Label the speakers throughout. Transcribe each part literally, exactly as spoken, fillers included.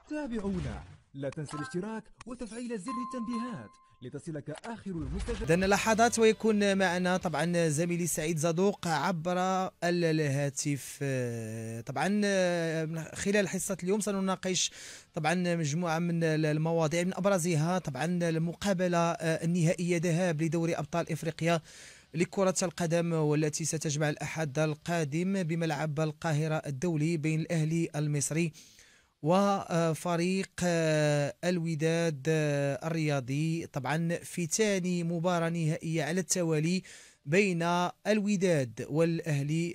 Speaker 1: تابعونا، لا تنسى الاشتراك وتفعيل زر التنبيهات لتصلك آخر المستجدات.
Speaker 2: إذن لحظات ويكون معنا طبعا زميلي سعيد زادوق عبر الهاتف. طبعا خلال حصة اليوم سنناقش طبعا مجموعة من المواضيع، من أبرزها طبعا المقابلة النهائية ذهاب لدوري أبطال إفريقيا لكرة القدم، والتي ستجمع الأحد القادم بملعب القاهرة الدولي بين الأهلي المصري وفريق الوداد الرياضي، طبعا في ثاني مباراة نهائية على التوالي بين الوداد والأهلي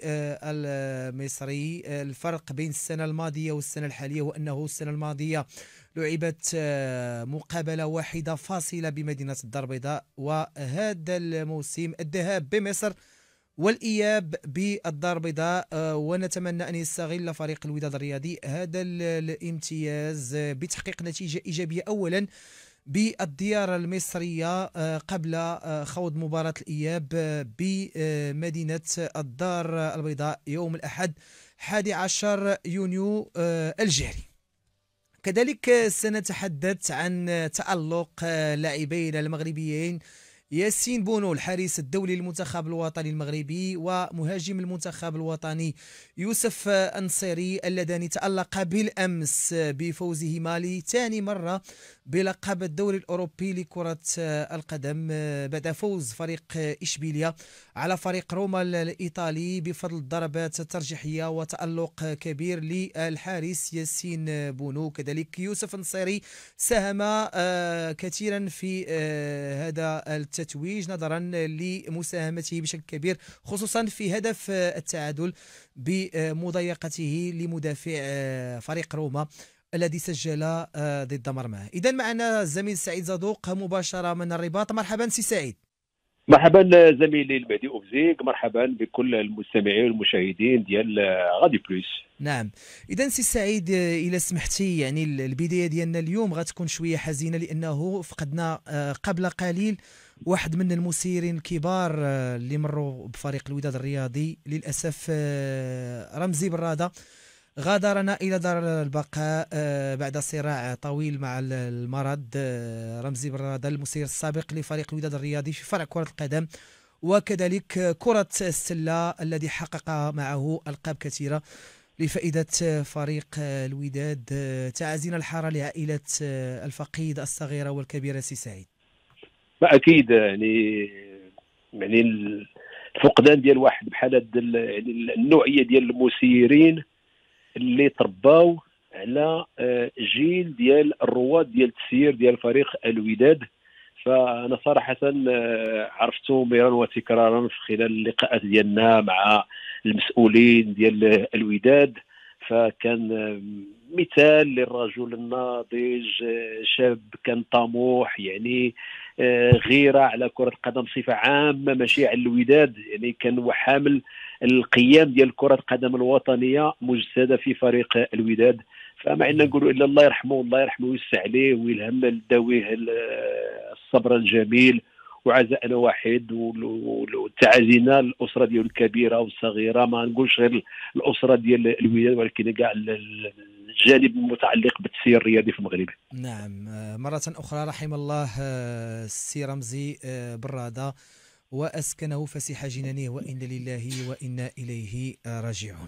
Speaker 2: المصري. الفرق بين السنة الماضية والسنة الحالية هو أنه السنة الماضية لعبت مقابلة واحدة فاصلة بمدينة الدار البيضاء، وهذا الموسم الذهاب بمصر والإياب بالدار البيضاء. ونتمنى أن يستغل فريق الوداد الرياضي هذا الامتياز بتحقيق نتيجة إيجابية أولا بالديار المصرية قبل خوض مباراة الإياب بمدينة الدار البيضاء يوم الأحد الحادي عشر يونيو الجاري. كذلك سنتحدث عن تألق لاعبين المغربيين ياسين بونو الحارس الدولي للمنتخب الوطني المغربي، ومهاجم المنتخب الوطني يوسف النصيري اللذان تألقا بالأمس بفوزهما لثاني مرة بلقب الدوري الأوروبي لكرة القدم بعد فوز فريق إشبيلية على فريق روما الإيطالي بفضل الضربات الترجيحية وتألق كبير للحارس ياسين بونو. كذلك يوسف النصيري ساهم كثيرا في هذا التتويج نظرا لمساهمته بشكل كبير خصوصا في هدف التعادل بمضايقته لمدافع فريق روما الذي سجل ضد مرماه. إذا معنا الزميل سعيد زادوق مباشرة من الرباط. مرحبا سي سعيد.
Speaker 3: مرحبا زميلي المهدي أوبزيك، مرحبا بكل المستمعين والمشاهدين ديال غادي بلوس.
Speaker 2: نعم، إذا سي سعيد إلى سمحتي يعني البداية ديالنا اليوم غتكون شوية حزينة لأنه فقدنا قبل قليل واحد من المسيرين الكبار اللي مروا بفريق الوداد الرياضي للأسف، رمزي برادة، غادرنا إلى دار البقاء بعد صراع طويل مع المرض. رمزي برادة المسير السابق لفريق الوداد الرياضي في فرع كرة القدم وكذلك كرة السلة، الذي حقق معه ألقاب كثيرة لفائدة فريق الوداد. تعازينا الحارة لعائلة الفقيد الصغيرة والكبيرة سي سعيد.
Speaker 3: ما أكيد يعني يعني الفقدان ديال واحد بحال هاد يعني النوعية ديال المسيرين اللي ترباو على جيل ديال الرواد ديال التسيير ديال فريق الوداد. فانا صراحه عرفته مرارا وتكرارا في خلال اللقاءات ديالنا مع المسؤولين ديال الوداد، فكان مثال للرجل الناضج، شاب كان طموح، يعني غيره على كره القدم بصفه عامه ماشي على الوداد، يعني كان هو حامل القيام ديال كره القدم الوطنيه مجسده في فريق الوداد. فما عندنا نقولوا الا الله يرحمه، الله يرحمه ويوسع عليه ويلهم لداويه الصبر الجميل وعزاءنا واحد. وتعازينا الاسره ديالو الكبيره والصغيره، ما نقولش غير الاسره ديال الوداد ولكن كاع الجانب المتعلق بالتسيير الرياضي في المغرب.
Speaker 2: نعم، مره اخرى رحم الله السي رمزي برادة واسكنه فسيح جنانه، وانا لله وانا اليه راجعون.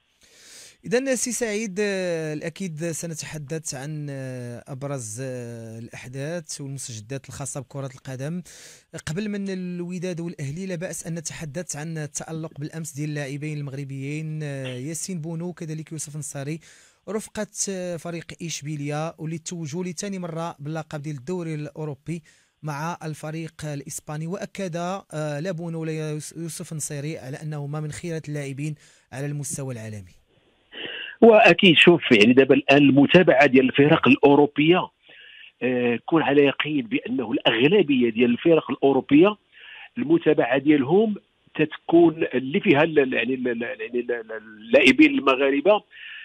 Speaker 2: إذا سي سعيد الأكيد سنتحدث عن أبرز الأحداث والمستجدات الخاصة بكرة القدم. قبل من الوداد والأهلي لا بأس أن نتحدث عن التألق بالأمس ديال اللاعبين المغربيين ياسين بونو كذلك يوسف النصيري رفقة فريق إشبيلية، واللي توجوا لثاني مرة باللقب ديال الدوري الأوروبي مع الفريق الإسباني. وأكد لا بونو ولا يوسف النصيري على أنهما من خيرة اللاعبين على المستوى العالمي.
Speaker 3: واكيد شوف يعني دابا الان المتابعه ديال الفرق الاوروبيه آه كون على يقين بانه الاغلبيه ديال الفرق الاوروبيه المتابعه ديالهم تتكون اللي فيها يعني اللاعبين المغاربه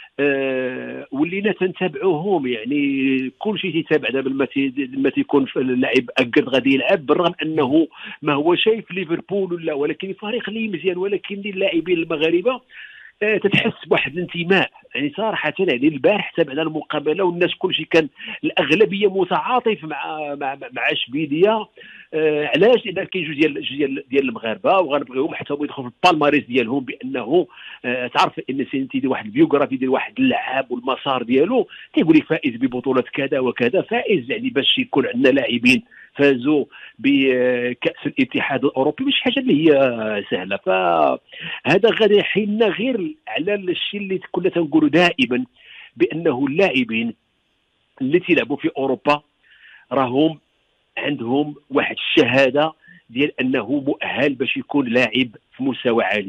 Speaker 3: آه ولينا تنتابعوهم، يعني كل شيء تيتابع دابا لما تيكون اللاعب اكد غادي يلعب، بالرغم انه ما هو شايف ليفربول ولا، ولكن فريق اللي مزيان ولكن اللاعبين المغاربه تتحس بواحد الانتماء يعني صراحه يعني البارح تابعنا المقابله والناس كلشي كان الاغلبيه متعاطف مع مع مع اشبيليه. آه علاش؟ لان كاين جوج ديال جوج ديال ديال المغاربه وغنبغيهم حتى هما يدخلوا في البالماريس ديالهم بانه آه تعرف ان سينتي دي واحد البيوغرافي ديال واحد اللاعب والمسار ديالو تيقول لك فائز ببطوله كذا وكذا، فائز يعني باش يكون عندنا لاعبين فازوا بكأس الاتحاد الأوروبي مش حاجة اللي هي سهلة. فهذا غادي يحيلنا غير على الشيء اللي كنا تنقولوا دائما بأنه اللاعبين اللي تيلعبوا في أوروبا راهم عندهم واحد الشهادة ديال أنه مؤهل باش يكون لاعب في مستوى عالي.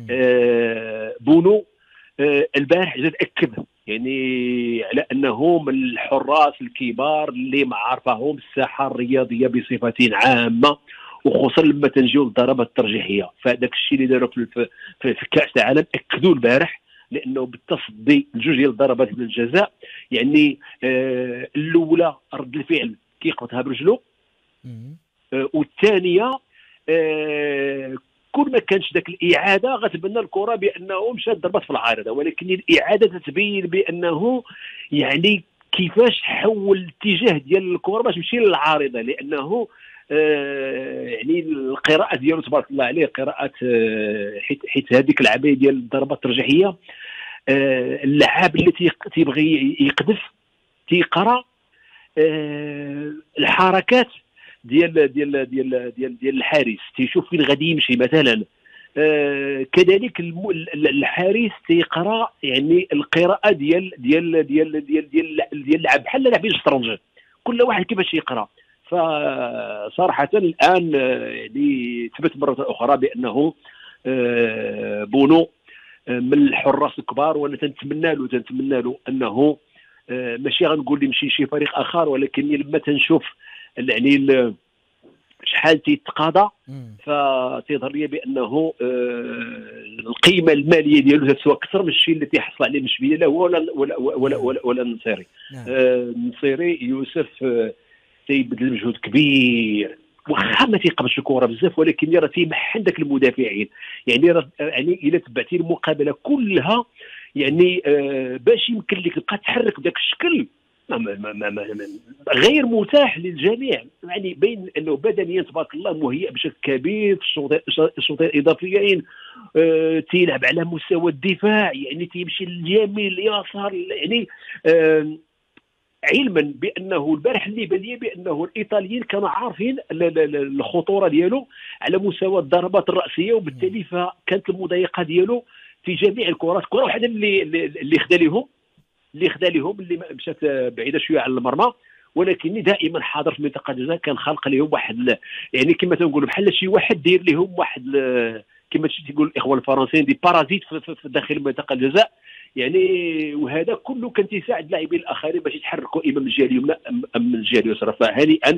Speaker 3: آه بونو آه البارح جد أكد يعني على انه من الحراس الكبار اللي معرفهم الساحه الرياضيه بصفه عامه، وخصوصا لما تنجيو للضربات الترجيحيه. فهذاك الشيء اللي داروا في, في, في كاس العالم اكدوا البارح، لانه بالتصدي لجوج ديال الضربات من الجزاء يعني آه الاولى رد الفعل كيقبطها برجلو، آه والثانيه آه كل ما كانش ذاك الاعاده غتبان الكره بانه مشات ضربات في العارضه، ولكن الاعاده تتبين بانه يعني كيفاش حول الاتجاه ديال الكره باش تمشي للعارضه، لانه آه يعني القراءه ديالو تبارك الله عليه قراءه آه حيت حيت هذيك العمليه ديال الضربات الترجيحيه آه اللعاب اللي تيبغي يقذف تيقرا آه الحركات ديال ديال ديال ديال ديال الحارس، تيشوف فين غادي يمشي مثلا. آه كذلك الحارس تيقرا يعني القراءه ديال ديال ديال ديال ديال ديال اللعب بحال لاعبين الشطرنج، كل واحد كيفاش يقرا. فصراحه الان يعني ثبت مره اخرى بانه آه بونو من الحراس الكبار، وانا تنتمنى له تنتمنى له انه آه ماشي غنقول يمشي شي فريق اخر، ولكن لما تنشوف يعني شحال تيتقاضى فتيظهر لي بانه القيمه الماليه ديالو تسوى اكثر من الشيء اللي تيحصل عليه مشبيه لا هو ولا ولا ولا, ولا, ولا النصيري. النصيري يوسف تيبذل مجهود كبير، واخا ما تيقبلش الكره بزاف، ولكن راه تيمحن ذاك المدافعين. يعني راه يعني الا تبعتي المقابله كلها يعني باش يمكن لك تبقى تحرك بداك الشكل ما ما ما ما غير متاح للجميع. يعني بين انه بدنيا تبارك الله مهيئ بشكل كبير في الشوط الشوط الاضافيين، آه تيلعب على مستوى الدفاع، يعني تيمشي لليمين اليسار، يعني آه علما بانه البارح اللي بان لي بانه الايطاليين كانوا عارفين الخطوره ديالو على مستوى الضربات الراسيه، وبالتالي فكانت المضايقه ديالو في جميع الكرات. كره واحده اللي اللي خدا لهم اللي خدا لهم اللي مشات بعيده شويه على المرمى، ولكن دائما حاضر في منطقه الجزاء، كان خلق لهم واحد يعني كما تنقولوا بحال شي واحد داير لهم واحد كما تيقول الاخوان الفرنسيين دي بارازيت في داخل منطقه الجزاء يعني. وهذا كله كان تيساعد اللاعبين الاخرين باش يتحركوا اما من الجهه اليمنى ام من الجهه اليسرى. فهنيئا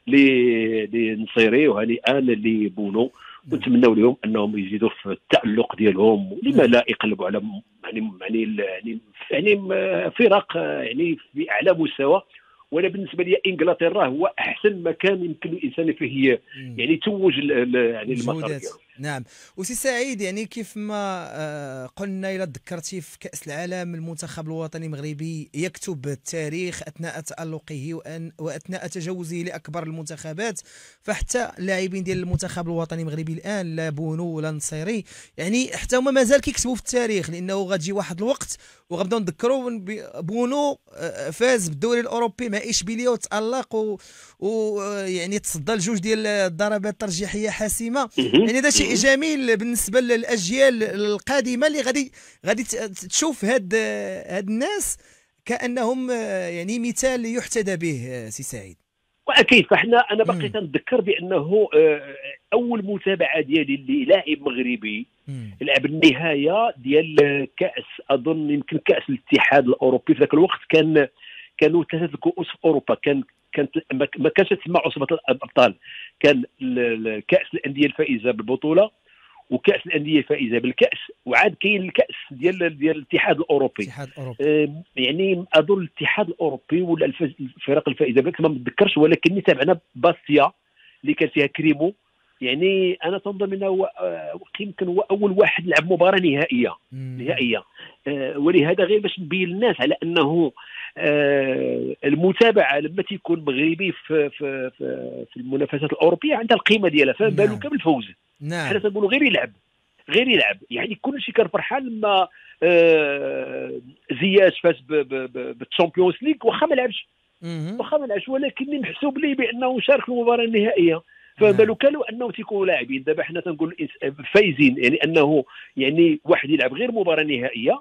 Speaker 3: للنصيري وهنيئا لبونو، ونتمنوا لهم انهم يزيدوا في التالق ديالهم، لما لا يقلبوا على يعني يعني يعني فرق يعني في اعلى مستوى. وانا بالنسبه لي انجلترا هو احسن مكان يمكن الانسان فيه يعني يتوج يعني المسار ديالو.
Speaker 2: نعم. وسي سعيد، يعني كيف ما قلنا الى ذكرتي في كأس العالم المنتخب الوطني المغربي يكتب التاريخ اثناء تألقه واثناء تجاوزه لاكبر المنتخبات، فحتى اللاعبين ديال المنتخب الوطني المغربي الان لا بونو ولا نصيري يعني حتى هما مازال كيكتبوا في التاريخ، لانه غتجي واحد الوقت وغنبداو نذكروا بونو فاز بالدوري الاوروبي مع اشبيليه وتألق ويعني تصدى لجوج ديال الضربات الترجيحيه حاسمه. يعني هذا شيء جميل بالنسبه للاجيال القادمه اللي غادي غادي تشوف هاد هاد الناس كانهم يعني مثال يحتذى به. سي سعيد،
Speaker 3: واكيد فاحنا انا بقيت نتذكر بانه اول متابعه ديالي للاعب مغربي لعب النهايه ديال كاس اظن يمكن كاس الاتحاد الاوروبي. في ذاك الوقت كان كانوا ثلاثه كؤوس في اوروبا، كان كانت ما كانش تسمى عصبه الابطال، كان كاس الانديه الفائزه بالبطوله وكاس الانديه الفائزه بالكاس، وعاد كاين الكاس ديال ديال الاتحاد الاوروبي.
Speaker 2: الاتحاد الاوروبي
Speaker 3: آه يعني اظن الاتحاد الاوروبي ولا الفرق الفائزه ما متذكرش، ولكن تابعنا باستيا اللي كان فيها كريمو يعني انا تنظن انه هو يمكن هو اول واحد لعب مباراه نهائيه نهائيه آه ولهذا غير باش نبين للناس على انه آه المتابعه لما تيكون مغربي في في في, في المنافسات الاوروبيه عندها القيمه ديالها، فما بالك بالفوز.
Speaker 2: نعم
Speaker 3: حنا تنقولوا غير يلعب غير يلعب يعني كلشي كان فرحان لما آه زياش فاز بالتشامبيونز ليغ، واخا ما لعبش واخا ما لعبش ولكن محسوب ليه بانه شارك في المباراه النهائيه. فما بالك لو انه تيكونوا لاعبين دابا حنا تنقول فايزين، يعني انه يعني واحد يلعب غير مباراه نهائيه.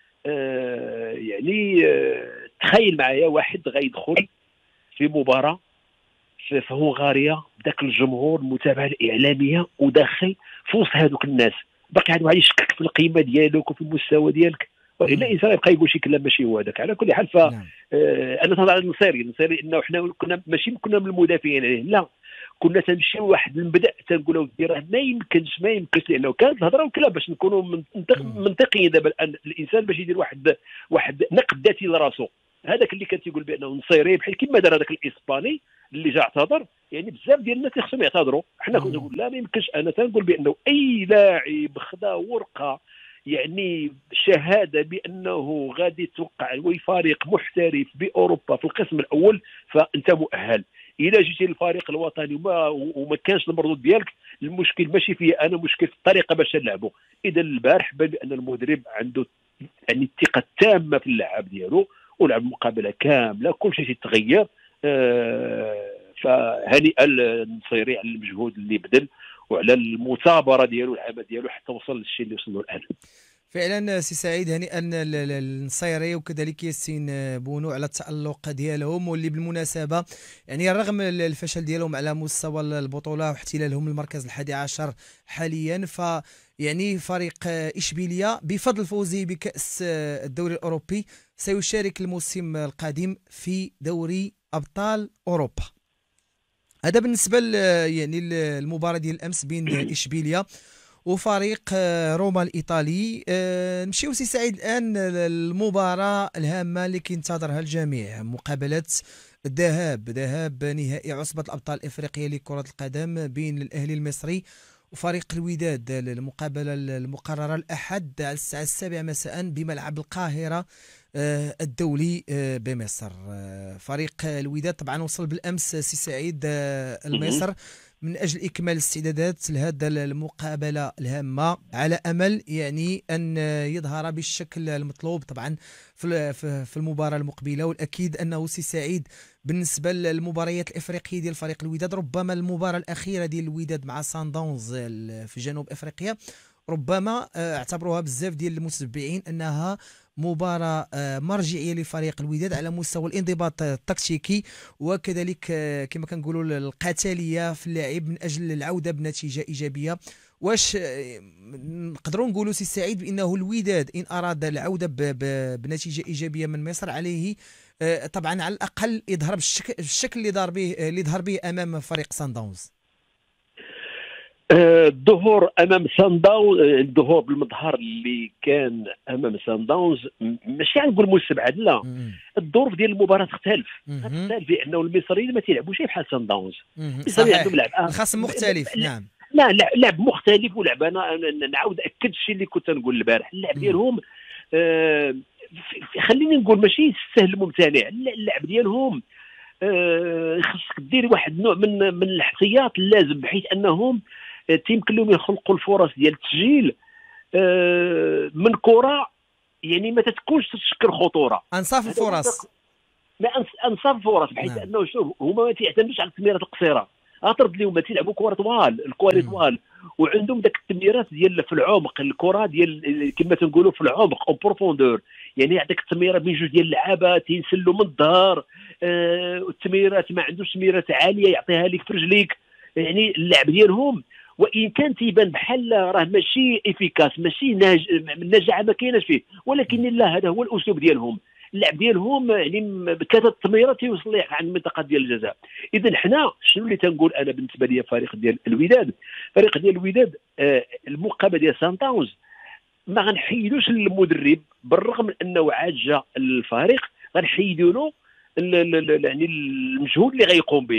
Speaker 3: آه يعني آه تخيل معايا واحد غيدخل في مباراه في هنغاريا بداك الجمهور المتابعه الاعلاميه وداخل في وسط هذوك الناس، باقي عاد واحد يشكك في القيمه ديالك وفي المستوى ديالك، والا الانسان يبقى يقول شي كلام ماشي هو هذاك. على كل حال ف نعم. آه انا تهضر على النصيري النصيري انه حنا كنا ماشي كنا من المدافعين عليه، لا كنا تنمشي واحد المبدا تنقولوا راه ما يمكنش ما يمكنش، لانه كانت الهضره وكلا باش نكونوا منطقيين. دابا الانسان باش يدير واحد واحد نقد ذاتي لراسو، هذاك اللي كان تيقول بانه نصيري بحال كيما دار هذاك الاسباني اللي جا اعتذر، يعني بزاف ديال الناس خصهم يعتذروا. حنا كنا نقول لا ما يمكنش. انا تنقول بانه اي لاعب خدا ورقه يعني شهاده بانه غادي يتوقع وفريق محترف باوروبا في القسم الاول فانت مؤهل. الى جيتي للفريق الوطني وما وما كانش المردود ديالك، المشكل ماشي فيا انا، مشكل في الطريقه باش نلعبوا. اذا البارح بان بان المدرب عنده يعني الثقه التامه في اللاعب ديالو ولعب مقابله كامله كل شيء تيتغير. آه فهنيئا النصيري على المجهود اللي بذل وعلى المثابره ديالو العمل ديالو حتى وصل للشيء اللي وصل له الان.
Speaker 2: فعلا سي سعيد هنيئا النصيري وكذلك ياسين بونو على التألق ديالهم، واللي بالمناسبة يعني رغم الفشل ديالهم على مستوى البطولة واحتلالهم المركز الحادي عشر حاليا، ف يعني فريق إشبيلية بفضل فوزه بكأس الدوري الأوروبي سيشارك الموسم القادم في دوري أبطال أوروبا. هذا بالنسبة يعني المباراة ديال الأمس بين إشبيلية وفريق روما الإيطالي. نمشيو سي سعيد الآن المباراة الهامة اللي كينتظرها الجميع، مقابلة الذهاب ذهاب نهائي عصبة الأبطال الإفريقية لكرة القدم بين الأهلي المصري وفريق الوداد. المقابلة المقررة الأحد على الساعة السابعة مساء بملعب القاهرة الدولي بمصر. فريق الوداد طبعا وصل بالأمس سي سعيد المصر من أجل إكمال الاستعدادات لهذا المقابلة الهامة، على أمل يعني أن يظهر بالشكل المطلوب طبعا في في المباراة المقبلة. والأكيد أنه سي سعيد بالنسبة للمباريات الإفريقية ديال فريق الوداد، ربما المباراة الأخيرة ديال الوداد مع سان داونز في جنوب أفريقيا ربما اعتبروها بزاف ديال المتتبعين أنها مباراة مرجعية لفريق الوداد على مستوى الانضباط التكتيكي وكذلك كما كنقولوا القتالية في اللاعب من أجل العودة بنتيجة إيجابية. واش نقدروا نقولوا سي سعيد بأنه الوداد إن أراد العودة بنتيجة إيجابية من مصر عليه طبعا على الأقل يظهر بالشكل اللي ظهر به اللي ظهر به أمام فريق سان داونز؟
Speaker 3: الظهور امام سان داونز، الظهور بالمظهر اللي كان امام سان داونز ماشي غنقول مستبعد، لا الظروف ديال المباراه تختلف تختلف لانه المصريين ما تيلعبوش بحال سان داونز.
Speaker 2: المصريين عندهم لعب الخصم مختلف. نعم
Speaker 3: لا لا لعب مختلف ولعب. انا نعاود اكد الشيء اللي كنت نقول البارح، اللعب ديالهم آه خليني نقول ماشي سهل ممتنع، اللعب ديالهم آه خصك دير واحد النوع من من الاحتياط اللازم بحيث انهم تيمكن لهم يخلقوا الفرص ديال التسجيل آه من كره يعني ما تتكونش تشكل خطوره،
Speaker 2: انصاف الفرص
Speaker 3: ما انصاف الفرص بحيث نعم. انه شوف هما ما تيعتمدوش على التمريرات القصيره، اطرد لهم تيلعبوا كره طوال الكره طوال وعندهم داك التمريرات ديال في العمق، الكره ديال كما تنقولوا في العمق او بروفوندور، يعني يعطيك التمريره بين جوج ديال اللعابه تينسلوا من الظهر آه التمريرات ما عندوش تمريرات عاليه يعطيها لك في رجليك. يعني اللعب ديالهم وان كان تيبان بحال راه ماشي افيكاس ماشي ناج... النجاعه ما كايناش فيه، ولكن لا هذا هو الاسلوب ديالهم. اللعب ديالهم يعني بثلاث تمريرات يوصل ليه عن المنطقه ديال الجزاء. اذا حنا شنو اللي تنقول انا بالنسبه لي فريق ديال الوداد، فريق ديال الوداد آه المقابله ديال سان داونز ما غنحيدوش للمدرب بالرغم من انه عاد جا الفريق غنحيدوا له يعني المجهود اللي غيقوم به،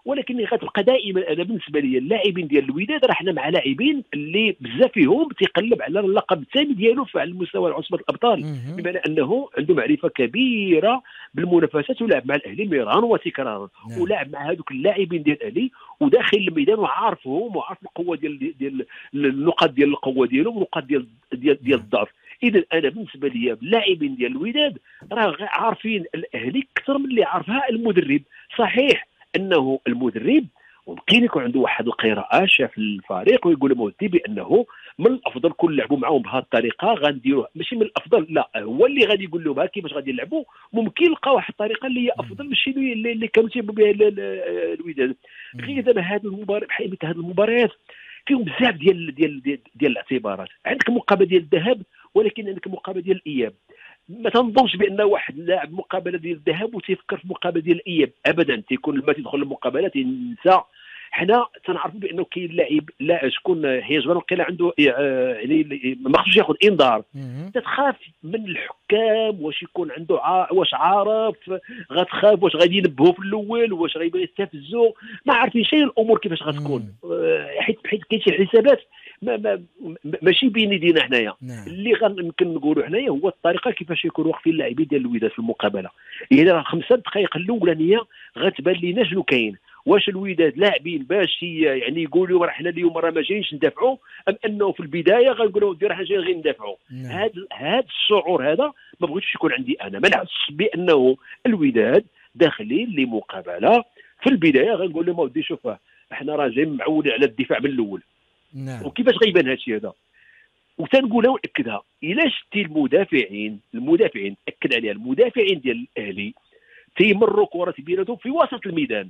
Speaker 3: ولكن غتبقى دائما انا بالنسبه لي اللاعبين ديال الوداد راه حنا مع لاعبين اللي بزاف فيهم تيقلب على اللقب الثاني ديالو على المستوى عصبه الابطال، بمعنى انه عنده معرفه كبيره بالمنافسات ولعب مع الاهلي مرارا وتكرارا، ولعب مع هذوك اللاعبين ديال الاهلي وداخل الميدان وعارفهم وعارف القوه ديال ديال النقاط ديال القوه ديالهم والنقاط ديال ديال ديال الضعف. اذا انا بالنسبه لي اللاعبين ديال الوداد راه عارفين الاهلي اكثر من اللي عارفها المدرب. صحيح انه المدرب ممكن يكون عنده واحد القراءه شاف الفريق ويقول لمودي بانه من الافضل كون نلعبوا معاهم بهذه الطريقه غنديروها، ماشي من الافضل، لا هو اللي غادي يقول لهم كيفاش غادي يلعبوا، ممكن يلقى واحد الطريقه اللي هي افضل من الشيء اللي, اللي كانوا تيلعبوا بها الوداد. غير دابا هذه المباراه بحال مثل هذه المباريات فيهم بزاف ديال ديال ديال, ديال الاعتبارات. عندك مقابله ديال الذهاب ولكن عندك مقابله ديال الاياب. ما تنظنش بان واحد لاعب مقابله ديال الذهاب وتيفكر في مقابله ديال الاياب ابدا، تيكون لما تيدخل المقابله تينسى. حنا تنعرفوا بانه كاين لاعب لا شكون حيجبر وقيلا عنده يعني ما خصوش ياخذ انذار، تتخاف من الحكام واش يكون عنده ع... واش عارف، غتخاف واش غادي ينبهوا في الاول واش غيبغي يستفزوا، ما عارفين شي الامور كيفاش غتكون، حيت حيت كاين شي حسابات ما ما ماشي بين يدينا حنايا. اللي غنمكن نقولوا حنايا هو الطريقه كيفاش يكونوا واقفين اللاعبين ديال الوداد في المقابله. يعني راه خمسه دقائق الاولانيه غتبان لينا شنو كاين، واش الوداد لاعبين باش يعني يقولوا راه حنا اليوم راه ما جايينش ندافعوا، ام انه في البدايه غنقولوا راه حنا جايين غير ندافعوا. هذا هذا الشعور هذا ما بغيتش يكون عندي انا، ما نحسش بانه الوداد داخلين لمقابله في البدايه غنقول لهم ودي شوف احنا راه جايين معولين على الدفاع من الاول. نعم. وكيفاش غيبان هذا الشيء هذا؟ وتنقولها ونأكدها، الا شتي المدافعين المدافعين اكد عليها المدافعين ديال الاهلي تيمروا كرات بيناتهم في وسط الميدان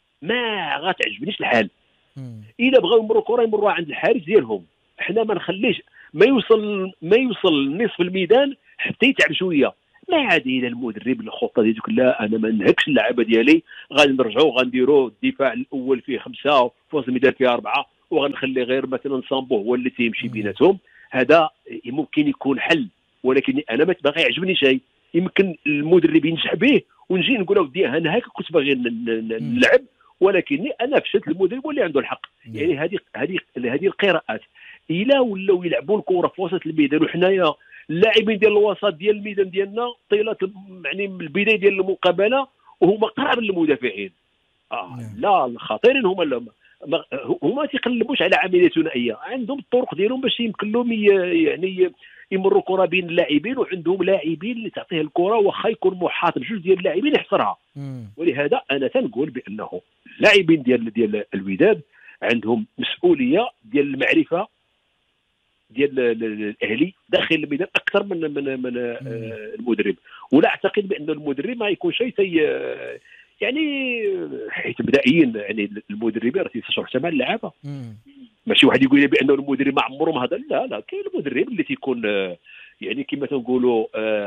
Speaker 3: ما غتعجبنيش الحال. الا بغاو يمروا كره يمروا عند الحارس ديالهم، حنا ما نخليش ما يوصل ما يوصل نصف الميدان حتى يتعب شويه. ما عادي الى المدرب الخطه ديالك لا انا ما نهكش اللعابه ديالي غادي نرجعوا غنديروا الدفاع الاول فيه خمسه وفي وسط الميدان فيه اربعه وغنخلي غير مثلا صامبو هو اللي تيمشي بيناتهم. هذا ممكن يكون حل، ولكن انا ما باغي يعجبني شيء. يمكن المدرب ينجح به ونجي نقول له ودي انا هكا كنت باغي نلعب ولكني انا فشلت، المدرب هو اللي عنده الحق. يعني هذه هذه هذه القراءات. الا ولاو يلعبوا الكره في وسط الميدان وحنايا اللاعبين ديال الوسط ديال الميدان ديالنا طيله يعني من البدايه ديال المقابله وهما قراب للمدافعين، اه لا الخطيرين هما اللي ما هما تيقلبوش على عمليه ثنائيه، عندهم الطرق ديالهم باش يمكن لهم يعني يمروا كره بين اللاعبين، وعندهم لاعبين اللي تعطيه الكره واخا يكون محاط بجوج ديال اللاعبين يحصرها. ولهذا انا تنقول بانه اللاعبين ديال ديال الوداد عندهم مسؤوليه ديال المعرفه ديال الاهلي داخل الميدان اكثر من من من المدرب. ولا اعتقد بان المدرب ما يكون شيء يعني حيت مبدئيا يعني المدربين راه تيستشعروا حتى مع اللعابه، ماشي واحد يقول لي بانه المدرب ما عمره ما هذا، لا لا كاين المدرب اللي تيكون يعني كما تنقولوا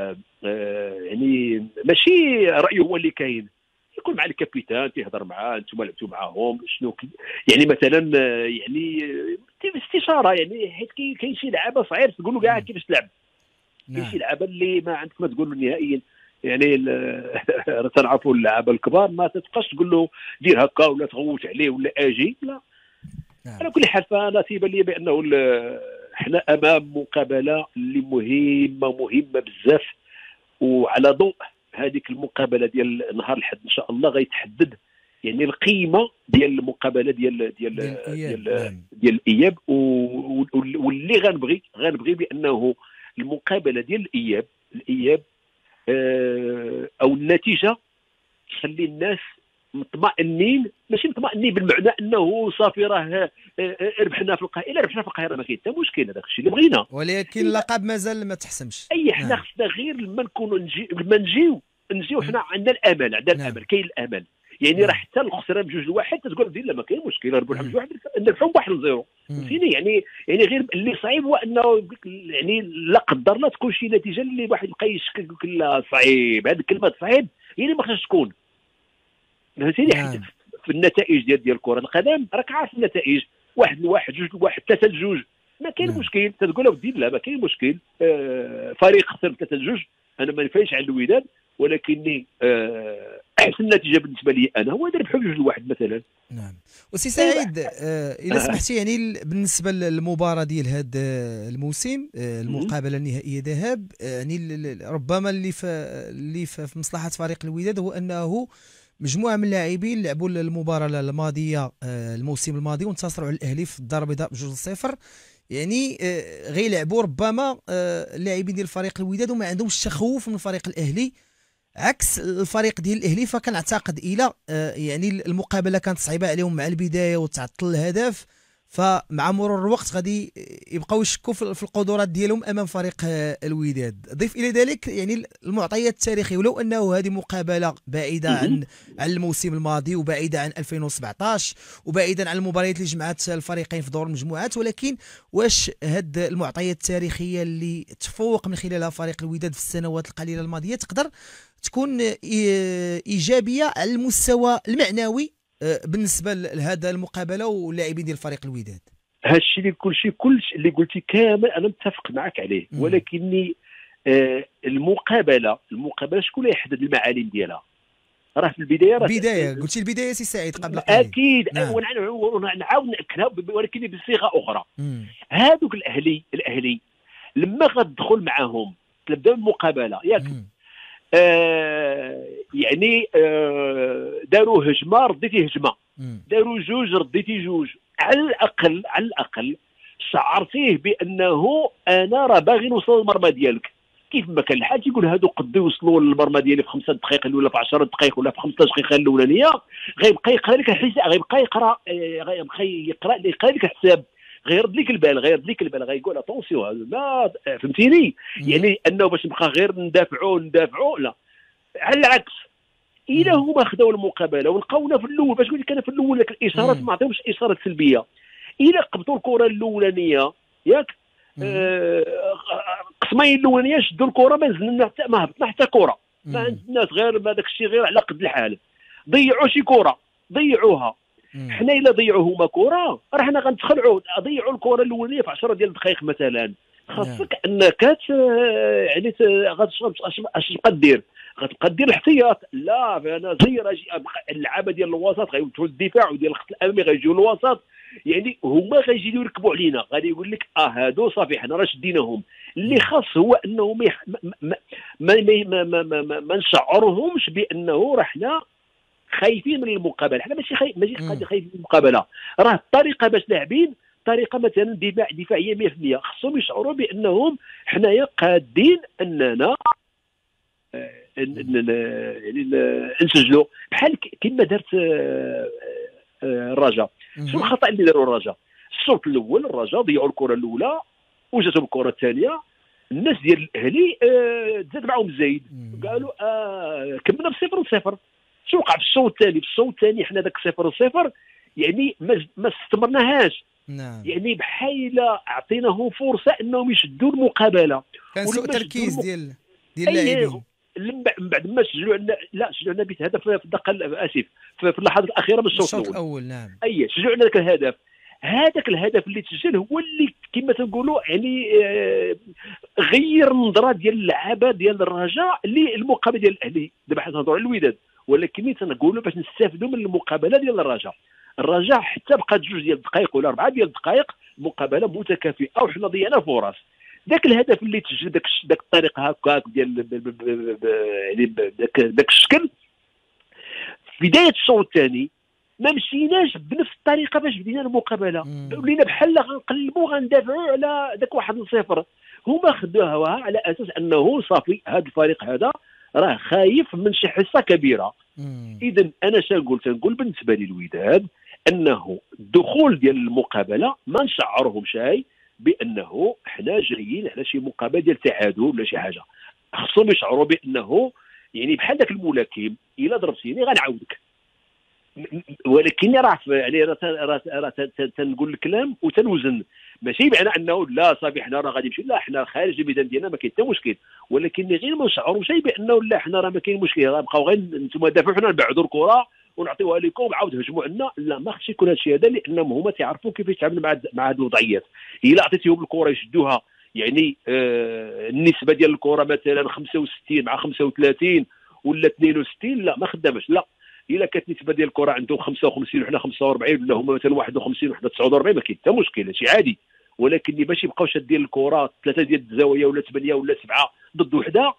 Speaker 3: يعني ماشي رايه هو اللي كاين، يكون مع الكابيتان تيهضر معاه انتم لعبتوا معاهم شنو يعني مثلا يعني استشاره، يعني حيت كاين شي لعابه صعيب تقول له كاع كيفاش تلعب، كاين شي لعابه اللي ما عندك ما تقول له نهائيا. يعني تنعرفوا اللعابه الكبار ما تبقاش تقول له دير هكا ولا تغوت عليه ولا اجي، لا. نعم. على كل حال فانا تيبان لي بانه احنا امام مقابله اللي مهمه مهمه بزاف، وعلى ضوء هذيك المقابله ديال نهار الحد ان شاء الله غيتحدد يعني القيمه ديال المقابله ديال ديال ديال, ديال, ديال الاياب. واللي غنبغي غنبغي بانه المقابله ديال الاياب الاياب او النتيجه تخلي الناس مطمئنين، ماشي مطمئنين بالمعنى انه صافي راه ربحنا في القاهره، الا ربحنا في القاهره ما كاين حتى مشكل، هذاك الشيء اللي بغينا،
Speaker 2: ولكن اللقب مازال ما تحسمش.
Speaker 3: اي حنا خصنا غير لما نكونوا نجي لما نجيو نجيو حنا عندنا الامل عندنا الامل نعم. كاين الامل يعني نعم. راه حتى الخسران بجوج لواحد تقول دير لا ما كاين مشكل ربحنا بجوج واحد نربحوا بواحد لزيرو فهمتيني. يعني يعني غير اللي صعيب هو انه يعني لا قدر الله تكون شي نتيجه اللي واحد يبقى يشكك يقول لا صعيب، هذه الكلمه صعيب هي اللي ما خصهاش تكون فهمتيني. نعم. في النتائج ديال ديال كره القدم راك عارف النتائج واحد لواحد جوج لواحد ثلاثه لجوج ما كاين نعم. مشكل تقول ودي لا ما كاين مشكل. آه فريق خسر ثلاثه لجوج انا ما نفايش على الوداد، ولكني آه احسن نتيجه بالنسبه لي انا هو ربحوا بجوج لواحد مثلا.
Speaker 2: نعم. وسي سعيد آه الا سمحتي يعني بالنسبه للمباراه ديال هذا الموسم آه المقابله النهائيه ذهاب آه يعني ربما اللي في اللي في مصلحه فريق الوداد هو انه مجموعه من اللاعبين لعبوا المباراه الماضيه آه الموسم الماضي وانتصروا على الاهلي في الدار البيضاء بجوج صفر. يعني آه غيلعبوا ربما آه اللاعبين ديال فريق الوداد وما عندهمش تخوف من فريق الاهلي عكس الفريق ديال الاهلي. فكنعتقد الى آه يعني المقابله كانت صعيبه عليهم مع البدايه وتعطل الهدف، فمع مرور الوقت غادي يبقاو يشكوا في القدرات ديالهم امام فريق آه الوداد. ضيف الى ذلك يعني المعطيات التاريخيه، ولو انه هذه مقابله بعيده عن عن الموسم الماضي وبعيده عن ألفين وسبعطاش وبعيدا عن المباريات اللي جمعت الفريقين في دور المجموعات، ولكن واش هاد المعطيات التاريخيه اللي تفوق من خلالها فريق الوداد في السنوات القليله الماضيه تقدر تكون ايجابيه على المستوى المعنوي بالنسبه لهذا المقابله واللاعبين ديال فريق الوداد؟
Speaker 3: هذا الشيء اللي كل شيء كل شيء اللي قلتي كامل انا متفق معك عليه، ولكني آه المقابله المقابله شكون اللي يحدد المعالم ديالها؟ راه في البدايه راه
Speaker 2: البدايه قلتي البدايه سي سعيد قبل
Speaker 3: قليل اكيد. نعم. ونعاود ناكدها ولكن بصيغه اخرى. هذوك الاهلي الاهلي لما غتدخل معاهم تبدا المقابله ياك آه يعني آه داروا هجمه رديتي هجمه، داروا جوج رديتي جوج، على الاقل على الاقل شعرتيه بانه انا راه باغي نوصل للمرمى ديالك. كيف ما كان الحال تيقول هادو قدو يوصلوا للمرمى ديالي في خمسة دقائق الاولى، في عشرة دقائق ولا في خمسطاش دقيقه الاولانيه، غيبقى يقرا لك الحساب، غيبقى يقرا غيبقى يقرا يقرا لك الحساب، غيرد لك البال غيرد لك البال غيقول اتونسيون ما فهمتيني. يعني انه باش نبقى غير ندافعوا ندافعوا لا، على العكس الى هما خداو المقابله ولقاونا في الاول باش قلت لك انا في الاول لك الاشارات ما عطيوش اشارات سلبيه. الى قبضوا الكره الاولانيه ياك آه قسمين الاولانيه شدوا الكره ما نزلنا حتى ما هبطنا حتى كره، ما عند الناس غير هذاك الشيء غير على قد الحال. ضيعوا شي كره ضيعوها، حنا الا ضيعوا هما كره راه حنا غنتخلعوا. ضيعوا الكره الاولانيه في عشرة ديال الدقائق مثلا، خاصك انك يعني اش تبقى دير؟ غتبقى دير الاحتياط؟ لا انا زير اللعابه ديال الوسط غيوجهوا للدفاع وديال الخط الامامي غيجيو للوسط، يعني هما غيجيو يركبوا علينا، غادي يقول لك اه هادو صافي حنا راه شديناهم. اللي خاص هو انه ما ما ما ما, ما, ما, ما, ما نشعرهمش بانه راه حنا خايفين من المقابله. حنا ماشي خايف ماشي خايفين من المقابله، راه الطريقه باش لاعبين طريقه مثلا دفاع دفاعيه مية في المية. خصهم يشعروا بانهم حنايا قادين اننا يعني نسجلوا بحال كما دارت الرجاء. شنو الخطا اللي داروا الرجاء؟ الشوط الاول الرجاء ضيعوا الكره الاولى وجاتهم الكره الثانيه، الناس ديال الاهلي تزاد معهم الزايد قالوا آه كملنا بصفر صفر. شنو وقع في الشوط الثاني؟ في الشوط الثاني حنا داك صفر صفر يعني ما, ما استمرناهاش.
Speaker 2: نعم.
Speaker 3: يعني بحال اعطيناهم فرصه انهم يشدوا المقابله.
Speaker 2: كان سوء تركيز ديال ديال اللاعبين.
Speaker 3: من بعد ما سجلوا عندنا لا سجلوا عندنا بهدف في الدقه اسف في اللحظات الاخيره من الشوط الاول.
Speaker 2: الاول نعم.
Speaker 3: اي سجلوا عندنا ذاك الهدف. هذاك الهدف اللي تسجل هو اللي كما تنقولوا يعني آه غير النظره ديال اللعابه ديال الرجاء للمقابله ديال الاهلي. دابا حنا تنهضروا على الوداد ولكن تنقولوا باش نستافدوا من المقابله ديال الرجاء. الرجاء حتى بقات جوج ديال الدقائق ولا اربعه ديال الدقائق مقابله متكافئه وحنا ضيعنا فرص. ذاك الهدف اللي تسجل داك داك الطريقه هكاك ديال يعني داك داك الشكل في بدايه الشوط الثاني ما مشيناش بنفس الطريقه باش بدينا المقابله، ولينا بحال غنقلبوا غندافعوا على داك واحد صفر. هما خدوها على اساس انه صافي هذا الفريق هذا راه خايف من شي حصه كبيره. اذا انا شنقول تنقول بالنسبه لي الوداد انه الدخول ديال المقابله ما نشعرهم شيء بانه حنا جايين على شي مقابله ديال تعادل ولا شي حاجه. خصهم يشعروا بانه يعني بحال ذاك الملاكم الا ضربتيني غنعاودك. ولكن راه يعني راه تنقول الكلام وتنوزن، ماشي معنى انه لا صافي حنا راه غادي نمشي، لا حنا خارج الميدان ديالنا ما كاين حتى مشكل، ولكن غير ما نشعروا شيء بانه لا حنا راه ما كاين مشكل غنبقاو غير نتوما دافعوا حنا نبعدوا الكره ونعطيوها لكم وعاود هجموا عندنا. لا ما خصش يكون هذا الشيء هذا، لانهم هما تيعرفوا كيف يتعاملوا مع مع هذه الوضعيات. الا عطيتيهم الكره يشدوها يعني آه النسبه ديال الكره مثلا خمسة وستين مع خمسة وثلاثين ولا اثنين وستين لا ما خدامش. لا الا كانت النسبه ديال الكره عندهم خمسة وخمسين وحنا خمسة وأربعين ولا هما مثلا واحد وخمسين وحنا تسعة وأربعين ما كاين حتى مشكل، هادشي عادي. ولكن باش يبقاو شادين الكره ثلاثه ديال الزوايا ولا ثمانيه ولا سبعه ضد وحده،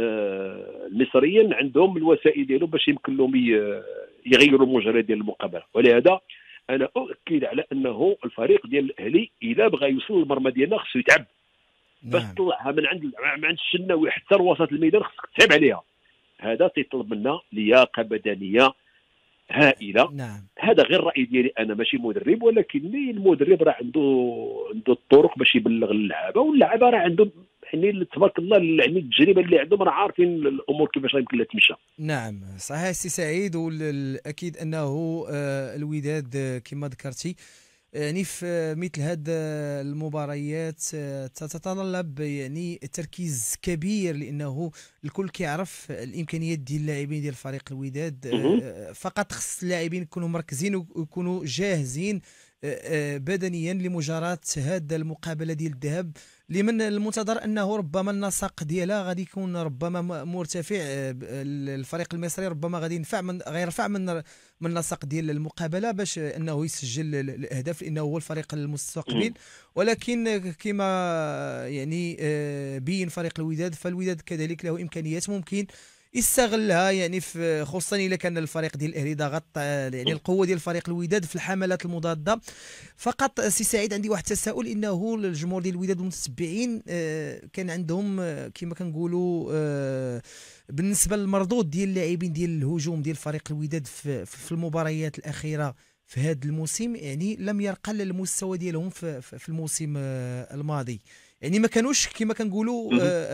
Speaker 3: آه المصريين عندهم الوسائل ديالهم باش يمكن لهم يغيروا المجرى ديال المقابله. ولهذا انا اؤكد على انه الفريق ديال الاهلي اذا بغى يوصل للمرمى ديالنا خصو يتعب باش
Speaker 2: نعم.
Speaker 3: تطلعها من عند من عند الشناوي حتى لوسط الميدان، خصك تتعب عليها. هذا تيطلب منا لياقه بدنيه هائله.
Speaker 2: نعم.
Speaker 3: هذا غير الراي ديالي انا، ماشي مدرب، ولكن المدرب راه عنده عنده الطرق باش يبلغ اللعابه، واللعابه راه عندهم يعني تبارك الله يعني التجربه اللي عندهم، راه عارفين الامور كيفاش يمكن لها تمشى.
Speaker 2: نعم صحيح سي سعيد، والاكيد انه آه، الوداد آه، كما ذكرتي يعني في مثل هذه المباريات آه، تتطلب يعني تركيز كبير، لانه الكل كيعرف الامكانيات ديال اللاعبين ديال فريق الوداد. آه، فقط خص اللاعبين يكونوا مركزين ويكونوا جاهزين آه، آه، بدنيا لمجاراة هذه المقابله ديال الذهاب، اللي من المنتظر انه ربما النسق ديالها غادي يكون ربما مرتفع. آه، الفريق المصري ربما غادي ينفع من غيرفع من من النسق ديال المقابله باش انه يسجل الاهداف، لانه هو الفريق المستقبل. ولكن كما يعني آه، بين فريق الوداد، فالوداد كذلك له امكانيات ممكن يستغلها، يعني في خصوصا اذا كان الفريق ديال الاهلي ضغط آه، يعني القوه ديال فريق الوداد في الحملات المضاده. فقط سي سعيد عندي واحد التساؤل، انه الجمهور ديال الوداد والمتتبعين آه، كان عندهم آه، كما كنقولوا آه، بالنسبه للمردود ديال اللاعبين ديال الهجوم ديال فريق الوداد في, في المباريات الاخيره في هذا الموسم، يعني لم يرقى للمستوى ديالهم في, في الموسم آه، الماضي. يعني ما كانوش كما كنقولوا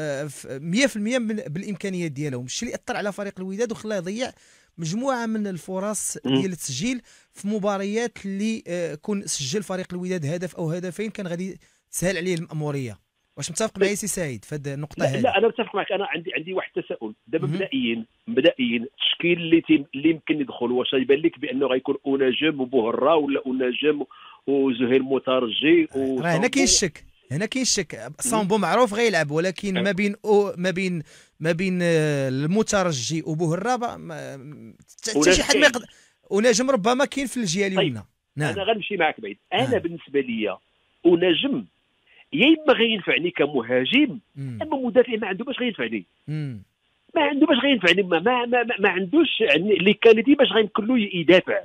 Speaker 2: مية في المية بالامكانيات ديالهم، الشيء اللي اثر على فريق الوداد وخلاه يضيع مجموعه من الفرص ديال التسجيل في مباريات اللي آه، كون سجل فريق الوداد هدف او هدفين كان غادي تسهل عليه الماموريه. واش متفق معي سي سعيد في هذه النقطه هذه؟
Speaker 3: لا, لا انا متفق معك. انا عندي عندي واحد التساؤل دابا مبدئيا مبدئيا التشكيل اللي تيم اللي يمكن يدخل، واش يبان لك بانه غيكون اوناجم وبوهرة ولا اوناجم وزهير مترجي؟
Speaker 2: راه هنا كاين الشك، هنا كاين الشك. سامبو معروف غيلعب، ولكن ما بين أو ما بين ما بين المترجي وبوهرة حتى شي حد ما يقدر، ونجم ربما كاين في الجهه اليمنى.
Speaker 3: طيب.
Speaker 2: نعم.
Speaker 3: انا غنمشي معك بعيد. انا
Speaker 2: نعم.
Speaker 3: بالنسبه لي ونجم يا اما غينفعني كمهاجم، اما مدافع ما عنده باش غينفعني.
Speaker 2: مم.
Speaker 3: ما عنده باش غينفعني، ما ما, ما, ما عندوش يعني اللي كاليتي باش غيمكن له يدافع.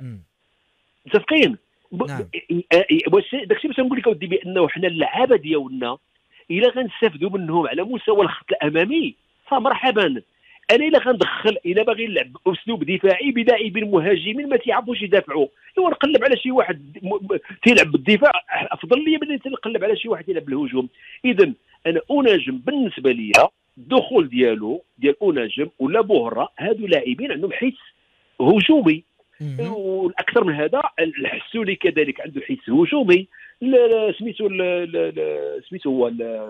Speaker 3: متفقين؟
Speaker 2: نعم.
Speaker 3: واش داكشي باش نقول لك اودي بانه حنا اللعابه ديالنا الا غنستافدوا منهم على مستوى الخط الامامي فمرحبا. انا الا غندخل الا باغي نلعب اسلوب دفاعي بلاعبين مهاجمين ما تيعرفوش يدافعوا، ايوا نقلب على شي واحد تيلعب بالدفاع افضل لي من نقلب على شي واحد يلعب بالهجوم. اذا انا اناجم بالنسبه لي الدخول ديالو ديال اناجم ولا بوهره، هادو لاعبين عندهم حس هجومي، والاكثر من هذا الحسولي كذلك عنده حس هجومي. سميتو سميتو هو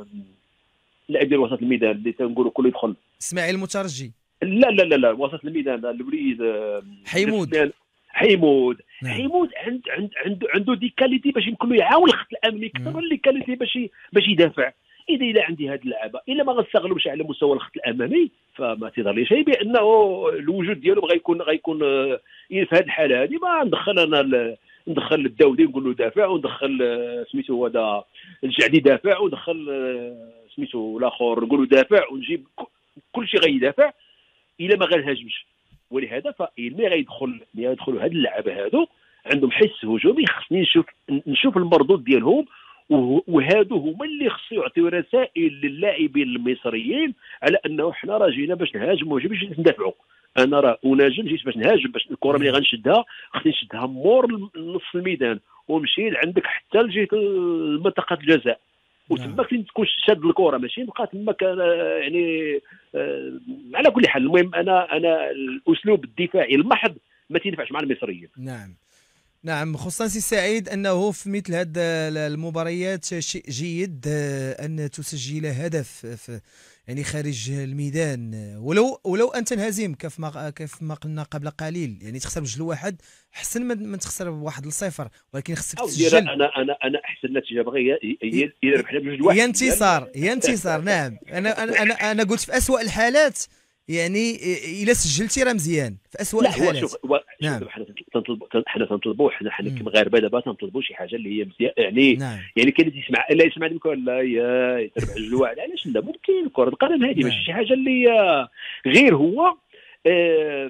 Speaker 3: اللاعب ديال وسط الميدان اللي تنقولوا كله يدخل،
Speaker 2: اسماعيل المترجي.
Speaker 3: لا لا لا لا وسط الميدان الوليد
Speaker 2: حيمود
Speaker 3: حيمود
Speaker 2: نعم.
Speaker 3: حيمود عند عند عنده عنده دي كاليتي باش يمكن له يعاون الخط الامامي اكثر من اللي كاليتي باش باش يدافع. اذا الى عندي هاد اللعابه الا ما غنستغلوش على مستوى الخط الامامي فما تيظهر لي شيء بانه الوجود ديالو غيكون غيكون في هذه الحاله هذه ما ندخل انا ندخل الداودي نقول له دافع، وندخل سميتو هذا الجعدي دافع، وندخل سميتو الاخر نقول له دافع، ونجيب كل شيء غيدافع الا ما غنهاجمش. ولهذا فإلا غيدخل ملي غيدخلوا هاد اللعابه هادو عندهم حس هجومي، خصني نشوف نشوف المردود ديالهم، وهادو هما اللي خصو يعطيو رسائل للاعبين المصريين على انه حنا راه جينا باش نهاجموا ماشي باش ندافعوا. انا راه اناجم جيت باش نهاجم، باش الكره ملي غنشدها خصني نشدها مور نص الميدان ونمشي لعندك حتى لجهه منطقه الجزاء، وتما فين تكون شاد الكره ماشي نبقى تما يعني آه على كل حال. المهم انا انا الاسلوب الدفاعي المحض ما تينفعش مع المصريين.
Speaker 2: نعم نعم، خصوصا سي سعيد انه في مثل هذه المباريات شيء جيد ان تسجل هدف في يعني خارج الميدان، ولو ولو ان تنهزم كيف ما كيف ما قلنا قبل قليل، يعني تخسر بجوج لواحد احسن من تخسر بواحد لصفر، ولكن خصك تسجل.
Speaker 3: انا انا انا احسن نتيجه بغي هي الا ربحنا بجوج لواحد
Speaker 2: هي انتصار، هي انتصار. نعم انا انا انا, أنا قلت في اسوأ الحالات يعني الا سجلتي راه مزيان في اسوء
Speaker 3: لا
Speaker 2: الحالات.
Speaker 3: هو شوف هو
Speaker 2: نعم.
Speaker 3: حنا تنطلبوا حنا تنطلبوا حنا حنا كمغاربه دابا تنطلبوا شي حاجه اللي هي مزيان يعني.
Speaker 2: نعم.
Speaker 3: يعني كاين اللي يسمع لا يسمع لك ولا يا يتبع الجوع علاش لا ممكن كره القدم هذه ماشي شي حاجه اللي غير هو آه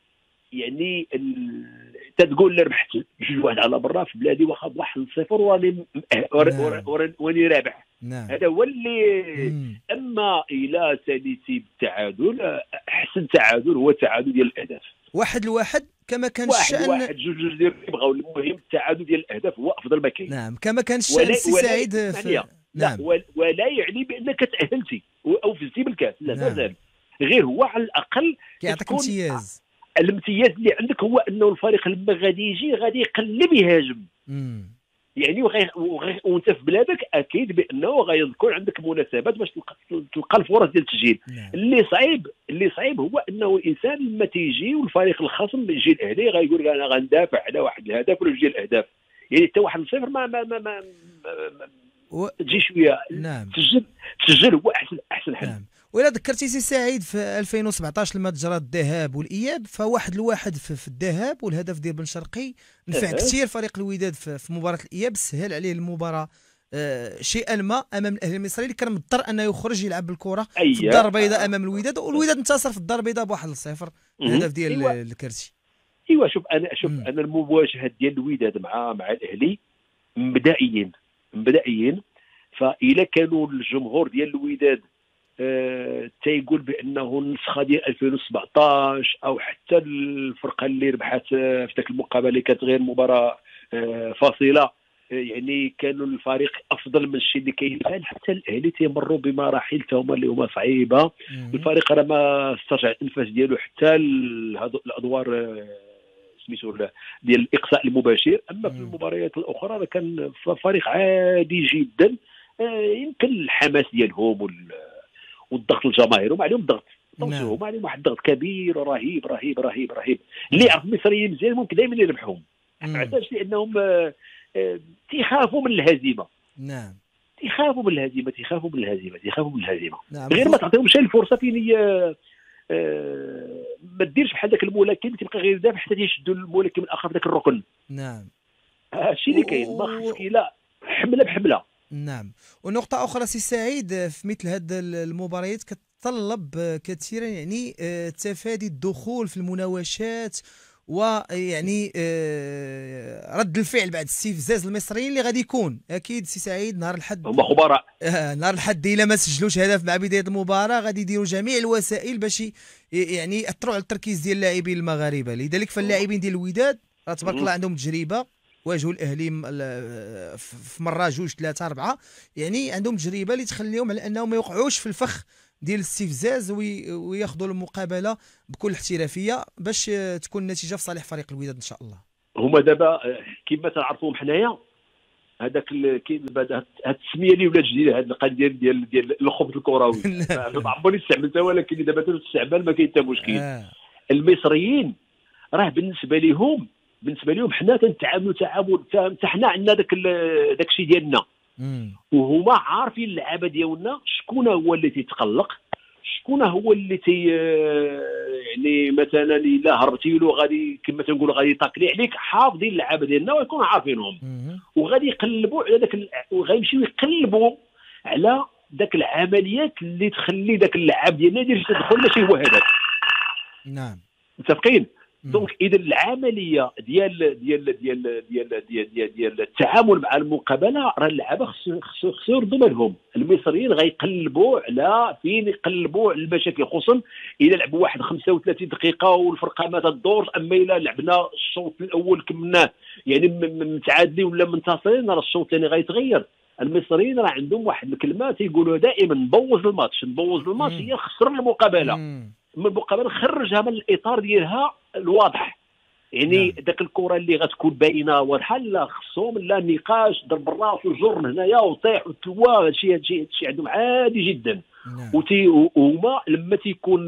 Speaker 3: يعني تتقول لي ربحت جوج واحد على برا في بلادي واخا بواحد صفر وراني وراني رابح.
Speaker 2: نعم.
Speaker 3: هذا هو اللي
Speaker 2: مم.
Speaker 3: اما الى ساليتي بالتعادل احسن تعادل هو التعادل ديال الاهداف
Speaker 2: واحد لواحد كما كان
Speaker 3: واحد
Speaker 2: الشأن.
Speaker 3: واحد جوج جوج ديال يبغاو. المهم التعادل ديال الاهداف هو افضل ما كاين.
Speaker 2: نعم كما كان الشأن السي سعيد في...
Speaker 3: نعم. ولا يعني بانك تاهلتي او فزتي بالكاس لا مازال. نعم. غير هو على الاقل
Speaker 2: كيعطيك امتياز.
Speaker 3: الامتياز اللي عندك هو انه الفريق لما غادي يجي غادي يقلب يهاجم.
Speaker 2: امم
Speaker 3: يعني وغي... وغي... وانت في بلادك اكيد بانه غيكون عندك مناسبات باش تلقى تلقى الفرص ديال التسجيل. نعم. اللي صعيب اللي صعيب هو انه الانسان لما تيجي والفريق الخصم يجي الاهلي غيقول انا غندافع على واحد الهدف ولا جوج الاهداف. يعني حتى واحد صفر ما ما ما, ما... ما... و... تجي شويه.
Speaker 2: نعم.
Speaker 3: تسجل تسجل هو احسن احسن حل.
Speaker 2: نعم. وإلا ذكرتي سي سعيد في ألفين وسبعطاش لما تجرى الذهاب والاياب فواحد لواحد في, في الذهاب والهدف ديال بن شرقي نفع أه. كثير فريق الوداد في, في مباراه الاياب سهل عليه المباراه آه شيئا ما امام الاهلي المصري اللي كان مضطر انه يخرج يلعب بالكره أيه. في الدار البيضاء امام الوداد والوداد انتصر في الدار البيضاء بواحد لصفر الهدف ديال أيوة. الكرسي.
Speaker 3: ايوا شوف انا شوف مم. انا المواجهه ديال الوداد مع مع الاهلي مبدئيا مبدئيا فإلا كانوا الجمهور ديال الوداد أه تيقول بانه النسخه ديال ألفين وسبعطاش او حتى الفرقه اللي ربحت في ذاك المقابله اللي كانت غير مباراه أه فاصله يعني كانوا الفريق افضل من الشيء اللي كاين الان. حتى الاهلي تيمروا بمراحل تهما اللي هما صعيبه. الفريق راه ما استرجع الانفاس ديالو حتى الادوار أه سميتو ديال الاقصاء المباشر. اما في المباريات الاخرى راه كان فريق عادي جدا. أه يمكن الحماس ديالهم وال والضغط الجماهيري وما عليهم ضغط هما عليهم واحد الضغط كبير ورهيب رهيب رهيب رهيب. اللي يعرف المصريين مزيان ممكن دائما يربحهم علاش لانهم تيخافوا من الهزيمه.
Speaker 2: نعم
Speaker 3: تيخافوا من الهزيمه تيخافوا من الهزيمه تيخافوا من الهزيمه.
Speaker 2: نعم.
Speaker 3: غير ما تعطيهمش الفرصه فين هي أه ما ديرش بحال ذاك الملاكم تيبقى غير دافع حتى تيشدوا الملاكم الاخر في ذاك الركن.
Speaker 2: نعم
Speaker 3: هادشي اللي كاين ما خصك لا حمله بحمله.
Speaker 2: نعم. ونقطة أخرى سي سعيد في مثل هذه المباريات كتطلب كثيرا يعني تفادي الدخول في المناوشات ويعني رد الفعل بعد استفزاز المصريين اللي غادي يكون اكيد سي سعيد نهار الحد.
Speaker 3: هما خبراء.
Speaker 2: آه نهار الحد الا ما سجلوش هدف مع بداية المباراة غادي يديروا جميع الوسائل باش يعني ياثروا على التركيز ديال اللاعبين المغاربه. لذلك فاللاعبين ديال الوداد تبارك الله عندهم تجربة واجهوا الاهلي في مره جوج ثلاثه اربعه يعني عندهم تجربه اللي تخليهم على انهم ما يوقعوش في الفخ ديال الاستفزاز وياخذوا المقابله بكل احترافيه باش تكون النتيجه في صالح فريق الوداد ان شاء الله.
Speaker 3: هما دابا كما تنعرفوهم حنايا هذاك كاين هاد التسميه اللي ولات جديده هاد القضيه ديال ديال الخبز الكروي ما عمرني استعملتها ولكن دابا تستعمل ما كاين حتى مشكل. آه. المصريين راه بالنسبه لهم بالنسبه لهم حنا كنتعاملوا تعامل حتى حنا عندنا داك داك الشيء ديالنا وهما عارفين اللعابه ديالنا شكون هو اللي تيتقلق شكون هو اللي تي يعني مثلا الا هربتي له غادي كما تنقولوا غادي يطاكلي عليك. حافظين اللعابه ديالنا ويكونوا عارفينهم وغادي يقلبوا على داك وغيمشيو يقلبوا على داك العمليات اللي تخلي داك اللعاب ديالنا يدير تدخل ماشي هو هدف.
Speaker 2: نعم متفقين.
Speaker 3: دونك اذا العمليه ديال ديال ديال ديال ديال ديال, ديال التعامل مع المقابله راه اللعابه خصو خصو يردوا بالهم. المصريين غيقلبوا على فين يقلبوا على المشاكل خصوصا اذا لعبوا واحد خمسة وثلاثين دقيقه والفرقه ما تدورش. اما الا لعبنا الشوط الاول كملناه يعني متعادلين ولا منتصرين راه الشوط الثاني غيتغير. المصريين راه عندهم واحد الكلمه تيقولوا دائما نبوظ الماتش نبوظ الماتش هي خسر المقابله من المقابله نخرجها من الاطار ديالها الواضح. يعني نعم. داك الكره اللي غتكون باينه واضحه لا خصهم لا نقاش ضرب الراس وجر من هنايا وطيح وتلوى. هادشي هادشي هادشي عندهم عادي جدا. نعم. وتي وهما لما تيكون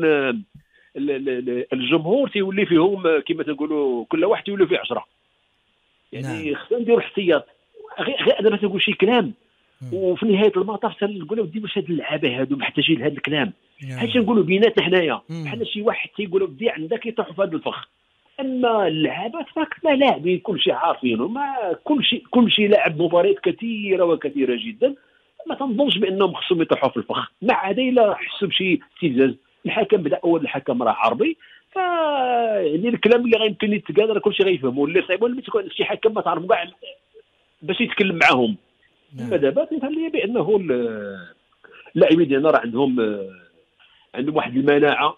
Speaker 3: الجمهور تيولي فيهم كما تنقولوا كل واحد تيولي فيه عشرة يعني. نعم. خصنا نديروا احتياط غير انا ما تنقول شي كلام وفي نهايه المطاف تنقول ودي واش هاد اللعابه هادو محتاجين لهذا الكلام حيت نقولوا بيناتنا حنايا بحال شي واحد تيقول ودي عندك يطيحوا في هذا الفخ. اما اللعابات راك ما لاعبين كل شيء عارفينه، ما كل شيء كل شيء لاعب مباريات كثيره وكثيره جدا، ما تنظنش بانهم خصهم يطيحوا في الفخ، ما عدا الا حسوا بشي استفزاز. الحكم بدا اول الحكم راه عربي، ف يعني الكلام اللي غيمكن يتقال راه كلشي غيفهموا، اللي صعيب ولا تكون شي حكم ما تعرف كاع باش يتكلم معاهم. اما دابا تيبان لي بانه اللاعبين ديالنا راه عندهم عندهم واحد المناعه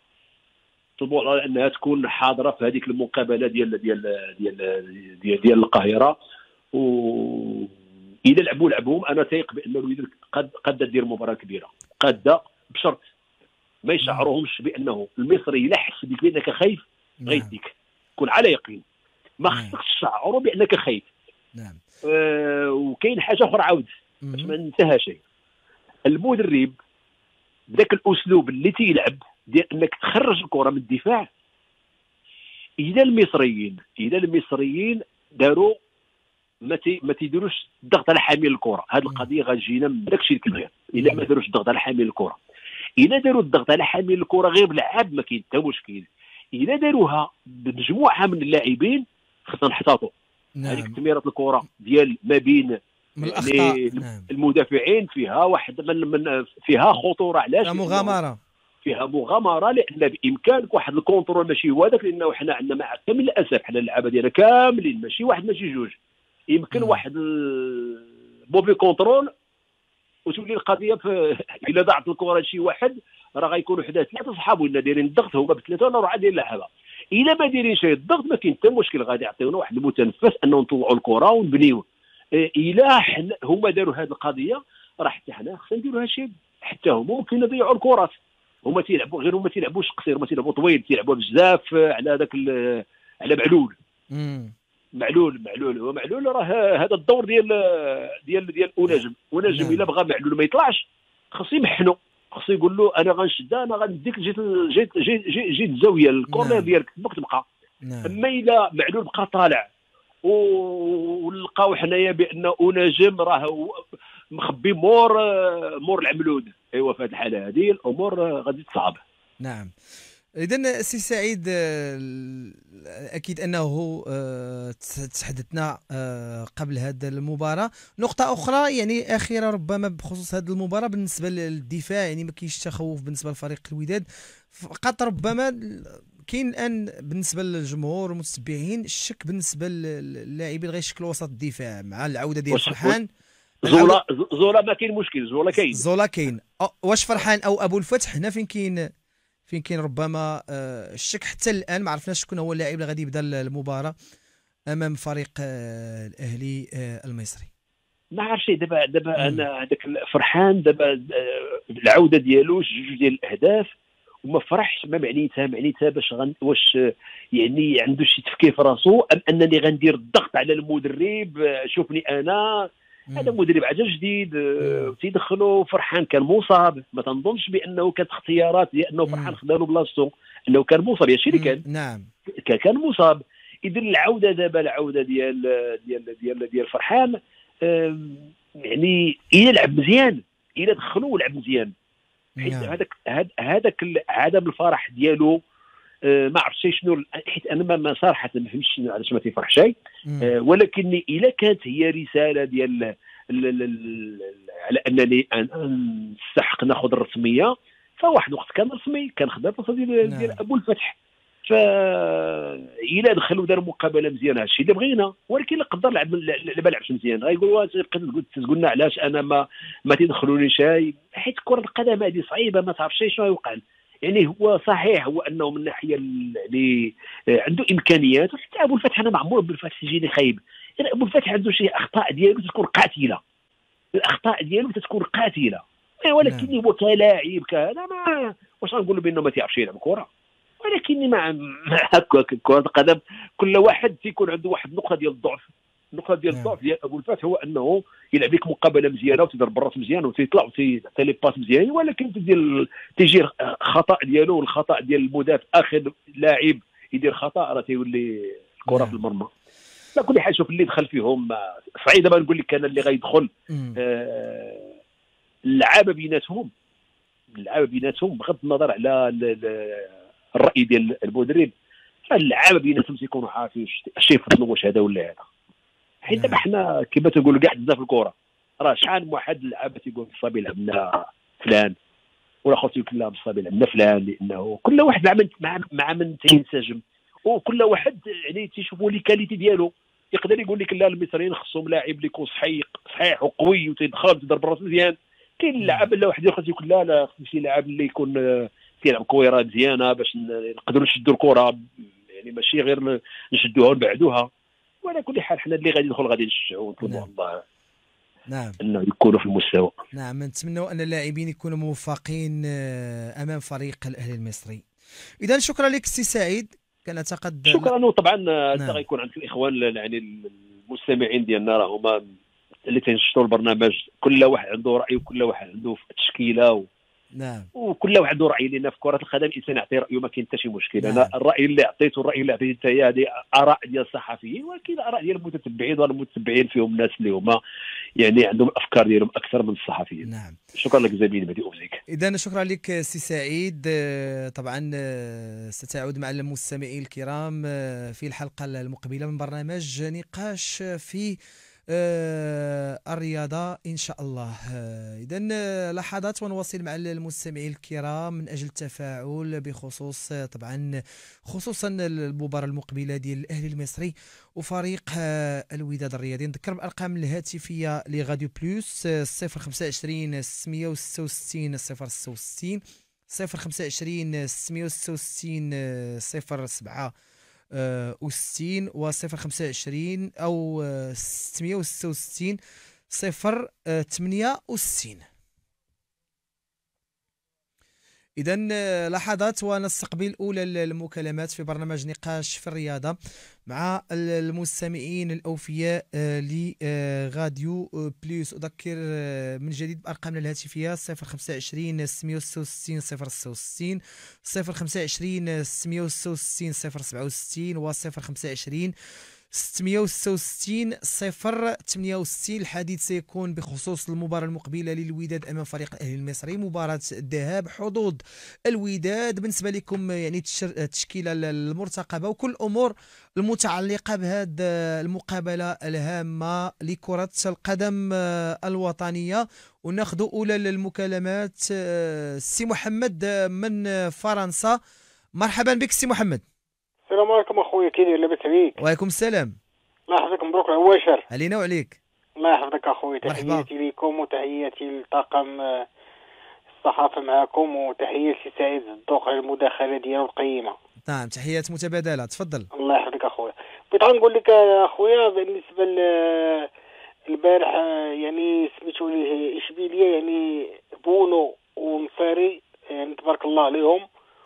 Speaker 3: تطلب على انها تكون حاضره في هذيك المقابله ديال ديال ديال ديال, ديال القاهره. و اذا لعبوا لعبهم انا تايق بان الوداد قد قد دير مباراه كبيره، قد بشرط ما يشعروهمش بانه المصري الا حس بك بانك خايف غيديك، كون على يقين، ما خصكش تشعروا بانك خايف.
Speaker 2: نعم.
Speaker 3: أه وكاين حاجه اخرى عاود باش ما ننساهاش، شيء المدرب بذاك الاسلوب اللي تيلعب ديال انك تخرج الكره من الدفاع. اذا المصريين اذا المصريين داروا ما تي ما تيديروش الضغط على حامل الكره، هذه القضيه غتجينا من داكشي الكبير. اذا ما داروش الضغط على حامل الكره، اذا داروا الضغط على حامل الكره غير بلعاب ما كاين حتى مشكل. اذا داروها بمجموعه من اللاعبين خصنا نحتاطوا.
Speaker 2: نعم.
Speaker 3: هذيك تمريرات الكره ديال ما بين
Speaker 2: من الاخطاء. نعم.
Speaker 3: المدافعين فيها واحد من, من فيها خطوره. علاش؟
Speaker 2: مغامره،
Speaker 3: فيها مغامره، لان بامكانك واحد الكونترول ماشي هو هذاك، لانه حنا عندنا مع كامل الاسف حنا اللعابه ديالنا كاملين ماشي واحد ماشي جوج، يمكن م. واحد بوبي كونترول وتولي القضيه في الا ضاعت الكره لشي واحد راه غيكونوا حدا ثلاثه صحابو اللي دايرين الضغط هما بثلاثه ولا اربعه ديال اللعابه. الا ما دايرين شي الضغط ما كاين حتى مشكل، غادي يعطيونا واحد المتنفس انه نطلعوا الكره ونبنيو. الا هما داروا هذه القضيه راه حتى حنا خصنا نديروا هادشي، حتى هما ممكن يضيعوا الكرات. هما تيلعبوا غير هما تيلعبوش قصير، هما تيلعبوا طويل، تيلعبوا بزاف على هذاك على معلول.
Speaker 2: امم
Speaker 3: معلول معلول ومعلول راه هذا الدور ديال ديال ديال ونجم ونجم الا بغى معلول ما يطلعش خصو يمحنو، خصو يقول له انا غنشدها، انا غنديك جيت جيت جيت جيت الزاويه الكورنر ديالك تبقى تبقى. اما الا معلول بقى طالع ولقاو حنايا بان ونجم راه مخبي مور مور العملود، ايوا في هذه الحاله هذه الامور غادي تصعب.
Speaker 2: نعم. إذن سي سعيد، أكيد أنه تحدثنا قبل هذه المباراة. نقطة أخرى يعني أخيرة ربما بخصوص هذه المباراة بالنسبة للدفاع، يعني ما كاينش تخوف بالنسبة لفريق الوداد فقط، ربما كاين الآن بالنسبة للجمهور والمتتبعين الشك بالنسبة للاعبين اللي غيشكلوا وسط الدفاع مع العودة ديال فرحان.
Speaker 3: زولا زولا ما كاين مشكل، زولا كاين
Speaker 2: زولا كاين. واش فرحان أو أبو الفتح هنا فين كاين فين كاين ربما الشك حتى الان ما عرفناش شكون هو اللاعب اللي غادي يبدا المباراه امام فريق الاهلي المصري.
Speaker 3: ما عرفتش دابا دابا انا هذاك فرحان دابا العوده ديالو جوج ديال الاهداف وما فرحش، ما معنيتها معنيتها باش غن واش يعني عنده شي تفكير في راسو ام انني غندير الضغط على المدرب شوفني انا. هذا مدرب عجل جديد تيدخلوا فرحان كان مصاب، ما تنظنش بانه كانت اختيارات لانه فرحان خدالو بلاصتو، انه كان مصاب هادشي اللي كان.
Speaker 2: نعم
Speaker 3: كان مصاب. اذا العوده دابا العوده ديال ديال ديال ديال فرحان يعني الا لعب مزيان، الا دخلوا ولعب مزيان، حيت هذاك هذاك عدم الفرح ديالو ما عرفتش شنو، حيت انا ما صراحه ما فهمتش علاش ما تيفرح شيء. ولكن الا كانت هي رساله ديال على انني نستحق ناخذ الرسميه، فواحد الوقت كان رسمي كان خدا الفرصه ديال ديال ابو الفتح، فإلا دخلوا داروا مقابله مزيانه هادشي اللي بغينا. ولكن لا قدر لعب ما لعبش مزيان غايقولوا بقيت تقول لنا علاش انا ما ما تيدخلوني شيء، حيت كره القدم هذه صعيبه ما تعرفش شنو يوقع. يعني هو صحيح هو انه من الناحيه اللي عنده امكانيات، وحتى ابو الفتح انا معمور بالفتح يجيني خايب، يعني ابو الفتح عنده شي اخطاء ديالو تكون قاتله، الاخطاء ديالو تكون قاتله، ولكن هو كلاعب كهذا ما واش غنقولوا بانه ما تيعرفش يلعب كره. ولكن مع هكا كره القدم كل واحد تيكون عنده واحد النقطه ديال الضعف. النقطه ديال الضعف ديال ابو الفتح هو انه يلعب لك مقابله مزيانه وتضرب بالراس مزيان وتيطلع وتيعطي لي باس مزيان، ولكن تدير تيجي خطا ديالو والخطا ديال المدافع اخر لاعب يدير خطا راه تيولي الكره في المرمى. على كل حال شوف اللي دخل فيهم صعيب دابا نقول لك انا اللي غيدخل آه اللعابه بيناتهم اللعابه بيناتهم بغض النظر على الراي ديال المدرب، فاللعابه بيناتهم تيكونوا عارفين اش يفضلوا، واش هذا ولا هذا. حيت دابا حنا كما تنقولوا كاع عندنا في الكره راه شحال من واحد اللعابه تيقول بصافي لعبنا فلان، ولا خاصو يقول لا بصافي لعبنا فلان، لانه كل واحد مع من مع, مع من تينسجم، وكل واحد يعني تيشوفوا لي كاليتي ديالو. يقدر يقول لك لا المصريين خصهم لاعب اللي يكون صحيح صحيح وقوي وتيدخل تضرب راسو مزيان. كاين اللاعب لا واحد يخرج يقول لا لا خصني شي لاعب اللي يكون تيلعب كويره مزيانه باش نقدروا نشدوا الكره، يعني ماشي غير نشدوها ونبعدوها. وعلى كل حال حنا اللي غادي ندخل غادي نشجعوا ونطلبوا الله
Speaker 2: نعم
Speaker 3: انه يكونوا في المستوى.
Speaker 2: نعم، نتمنوا ان اللاعبين يكونوا موفقين امام فريق الاهلي المصري. اذا شكرا لك سي سعيد، كنعتقد
Speaker 3: شكرا. وطبعا انت
Speaker 2: نعم.
Speaker 3: غيكون عند الاخوان يعني المستمعين ديالنا راه هما اللي تينشطوا البرنامج، كل واحد عنده راي وكل واحد عنده تشكيله و...
Speaker 2: نعم
Speaker 3: وكل واحد عنده راي. لنا في كره القدم الانسان يعطي رايه ما كاين حتى شي مشكل.
Speaker 2: نعم.
Speaker 3: انا الراي اللي عطيته الراي اللي عطيته هي هذه اراء ديال الصحفيين، ولكن اراء ديال المتتبعين، والمتتبعين فيهم ناس اللي هما يعني عندهم الافكار ديالهم اكثر من الصحفيين.
Speaker 2: نعم
Speaker 3: شكرا لك زميلي مهدي اوزيك.
Speaker 2: اذا شكرا لك سي سعيد. طبعا ستعود مع المستمعين الكرام في الحلقه المقبله من برنامج نقاش في الرياضة إن شاء الله. إذن لحظات ونواصل مع المستمعين الكرام من أجل التفاعل بخصوص طبعا خصوصا المباراة المقبلة ديال الأهلي المصري وفريق الوداد الرياضي. نذكر بأرقام الهاتفية لغاديو بلوس صفر خمسة عشرين ستمية وستة وستين صفر ستة وستين صفر خمسة عشرين ستمية وستة وستين صفر سبعة وستين و صفر خمسة وعشرين أو ستمية وستة وستين صفر ثمانية وستين. إذن لحظات ونستقبل أولى المكالمات في برنامج نقاش في الرياضة مع المستمعين الأوفياء لغاديو بليس. أذكر من جديد بأرقامنا الهاتفية صفر خمسة عشرين ستمية وستة وستين صفر ستة وستين صفر خمسة عشرين ستمية وستة وستين صفر سبعة وستين و صفر خمسة عشرين ستمية وستة وستين صفر ثمانية وستين. الحديث سيكون بخصوص المباراة المقبلة للوداد أمام فريق الأهلي المصري، مباراة الذهاب، حظوظ الوداد بالنسبة لكم، يعني التشكيلة المرتقبة وكل الأمور المتعلقة بهذه المقابلة الهامة لكرة القدم الوطنية. وناخذ أولى المكالمات سي محمد من فرنسا. مرحبا بك سي محمد.
Speaker 4: السلام عليكم اخويا، كي داير؟ لاباس عليك؟
Speaker 2: وعليكم السلام.
Speaker 4: الله يحفظك، مبروك العواشر.
Speaker 2: علينا وعليك.
Speaker 4: الله يحفظك اخويا، تحياتي لكم وتحياتي للطاقم الصحافه معكم، وتحياتي لسعيد الدوق على المداخله ديالو القيمه.
Speaker 2: نعم، تحيات متبادله، تفضل.
Speaker 4: الله يحفظك اخويا. بغيت نقول لك اخويا بالنسبه البارح يعني سميتو ليه اشبيليه، يعني بونو ونصيري يعني تبارك الله عليهم،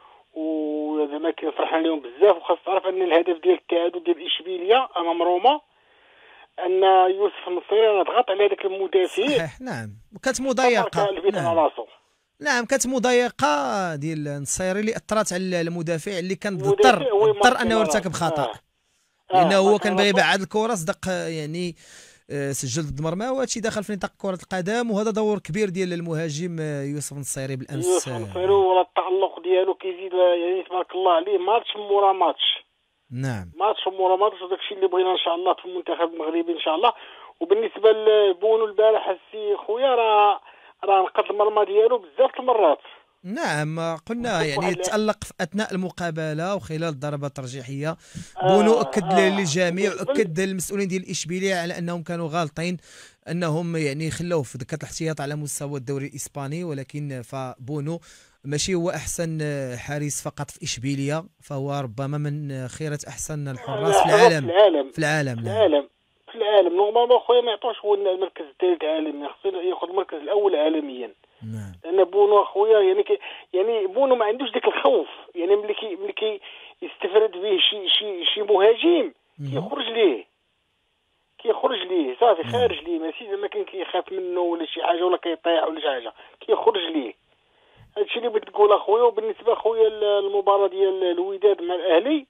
Speaker 4: وزعما كنفرحان لهم بزاف. وخاص تعرف ان الهدف ديال التعادل ديال اشبيليه امام روما ان يوسف النصيري ضغط على ذاك المدافع.
Speaker 2: صحيح، نعم، وكانت مضايقه.
Speaker 4: نعم.
Speaker 2: نعم، كانت مضايقه ديال النصيري اللي اثرت على المدافع اللي كان ضطر ضطر انه يرتكب خطا. آه. لانه هو كان باغي يبعد الكره، صدق يعني سجل ضد مرمى، وهادشي دخل في نطاق كرة القدم، وهذا دور كبير ديال المهاجم يوسف النصيري بالامس.
Speaker 4: يوسف النصيري ولا التألق ديالو كيزيد يعني تبارك الله عليه، ماتش مورا ماتش.
Speaker 2: نعم،
Speaker 4: ماتش مورا ماتش، وداك الشيء اللي بغينا ان شاء الله في المنتخب المغربي ان شاء الله. وبالنسبه لبونو البارح السي خويا راه راه نقد المرمى ديالو بزاف المرات.
Speaker 2: نعم، قلنا يعني تألق في أثناء المقابلة وخلال الضربة الترجيحية. بونو أكد آه للجميع، أكد للمسؤولين ديال الإشبيلية على أنهم كانوا غالطين، أنهم يعني خلوه في دكة الاحتياط على مستوى الدوري الإسباني، ولكن فبونو ماشي هو أحسن حارس فقط في إشبيلية، فهو ربما من خيرة أحسن الحراس في العالم.
Speaker 4: في العالم
Speaker 2: في العالم
Speaker 4: في العالم في العالم نورمالمون خويا ما يعطوش هو المركز الثالث عالميا، خصو ياخذ المركز الأول عالميا.
Speaker 2: نعم.
Speaker 4: لان بونو اخويا يعني كي يعني بونو ما عندوش داك الخوف، يعني ملي كي ملي كي يستفرد به شي شي شي مهاجم كيخرج ليه كيخرج ليه صافي خارج ليه، ماشي زعما كان كيخاف منه ولا شي حاجه ولا كيطيح ولا شي حاجه، كيخرج ليه. هادشي اللي بغيت نقول اخويا. وبالنسبه اخويا المباراه ديال الوداد مع الاهلي،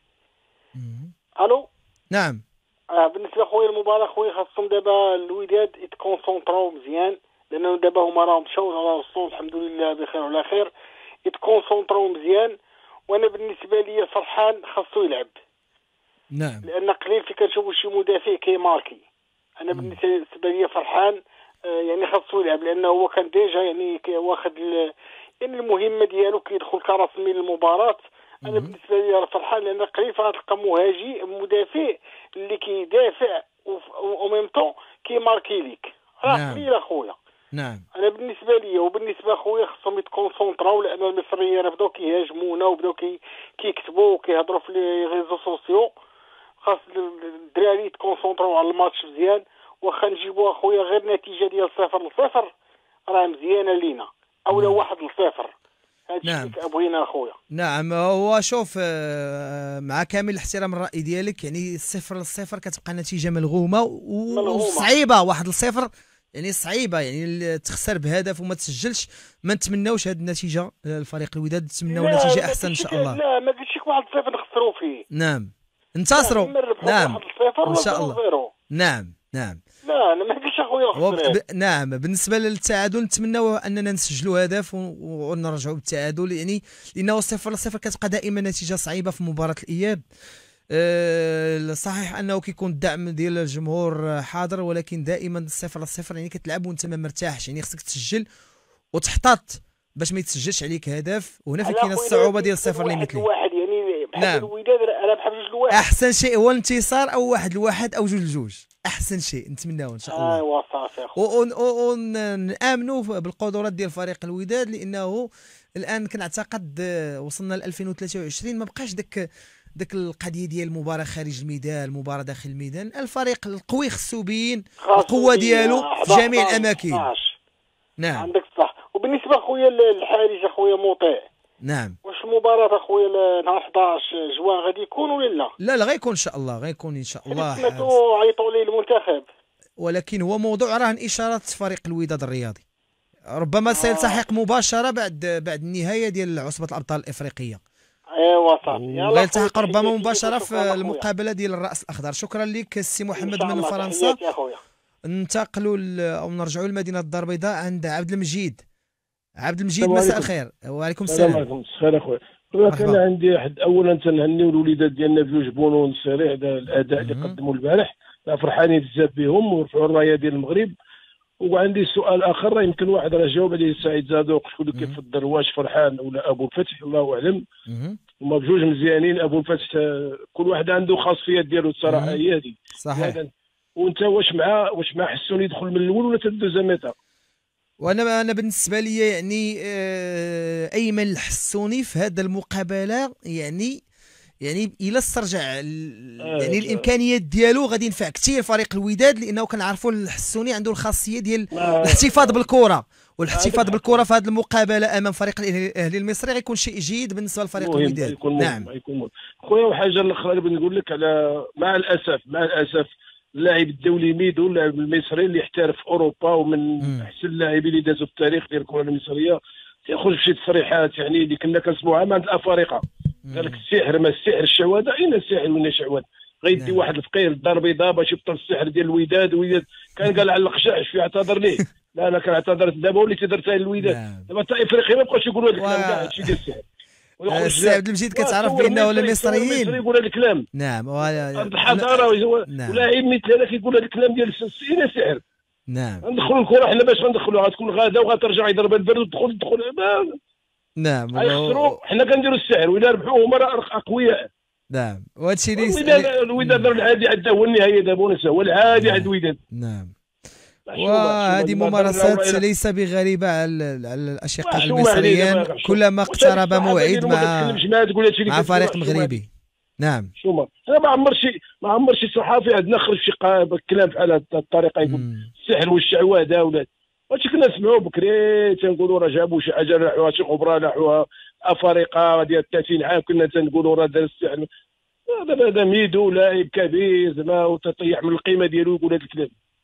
Speaker 4: الو نعم، اه بالنسبه اخويا المباراه اخويا خاصهم دابا الوداد يتكونسونطراو مزيان، لانه دابا هما راهم مشاو على وصلوا الحمد لله بخير وعلى خير، يتكونسونطرو مزيان. وانا بالنسبه لي فرحان خاصو يلعب.
Speaker 2: نعم.
Speaker 4: لان قليل في كنشوفوا شي مدافع كيماركي. انا بالنسبه لي فرحان يعني خاصو يلعب، لانه هو كان ديجا يعني واخد يعني المهمه ديالو كيدخل كراس من المباراه. انا بالنسبه لي فرحان لان قليل غتلقى مهاجي مدافع اللي كيدافع و ميم طون كيماركي ليك، راه قليل اخويا.
Speaker 2: نعم.
Speaker 4: انا بالنسبه لي وبالنسبه خويا خصهم يتكونسونطراو، لان المصريين بداو كيهاجمونا وبداو كي كيكتبوا وكيهضروا في لي ريزو سوسيو. خاص الدراري يتكونسونطراو على الماتش مزيان، واخا نجيبوا اخويا غير نتيجه ديال صفر لصفر راه مزيانه لينا، اولا واحد لصفر. هادشي
Speaker 2: نعم.
Speaker 4: اللي بغينا اخويا.
Speaker 2: نعم. هو شوف مع كامل الاحترام الراي ديالك، يعني الصفر للصفر كتبقى نتيجه ملغومه وصعيبه. واحد لصفر يعني صعيبه، يعني تخسر بهدف وما تسجلش. ما نتمناوش هذه النتيجه للفريق الوداد، نتمناو نتيجه احسن ان شاء الله.
Speaker 4: لا ما قلتش لك واحد صفر نخسروا فيه.
Speaker 2: نعم انتصروا.
Speaker 4: نعم
Speaker 2: ان شاء الله. نعم نعم.
Speaker 4: لا انا ما قلتش اخويا خسروا.
Speaker 2: ب... نعم. بالنسبه للتعادل نتمناو اننا نسجلوا هدف ونرجعوا بالتعادل، يعني لانه صفر لصفر كتبقى دائما نتيجه صعيبه في مباراه الاياب. أه صحيح انه كيكون الدعم ديال الجمهور حاضر، ولكن دائما صفر لصفر يعني كتلعب وانت ما مرتاحش، يعني خصك تسجل وتحتاط باش ما يتسجلش عليك هدف، وهنا فين كاينه الصعوبه ديال الصفر اللي مثلي.
Speaker 4: واحد يعني بحال
Speaker 2: نعم.
Speaker 4: الوداد انا بحال جوج لواحد.
Speaker 2: احسن شيء هو الانتصار، او واحد لواحد او جوج لجوج، احسن شيء نتمناو ان شاء الله.
Speaker 4: ايوا صافي اخويا.
Speaker 2: ونامنوا بالقدرات ديال فريق الوداد، لانه الان كنعتقد وصلنا ل ألفين وثلاثة وعشرين ما بقاش داك داك القضيه ديال المباراه خارج الميدان، المباراه داخل الميدان. الفريق القوي خصو يبين القوه ديالو في جميع الاماكن. نعم
Speaker 4: عندك الصح. وبالنسبه اخويا للحارس اخويا مطيع،
Speaker 2: نعم،
Speaker 4: واش المباراه اخويا نهار احداش جوان غادي يكون ولا لا؟
Speaker 2: لا لا غيكون ان شاء الله، غيكون ان شاء الله.
Speaker 4: سمعتوا عيطوا ليه المنتخب، ولكن
Speaker 2: هو موضوع رهن اشارات فريق الوداد الرياضي، ربما سيلتحق مباشره بعد بعد النهايه ديال عصبه الابطال الافريقيه.
Speaker 4: ايوا صافي، يلاه
Speaker 2: غيلتحق ربما مباشره في المقابله ديال الراس الاخضر. شكرا لك السي محمد من فرنسا. ننتقلوا او نرجعوا لمدينه الدار البيضاء عند عبد المجيد. عبد المجيد مساء الخير. وعليكم السلام.
Speaker 5: السلام عليكم. خير اخويا. كان عندي واحد، اولا تنهنيو الوليدات ديالنا بجوج بونو ونصيري على الاداء اللي قدموا البارح، فرحانين بزاف بهم ورفعوا الرايه ديال المغرب. وعندي سؤال اخر يمكن واحد راه جاوب عليه سعيد زادوق، شكون اللي كيفضل واش فرحان ولا ابو الفتح، الله اعلم. هما بجوج مزيانين. ابو الفتح كل واحد عنده خاصيات ديالو الصراحه، هي هذه
Speaker 2: صحيح.
Speaker 5: وانت واش مع واش مع حسون يدخل من الاول ولا تدوز متى؟
Speaker 2: وانا انا بالنسبه لي يعني آه ايمن الحسوني في هذا المقابله، يعني يعني الى استرجع يعني الامكانيات ديالو غادي ينفع كثير فريق الوداد، لانه كنعرفوا الحسوني عنده الخاصيه ديال الاحتفاظ بالكره، والاحتفاظ بالكره في هذه المقابله امام فريق الاهلي المصري غيكون شيء جيد بالنسبه لفريق الوداد.
Speaker 5: نعم يكون خويا. وحاجه الاخرى اللي بغيت نقول لك على مع الاسف مع الاسف اللاعب الدولي ميدو اللاعب المصري اللي احترف في اوروبا ومن احسن اللاعبين اللي دازوا في التاريخ ديال الكره المصريه، تيخرج بشي تصريحات يعني اللي كنا كنسمعوها مع الافارقه. قال لك السحر ما السحر الشواذ، اين السحر وين شعوذ؟ غيدي
Speaker 2: نعم.
Speaker 5: واحد الفقير الدار البيضاء باش يبطل السحر ديال الوداد. الوداد كان قال على القشاش في اعتذر ليه. لا انا كنعتذر دابا وليت درتها للوداد.
Speaker 2: نعم.
Speaker 5: دابا حتى افريقيا ما بقاوش يقولوا هذا الكلام كاع، هادشي ديال السحر.
Speaker 2: السي عبد المجيد كتعرف بانه المصريين
Speaker 5: يقول هذا الكلام.
Speaker 2: نعم
Speaker 5: الحضاره ولاعب مثل هذا كيقول هذا الكلام ديال السين سحر.
Speaker 2: نعم.
Speaker 5: ندخلوا الكره حنا باش غندخلوها غتكون غاده وغترجع يضرب البرد وتدخل تدخل.
Speaker 2: نعم.
Speaker 5: غيخسروا حنا كنديروا السحر واذا ربحوا هما راه اقوياء.
Speaker 2: نعم. وهادشي
Speaker 5: اللي الوداد العادي عندها هو النهايه دابا هو العادي عند الوداد.
Speaker 2: نعم. وهذه ممارسات ليس بغريبه على الاشقاء المصريين، كلما اقترب موعد مع مع فريق مغربي. نعم.
Speaker 5: شو ما انا ما عمر شي ما عمر شي صحافي عندنا خرج شي كلام بحال هذه الطريقه يقول السحر والشعوذه ولا هادشي كنا نسمعوه بكري، تنقولوا راه جابوا شي حاجه راحوها شي خبراء راحوها افارقه ديال ثلاثين عام، كنا تنقولوا راه دار السحر. دابا هذا ميدو لاعب كبير زعما وتطيح من القيمه ديالو يقول هذا الكلام.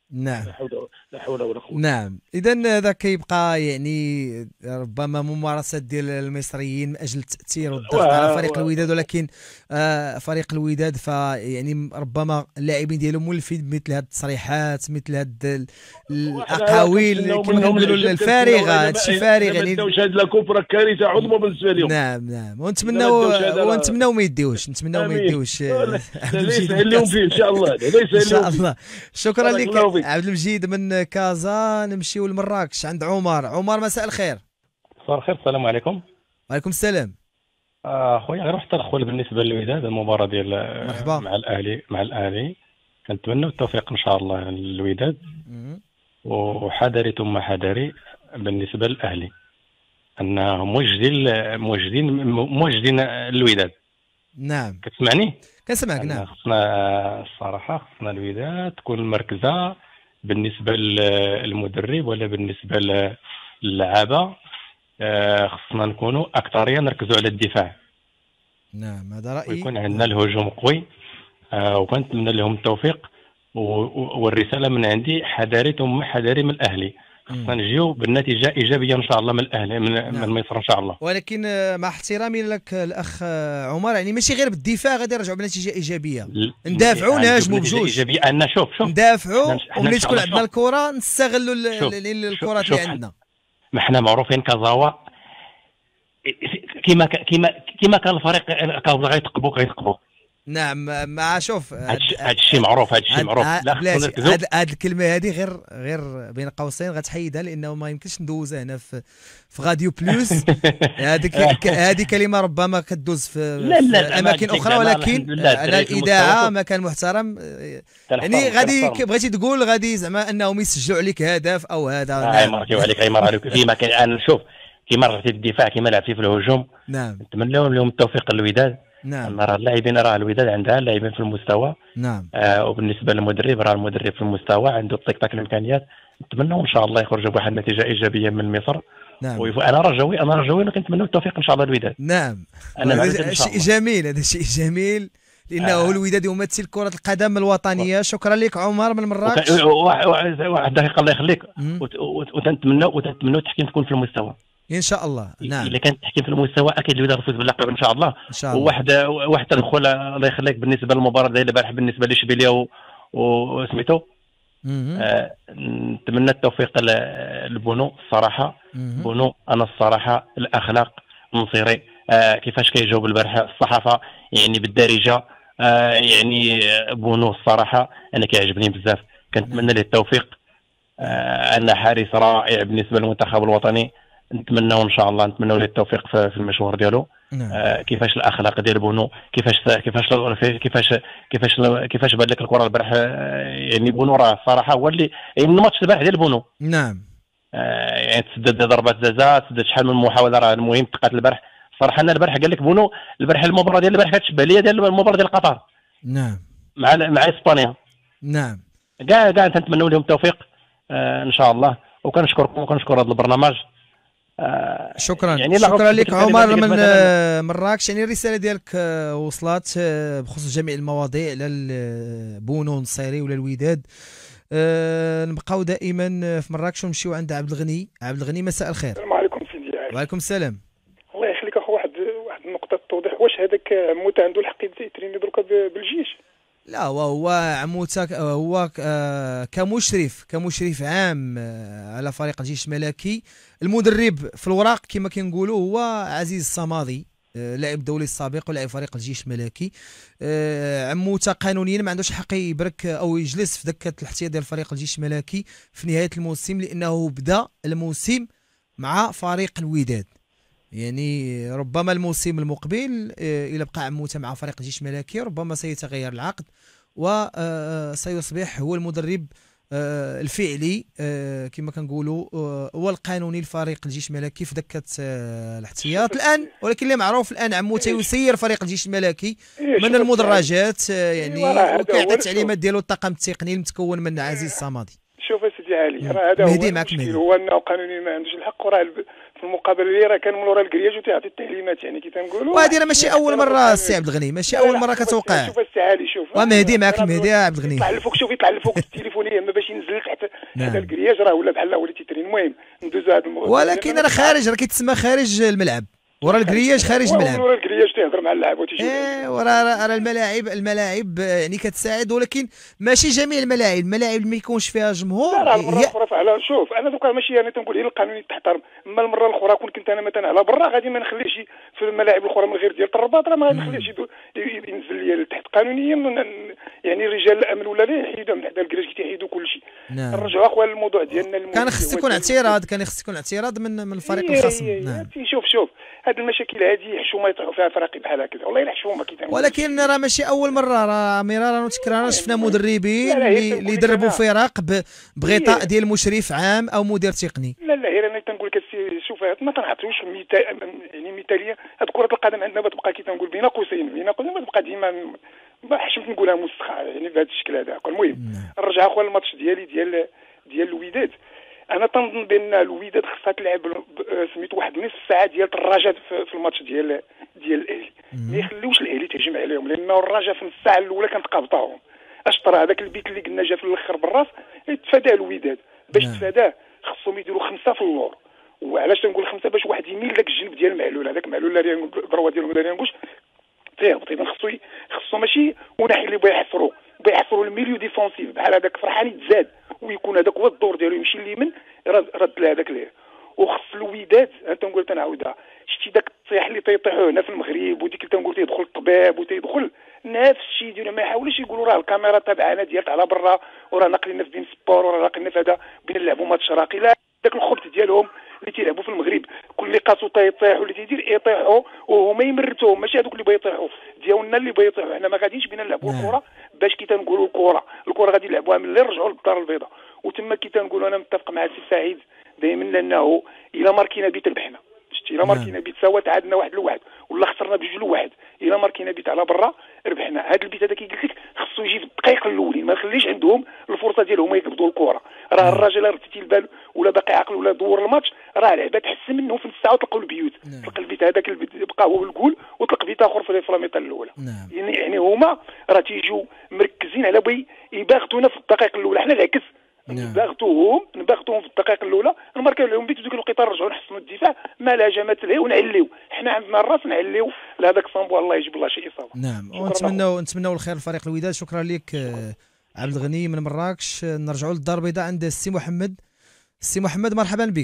Speaker 2: نعم
Speaker 5: لا حول لا حول ولا قوه.
Speaker 2: نعم. اذا هذا كيبقى يعني ربما ممارسات ديال المصريين من اجل التاثير والضغط على فريق الوداد، ولكن آه فريق الوداد فيعني ربما اللاعبين ديالهم مولفين بمثل هذه التصريحات، مثل هذه الاقاويل كما كنقولوا الفارغه. هذا الشيء فارغ يعني.
Speaker 5: هذه لا كوبرا كارثه عظمى بالنسبه لهم.
Speaker 2: نعم نعم. ونتمناو ونتمناو ما يديوش، نتمناو ما يديوش.
Speaker 5: ليس اليوم فيه ان شاء الله، ليس
Speaker 2: ان شاء الله. شكرا لك عبد المجيد من كازا. نمشيو لمراكش عند عمر. عمر مساء الخير.
Speaker 6: مساء الخير، السلام عليكم.
Speaker 2: وعليكم السلام.
Speaker 6: اخويا غير واحد التدخل بالنسبه للوداد، المباراه ديال
Speaker 2: مرحبا
Speaker 6: مع الاهلي مع الاهلي كنتمنوا التوفيق ان شاء الله للوداد، وحذري ثم حذري بالنسبه للاهلي انهم موجدين موجدين موجدين الوداد.
Speaker 2: نعم
Speaker 6: كتسمعني؟
Speaker 2: كنسمعك. نعم.
Speaker 6: خصنا الصراحه خصنا الوداد تكون مركزه بالنسبه للمدرب ولا بالنسبه للعابه. خصنا نكونوا اكثريه نركزوا على الدفاع.
Speaker 2: نعم هذا رايي.
Speaker 6: ويكون عندنا الهجوم قوي، وكنتمنى لهم التوفيق. والرساله من عندي حذاري ثم حذاري من الاهلي، خصنا نجيو بالنتيجه ايجابيه ان شاء الله من الاهلي من, نعم. من مصر ان شاء الله.
Speaker 2: ولكن مع احترامي لك الاخ عمر، يعني ماشي غير بالدفاع غادي نرجعوا بنتيجه ايجابيه. ندافعوا نهاجموا بجوج.
Speaker 6: ايجابيه ان شوف شوف
Speaker 2: ندافعوا وملي تكون عندنا الكره نستغلوا الكرات اللي عندنا.
Speaker 6: ما حنا معروفين كازاوا كيما كيما كيما كان الفريق كازا غيتقبوك غيتقبوك.
Speaker 2: نعم. مع شوف
Speaker 6: هذا الشيء معروف، هذا الشيء معروف. لا
Speaker 2: خصنا هذه الكلمه هذه غير غير بين قوسين غتحيدها، لانه ما يمكنش ندوزها هنا في في غاديو بلوس. هذه هذه كلمه ربما كدوز في,
Speaker 6: لا لا
Speaker 2: في اماكن اخرى، ولكن على الاذاعه مكان محترم. يعني غادي بغيتي تقول غادي زعما انهم يسجلوا عليك هدف او هذا.
Speaker 6: اي مرحبا عليك، اي مرحبا عليك. في مكان انا نشوف كيما رحتي في الدفاع كيما لعبتي في الهجوم.
Speaker 2: نعم.
Speaker 6: نتمنى لهم التوفيق للوداد.
Speaker 2: نعم.
Speaker 6: راه اللاعبين راه الوداد عندها لاعبين في المستوى.
Speaker 2: نعم.
Speaker 6: آه وبالنسبه للمدرب راه المدرب في المستوى عنده الطيك تاك الامكانيات. نتمنى ان شاء الله يخرجوا بواحد النتيجه ايجابيه من مصر.
Speaker 2: نعم.
Speaker 6: وانا رجوي انا رجوي وكنتمنى التوفيق ان شاء الله للوداد.
Speaker 2: نعم.
Speaker 6: هذا
Speaker 2: شيء جميل، هذا شيء جميل لانه آه. الوداد يمثل كره القدم الوطنيه. شكرا لك عمر من مراكش.
Speaker 6: واحد دقيقه الله يخليك. وتنتمنى وتنتمنى التحكيم تكون في المستوى
Speaker 2: ان شاء الله. نعم.
Speaker 6: اذا كان التحكيم في المستوى اكيد الوداد يفوز باللقب ان شاء الله.
Speaker 2: ان شاء الله.
Speaker 6: وواحد واحد تدخل الله يخليك بالنسبه للمباراه ديال البارح بالنسبه لاشبيليه وسميتو. آه نتمنى التوفيق لبونو الصراحه.
Speaker 2: مم.
Speaker 6: بونو انا الصراحه الاخلاق نصيري. آه كيفاش كيجاوب البارح الصحافه يعني بالدارجه. آه يعني بونو الصراحه انا كيعجبني بزاف، كنتمنى له التوفيق. آه انا حارس رائع بالنسبه للمنتخب الوطني، نتمنى ان شاء الله نتمنى له التوفيق في المشوار ديالو.
Speaker 2: نعم.
Speaker 6: آه كيفاش الاخلاق ديال بونو، كيفاش كيفاش كيفاش كيفاش كيفاش بان لك الكره البارح. يعني بونو راه الصراحه هو اللي يعني الماتش البارح ديال بونو.
Speaker 2: نعم.
Speaker 6: آه يعني تسدد ضربات جزاء، تسدد شحال من محاوله. راه المهم تقات البارح صراحه. انا البارح قال لك بونو البارح المباراه ديال البارح كتشبه ليا ديال المباراه ديال قطر.
Speaker 2: نعم.
Speaker 6: مع مع اسبانيا.
Speaker 2: نعم.
Speaker 6: كاع كاع تنتمنوا لهم التوفيق آه ان شاء الله. وكنشكركم وكنشكر هذا البرنامج. آه
Speaker 2: شكرا
Speaker 6: يعني
Speaker 2: شكرا لك عمر من مراكش. يعني الرساله ديالك وصلت بخصوص جميع المواضيع على بونو النصيري ولا الوداد. أه نبقاو دائما في مراكش ونمشيو عند عبد الغني. عبد الغني مساء الخير.
Speaker 4: السلام عليكم سيدي علي.
Speaker 2: وعليكم السلام.
Speaker 4: الله يخليك اخو. واحد واحد النقطه توضيح، واش هذاك موتا عنده الحق يتريني دروكا بالجيش؟
Speaker 2: لا وهو عموتك هو كمشرف كمشرف عام على فريق الجيش الملكي. المدرب في الوراق كما كنقولوا هو عزيز الصمادي، لاعب دولي السابق ولاعب فريق الجيش الملكي. عموته قانونيا ما عندوش حق يبرك او يجلس في دكه الاحتياط ديال فريق الجيش الملكي في نهايه الموسم، لانه بدا الموسم مع فريق الوداد. يعني ربما الموسم المقبل إلى بقى عموته مع فريق الجيش الملكي ربما سيتغير العقد وسيصبح هو المدرب الفعلي كما كنقولوا هو القانوني لفريق الجيش الملكي في دكه الاحتياط الان. ولكن اللي معروف الان عموته يسير فريق الجيش الملكي من المدرجات يعني، وكيعطي التعليمات ديالو الطاقم التقني المتكون من عزيز الصمادي.
Speaker 4: شوف سيدي علي، راه هذا هو المشكل، هو انه قانونيا ما عندوش الحق. وراه في المقابله اللي راه كان من ورا الكرياج وتيعطي التعليمات يعني كي تنقولوا.
Speaker 2: وهذه راه ماشي اول مره السي عبد الغني، ماشي اول مره كتوقع.
Speaker 4: شوف السي عالي. شوف
Speaker 2: ومهدي معك المهدي يا عبد الغني
Speaker 4: يطلع لفوق، شوف يطلع لفوق التليفونيه ما باش ينزل لك حتى حتى الكرياج راه ولا بحال وليتي ترين. المهم ندوزو هذا الموضوع،
Speaker 2: ولكن راه خارج، راه كيتسمى خارج الملعب، ورا الكرياج خارج الملعب.
Speaker 4: ورا الكرياج تيهضر مع اللاعب وتيجي.
Speaker 2: ايه ورا راه الملاعب الملاعب يعني كتساعد، ولكن ماشي جميع الملاعب، الملاعب اللي ما يكونش فيها جمهور.
Speaker 4: لا المره الاخرى فعلا شوف انا دوكا ماشي انا تنقول هي القانون تحترم، اما المره الاخرى كون كنت انا مثلا على برا غادي ما نخليش في الملاعب الاخرى من غير ديال الرباط، راه ما نخليش ينزل لي تحت قانونيا يعني رجال الامن ولا لا يحيدوا من حدا الكراج كيحيدوا كل شيء.
Speaker 2: نعم.
Speaker 4: نرجعوا اخويا للموضوع ديالنا.
Speaker 2: كان خص يكون اعتراض، كان خص يكون اعتراض من من الفريق الخصم. نعم
Speaker 4: شوف شوف هاد المشاكل هذه حشومه يطيحوا فيها فرق بحال هكذا، والله الا حشومه كيتعمل.
Speaker 2: ولكن راه ماشي اول مره، راه مرارا وتكرارا شفنا مدربين اللي يدربوا فرق بغطاء ديال مشرف عام او مدير تقني.
Speaker 4: لا لا غير انا تنقول لك شوف ما تنعطيوش مثال يعني مثاليه. هاد كره القدم عندنا تبقى كي تنقول بين قوسين بين قوسين تبقى ديما ما حشمت نقولها مسخه يعني بهذا الشكل هذا. المهم نرجع اخويا الماتش ديالي ديال ديال الوداد. انا تنظن بان الوداد خصها تلعب سميت واحد نصف ساعه ديال الرجاء في الماتش ديال ديال الاهلي، ما يخليوش الاهلي تهجم عليهم، لانه الرجاء في الساعه الاولى كانت قابطاهم. اش طرا هذاك البيت اللي قلنا جا في الاخر بالراس يتفادى الوداد. باش تفاداه خصهم يديروا خمسه في اللور. وعلاش تنقول خمسه؟ باش واحد يميل داك الجنب ديال معلول، هذاك معلول اللي الضروه ديالو ما ينقوش تيهبط. اذا خصو خصو ماشي وناحي اللي بغا يحصروا بغا يحصروا الميليو ديفونسيف بحال هذاك فرحان يتزاد ويكون هذاك هو الدور ديالو يمشي اليمين رد لهذاك ليه. وخص الوداد انا تنقول تنعاودها، شتي داك الطيح اللي تيطيحوا هنا في المغرب وديك اللي تنقول تيدخل الطباب وتيدخل نفس الشيء يديروا. ما يحاولوش يقولوا راه الكاميرا تابعانا ديالت على برا وراه ناقلين في بين سبور وراه ناقلين في هذا بين نلعبوا ماتش راقي. لا داك الخبط ديالهم اللي تيلعبوا في المغرب كل قاسو تيطيح واللي تيدير يطيحوا وهما يمرتوهم، ماشي هذوك اللي بيطيحوا ديالنا اللي بيطيحوا. حنا ما غاديينش بينا نلعبوا الكره باش كي تنقولوا الكره الكره غادي يلعبوها من اللي رجعوا للدار البيضاء. وتما كي تنقولوا انا متفق مع السي سعيد دائما انه الا ماركينا بيت ربحنا. شتي الا ماركينا بيت سوا تعادلنا واحد لواحد ولا خسرنا بجوج لواحد، الا ماركينا بيت على برا ربحنا. هذا البيت هذا كي قلت لك خصو يجي في الدقائق الاولين، ما نخليش عندهم الفرصه ديالهم يقبضوا الكره. راه الراجل رديتي البال ولا باقي عاقل ولا دور الماتش راه لعبه تحسن منه في الساعه وتلقاو البيوت. تلقى البيت هذاك بقى هو الجول وتلقى بيت اخر في الميطه الاولى. يعني يعني هما راه تيجوا مركزين على بغي يباغتونا في الدقائق الاولى. حنا العكس نباغتوهم نباغتوهم في الدقائق الاولى نماركيو لهم بيت وديك الوقيته نرجعوا نحسنوا الدفاع ما لا هجمات ليه ونعليو. حنا عندنا الراس نعليو لهذاك صامبو الله يجيب الله شي اصابه.
Speaker 2: نعم ونتمنوا نتمنوا الخير لفريق الوداد. شكرا لك عبد الغني من مراكش. نرجعوا للدار البيضاء عند السي محمد. السي محمد مرحبا بك.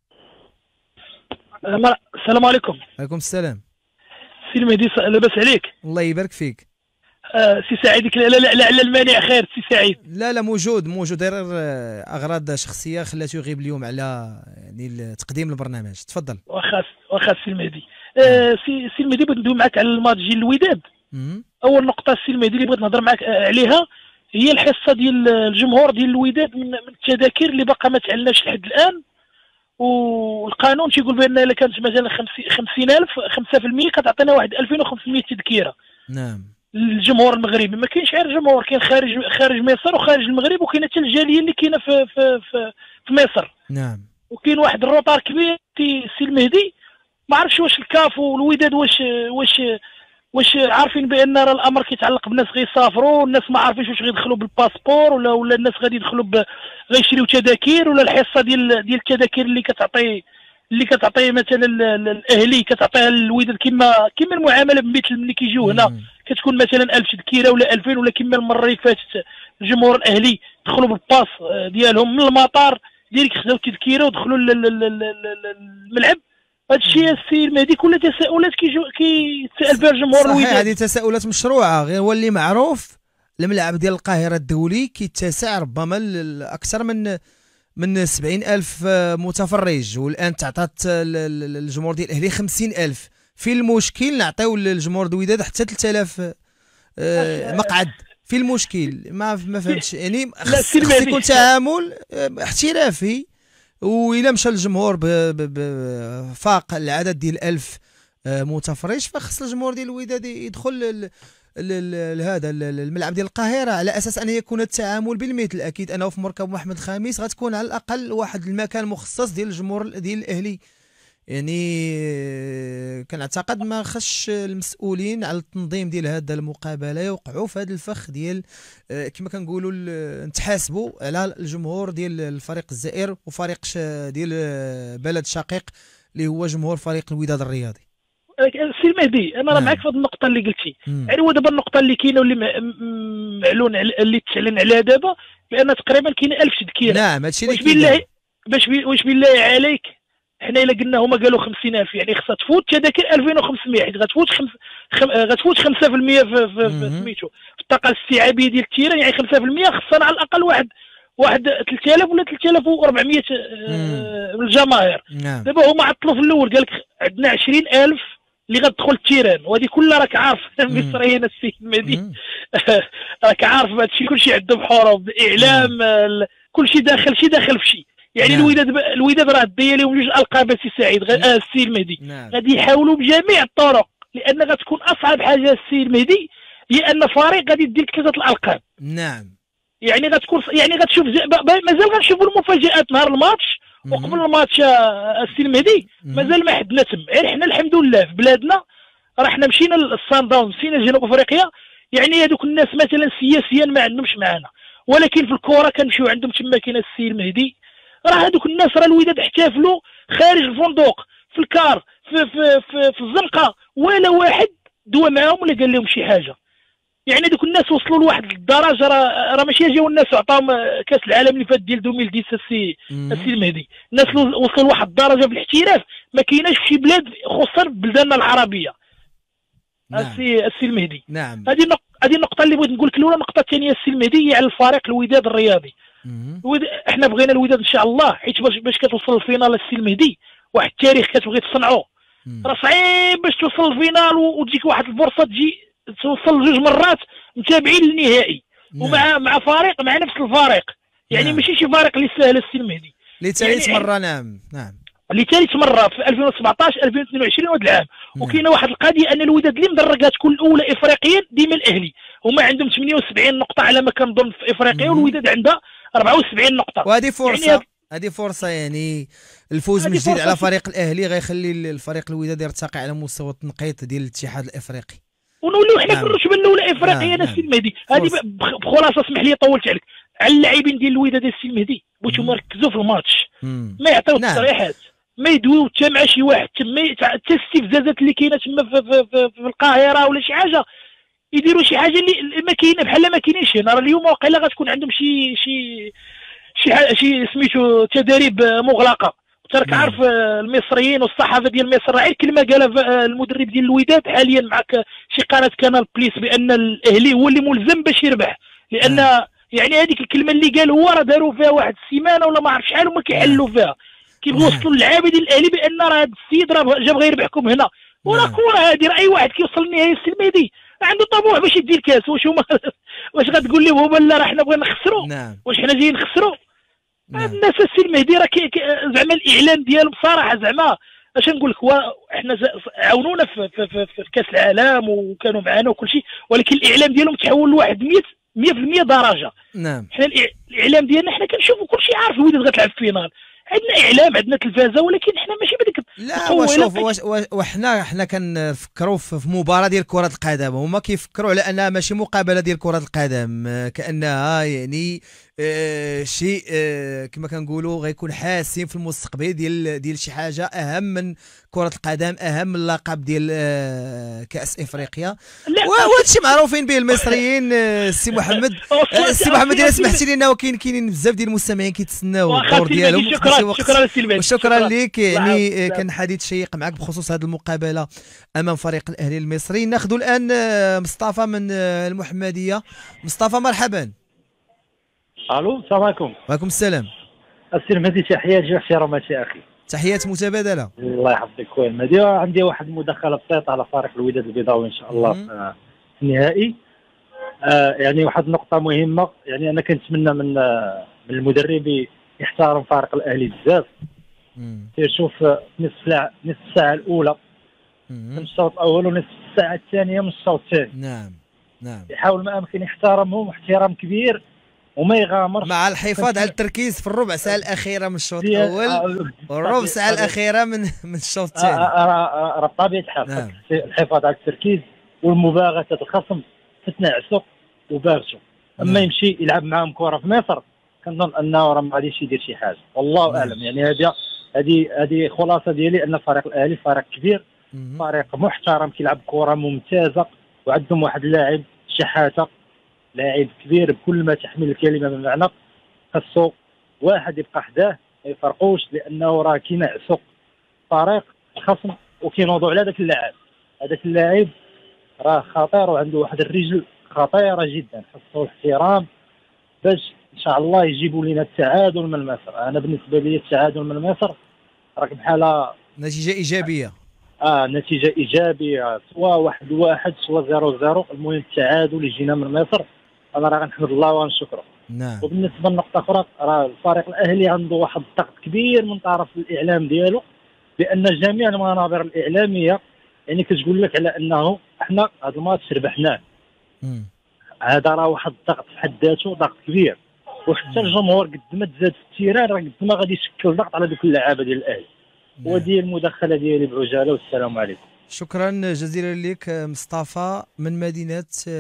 Speaker 7: السلام عليكم.
Speaker 2: وعليكم السلام.
Speaker 7: سي المهدي لاباس عليك؟
Speaker 2: الله يبارك فيك.
Speaker 7: آه سي سعيد لا لا لا على المانع خير سي سعيد.
Speaker 2: لا لا موجود موجود غير اغراض شخصيه خلاته يغيب اليوم على يعني تقديم البرنامج. تفضل.
Speaker 7: واخا واخا سي المهدي. آه سي سي المهدي بغيت ندوي معك على الماتش ديال الوداد. اول نقطه سي المهدي اللي بغيت نهضر معك عليها هي الحصه ديال الجمهور ديال الوداد من التذاكر اللي باقا ما تعلناش لحد الان. والقانون تيقول بان الا كانت مثلا خمسين ألف خمسة في المية كتعطينا واحد ألفين وخمسمية تذكيره.
Speaker 2: نعم.
Speaker 7: الجمهور المغربي ما كاينش غير جمهور، كاين خارج خارج مصر وخارج المغرب وكاين حتى الجاليه اللي كاينه في في في, في مصر.
Speaker 2: نعم.
Speaker 7: وكاين واحد الروطار كبير سي المهدي ما عرفتش واش الكاف والوداد واش واش واش عارفين بان راه الامر كيتعلق بناس غيسافروا والناس ما عارفينش واش غيدخلوا بالباسبور ولا ولا الناس غادي يدخلوا غيشريو تذاكر ولا الحصه ديال ديال التذاكر اللي كتعطي اللي كتعطي مثلا الاهلي كتعطيها للوداد كما كما المعامله بمثل ملي كيجيو هنا كتكون مثلا ألف تذكيره ولا ألفين ولا كما المره اللي فاتت الجمهور الاهلي دخلوا بالباص ديالهم من المطار ديريكت خداو التذكيره ودخلوا للملعب. هذا الشيء السي المهدي كل تساؤلات كيتسال بها الجمهور الوداد.
Speaker 2: صحيح هذه تساؤلات مشروعه، غير هو اللي معروف الملعب ديال القاهره الدولي كيتسع ربما اكثر من من سبعين ألف متفرج، والان تعطات الجمهور ديال الاهلي خمسين ألف. في المشكل نعطيو للجمهور ديال الوداد حتى ثلاثة آلاف مقعد. في المشكل ما ما فهمتش يعني خص يكون تعامل احترافي. وإلا مشى الجمهور فاق العدد ديال ألف متفرج فخص الجمهور ديال الوداد يدخل لهذا الملعب ديال القاهره على اساس ان يكون التعامل بالمثل. اكيد انه في مركب محمد الخامس غتكون على الاقل واحد المكان مخصص ديال الجمهور ديال الاهلي يعني آه، كنعتقد ما خش المسؤولين على التنظيم ديال هذا المقابله يوقعوا في هذا الفخ ديال آه، كما كنقولوا ال- نتحاسبوا على الجمهور ديال الفريق الجزائر وفريق ش- ديال آه، بلد شقيق اللي هو جمهور فريق الوداد الرياضي.
Speaker 7: سي المهدي انا راه
Speaker 2: نعم.
Speaker 7: معك في هذه النقطه اللي قلتي.
Speaker 2: مم.
Speaker 7: يعني هو دابا النقطه اللي كاينه واللي م- م- معلون على- اللي تعلن عليها دابا بان تقريبا كاين ألف تذكيره.
Speaker 2: نعم هادشي اللي
Speaker 7: واش
Speaker 2: كاين
Speaker 7: بالله
Speaker 2: دابا.
Speaker 7: باش بي واش بالله عليك حنا الا قلنا هما قالوا خمسين ألف يعني خصها تفوت تذاكر ألفين وخمسمية حيت غتفوت خمس خم... غتفوت خمسة في المية في في, في
Speaker 2: مهم.
Speaker 7: سميتو في الطاقه الاستيعابيه ديال التيران يعني خمسة في المية خصنا على الاقل واحد واحد ثلاثة آلاف ولا ثلاثة آلاف وأربعمية آه، من الجماهير.
Speaker 2: نعم
Speaker 7: دابا هما عطلوا في الاول قال لك عندنا عشرين ألف اللي غتدخل التيران وهذه كلها راك عارف المصريين السي المهدي
Speaker 2: مم.
Speaker 7: راك عارف هذا الشيء كلشي عنده بحروب اعلام ال- كلشي داخل شي داخل في شي. يعني
Speaker 2: نعم.
Speaker 7: الوداد ب... الوداد راه داير لهم جوج القاب السي سعيد غ... آه السي المهدي.
Speaker 2: نعم
Speaker 7: غادي يحاولوا بجميع الطرق لان غتكون اصعب حاجه السي المهدي هي ان فريق غادي يدير ثلاثه الالقاب.
Speaker 2: نعم
Speaker 7: يعني غتكون يعني غتشوف ز... ب... ب... مازال غنشوفوا المفاجات نهار الماتش وقبل الماتش آه، السي المهدي
Speaker 2: مهم.
Speaker 7: مازال ما حدنا تم. غير حنا الحمد لله في بلادنا راه حنا مشينا للصن داون مشينا لجنوب افريقيا. يعني هذوك الناس مثلا سياسيا ما عندهمش معانا ولكن في الكره كنمشيو عندهم تما كاين السي المهدي. راه هذوك الناس راه الوداد احتفلوا خارج الفندق في الكار في في في, في الزنقه ولا واحد دوا معاهم ولا قال لهم شي حاجه. يعني دوك الناس وصلوا لواحد الدرجه راه راه ماشي جاو الناس عطاهم كاس العالم اللي فات ديال ألفين وعشرة السي
Speaker 2: مم.
Speaker 7: السي المهدي. الناس لو- وصلوا لواحد الدرجه في الاحتراف ما كايناش في شي بلاد خصوصا بلداننا العربيه.
Speaker 2: نعم
Speaker 7: السي السي المهدي
Speaker 2: نعم
Speaker 7: هذه النق... هذه النقطه اللي بغيت نقول لك الاولى. النقطه الثانيه السي المهدي هي على الفريق الوداد الرياضي.
Speaker 2: مم.
Speaker 7: الود... احنا بغينا الوداد ان شاء الله حيت باش باش كتوصل للفينال السي المهدي واحد التاريخ كتبغي تصنعه.
Speaker 2: مم.
Speaker 7: راه صعيب باش توصل للفينال و- وتجيك واحد الفرصه تجي توصل لجوج مرات متابعين للنهائي
Speaker 2: نعم.
Speaker 7: ومع مع فريق مع نفس الفريق. يعني
Speaker 2: نعم.
Speaker 7: ماشي شي فريق اللي سهل السي المهدي.
Speaker 2: لثالث
Speaker 7: يعني-
Speaker 2: مره نعم نعم
Speaker 7: اللي ثالث مره في ألفين وسبعطاش ألفين واثنين وعشرين وهذا العام.
Speaker 2: نعم.
Speaker 7: وكاينه واحد القضيه ان الوداد اللي مدرجات تكون الاولى افريقيا ديما الاهلي هما عندهم ثمانية وسبعين نقطه على ما كنظن في افريقيا
Speaker 2: مم.
Speaker 7: والوداد عندها أربعة وسبعين نقطه.
Speaker 2: وهذه فرصه
Speaker 7: يعني
Speaker 2: هذه فرصه يعني الفوز من
Speaker 7: هذه
Speaker 2: جديد
Speaker 7: فرصة
Speaker 2: على
Speaker 7: في-
Speaker 2: فريق الاهلي غيخلي الفريق الوداد يرتقي على مستوى التنقيط ديال الاتحاد الافريقي.
Speaker 7: ونوليو حنا
Speaker 2: نعم.
Speaker 7: في الرتبه الاولى افريقيا
Speaker 2: نعم،
Speaker 7: انا السي
Speaker 2: نعم.
Speaker 7: المهدي. هذه
Speaker 2: فرصة.
Speaker 7: ب- بخ- بخلاصه اسمح لي طولت عليك على اللاعبين ديال الوداد السي المهدي بغيتو
Speaker 2: مم.
Speaker 7: يركزوا في الماتش
Speaker 2: مم.
Speaker 7: ما يعطيو
Speaker 2: نعم.
Speaker 7: تصريحات ما يدويو حتى مع شي واحد تما يتع- حتى الاستفزازات اللي كاينه تما في, في, في, في القاهره ولا شي حاجه يديروا شي حاجه اللي اللي ما كاينه بحال ما كاينينش هنا. راه اليوم واقيلا غتكون عندهم شي شي شي ح- شي سميتو تداريب آه، مغلقه. تراك
Speaker 2: نعم.
Speaker 7: عارف آه، المصريين والصحافه ديال مصر راه غير كلمه قالها ف- آه، المدرب ديال الوداد حاليا معك شي قناه كانال بليس بان الاهلي هو اللي ملزم باش يربح لان
Speaker 2: نعم.
Speaker 7: يعني هذيك الكلمه اللي قال هو راه داروا فيها واحد السيمانه ولا ما عرف شحال وما كيحلوا فيها كيبغوا
Speaker 2: نعم.
Speaker 7: يوصلوا للعابه ديال الاهلي بان راه هذا السيد راه جا بغى يربحكم هنا. وراه
Speaker 2: نعم.
Speaker 7: كره هذه راه اي واحد كيوصل للنهايه السي المهدي عنده طموح باش يدي الكاس. واش هما واش غتقول لهم هما لا راه حنا بغينا نخسروا
Speaker 2: نعم
Speaker 7: واش حنا جايين نخسروا. هاد
Speaker 2: نعم
Speaker 7: الناس السي المهدي راه كي- كي- زعما الاعلام ديالهم بصراحه زعما اش نقول لك هو احنا ز- عاونونا في, في, في, في كاس العالم وكانوا معنا وكل شيء ولكن الاعلام ديالهم تحول لواحد مية مية في المية درجه.
Speaker 2: نعم
Speaker 7: حنا الإع- الاعلام ديالنا حنا كنشوفوا كل شيء عارف الوداد غتلعب في فينال. عندنا اعلام عندنا تلفازه ولكن حنا ماشي بديك
Speaker 2: لا
Speaker 7: القوة
Speaker 2: وشوف
Speaker 7: إلا-
Speaker 2: واش- واش- وحنا حنا كنفكروا في في مباراه ديال كره القدم هما كيفكروا على انها ماشي مقابله ديال كره القدم آه، كانها يعني آه، شيء آه، كما كنقولوا غيكون حاسم في المستقبل ديال ديال شي حاجه اهم من كره القدم اهم من اللقب ديال آه، كاس افريقيا.
Speaker 7: لا
Speaker 2: وهادشي معروفين به المصريين آه، السي محمد آه، السي محمد الا سمحتي لي انه كاين كاينين بزاف ديال المستمعين كيتسناو
Speaker 7: واخا
Speaker 2: الدور
Speaker 7: سي
Speaker 2: ديالهم
Speaker 7: المهدي،
Speaker 2: في شي
Speaker 7: شكرا
Speaker 2: وقت.
Speaker 7: شكرا سي المهدي
Speaker 2: وشكرا لك يعني
Speaker 7: الله
Speaker 2: آه، كان حديث شيق معك بخصوص هذه المقابله امام فريق الاهلي المصري. ناخذ الان آه، مصطفى من آه، المحمديه. مصطفى مرحبا.
Speaker 8: الو السلام عليكم.
Speaker 2: وعليكم السلام.
Speaker 8: السي المهدي تحياتي واحتراماتي اخي.
Speaker 2: تحيات متبادله.
Speaker 8: الله يحفظك خويا المهدي. عندي واحد المداخله بسيطه على فريق الوداد البيضاوي ان شاء الله
Speaker 2: مم.
Speaker 8: في في النهائي. آه يعني واحد النقطه مهمه يعني انا كنتمنى من آه من المدرب يحترم فريق الاهلي بزاف.
Speaker 2: مم.
Speaker 8: يشوف نصف ساعه نصف الساعه الاولى من
Speaker 2: مم.
Speaker 8: الشوط الاول ونصف الساعه الثانيه من الشوط الثاني.
Speaker 2: نعم نعم
Speaker 8: يحاول ما امكن يحترمهم احترام كبير وما يغامرش
Speaker 2: مع الحفاظ على التركيز في الربع ساعه الاخيره من الشوط الاول والربع ساعه الاخيره من من الشوط الثاني.
Speaker 8: راه بطبيعه الحال
Speaker 2: نعم.
Speaker 8: الحفاظ على التركيز والمباغته الخصم تتنعسوا وباغتوا. اما
Speaker 2: نعم.
Speaker 8: يمشي يلعب معاهم كره في مصر كنظن انه راه ما غاديش يدير شي حاجه، والله
Speaker 2: نعم.
Speaker 8: اعلم. يعني هذه هذه هذه خلاصه ديالي ان فريق الاهلي فريق كبير،
Speaker 2: مهم.
Speaker 8: فريق محترم كيلعب كره ممتازه، وعندهم واحد اللاعب شحاته، لاعب كبير بكل ما تحمل الكلمه من معنى. خاصو واحد يبقى حداه ما يفرقوش، لانه راه كينعسوا فريق الخصم وكينوضوا على ذاك اللاعب. هذاك اللاعب راه خطير وعنده واحد الرجل خطيره جدا، خاصو الاحترام باش ان شاء الله يجيبوا لنا التعادل من مصر. انا بالنسبه لي التعادل من مصر راك بحال
Speaker 2: نتيجه ايجابيه.
Speaker 8: اه نتيجه ايجابيه، سواء واحد واحد سواء زيرو زيرو، المهم التعادل يجينا من مصر. انا راه غنحمد الله ونشكره.
Speaker 2: نعم.
Speaker 8: وبالنسبه لنقطه اخرى، راه الفريق الاهلي عنده واحد الضغط كبير من طرف الاعلام ديالو، لان جميع المنابر الاعلاميه يعني كتقول لك على انه احنا هذا الماتش ربحناه.
Speaker 2: مم.
Speaker 8: هذا راه واحد الضغط في حد ذاته، ضغط كبير. وحتى الجمهور قد ما تزاد في التيران راه قد ما غادي يشكل ضغط على ذوك اللعابه ديال الاهلي.
Speaker 2: نعم.
Speaker 8: ودي المداخله ديالي بعجاله، والسلام عليكم.
Speaker 2: شكرا جزيلا لك مصطفى من مدينة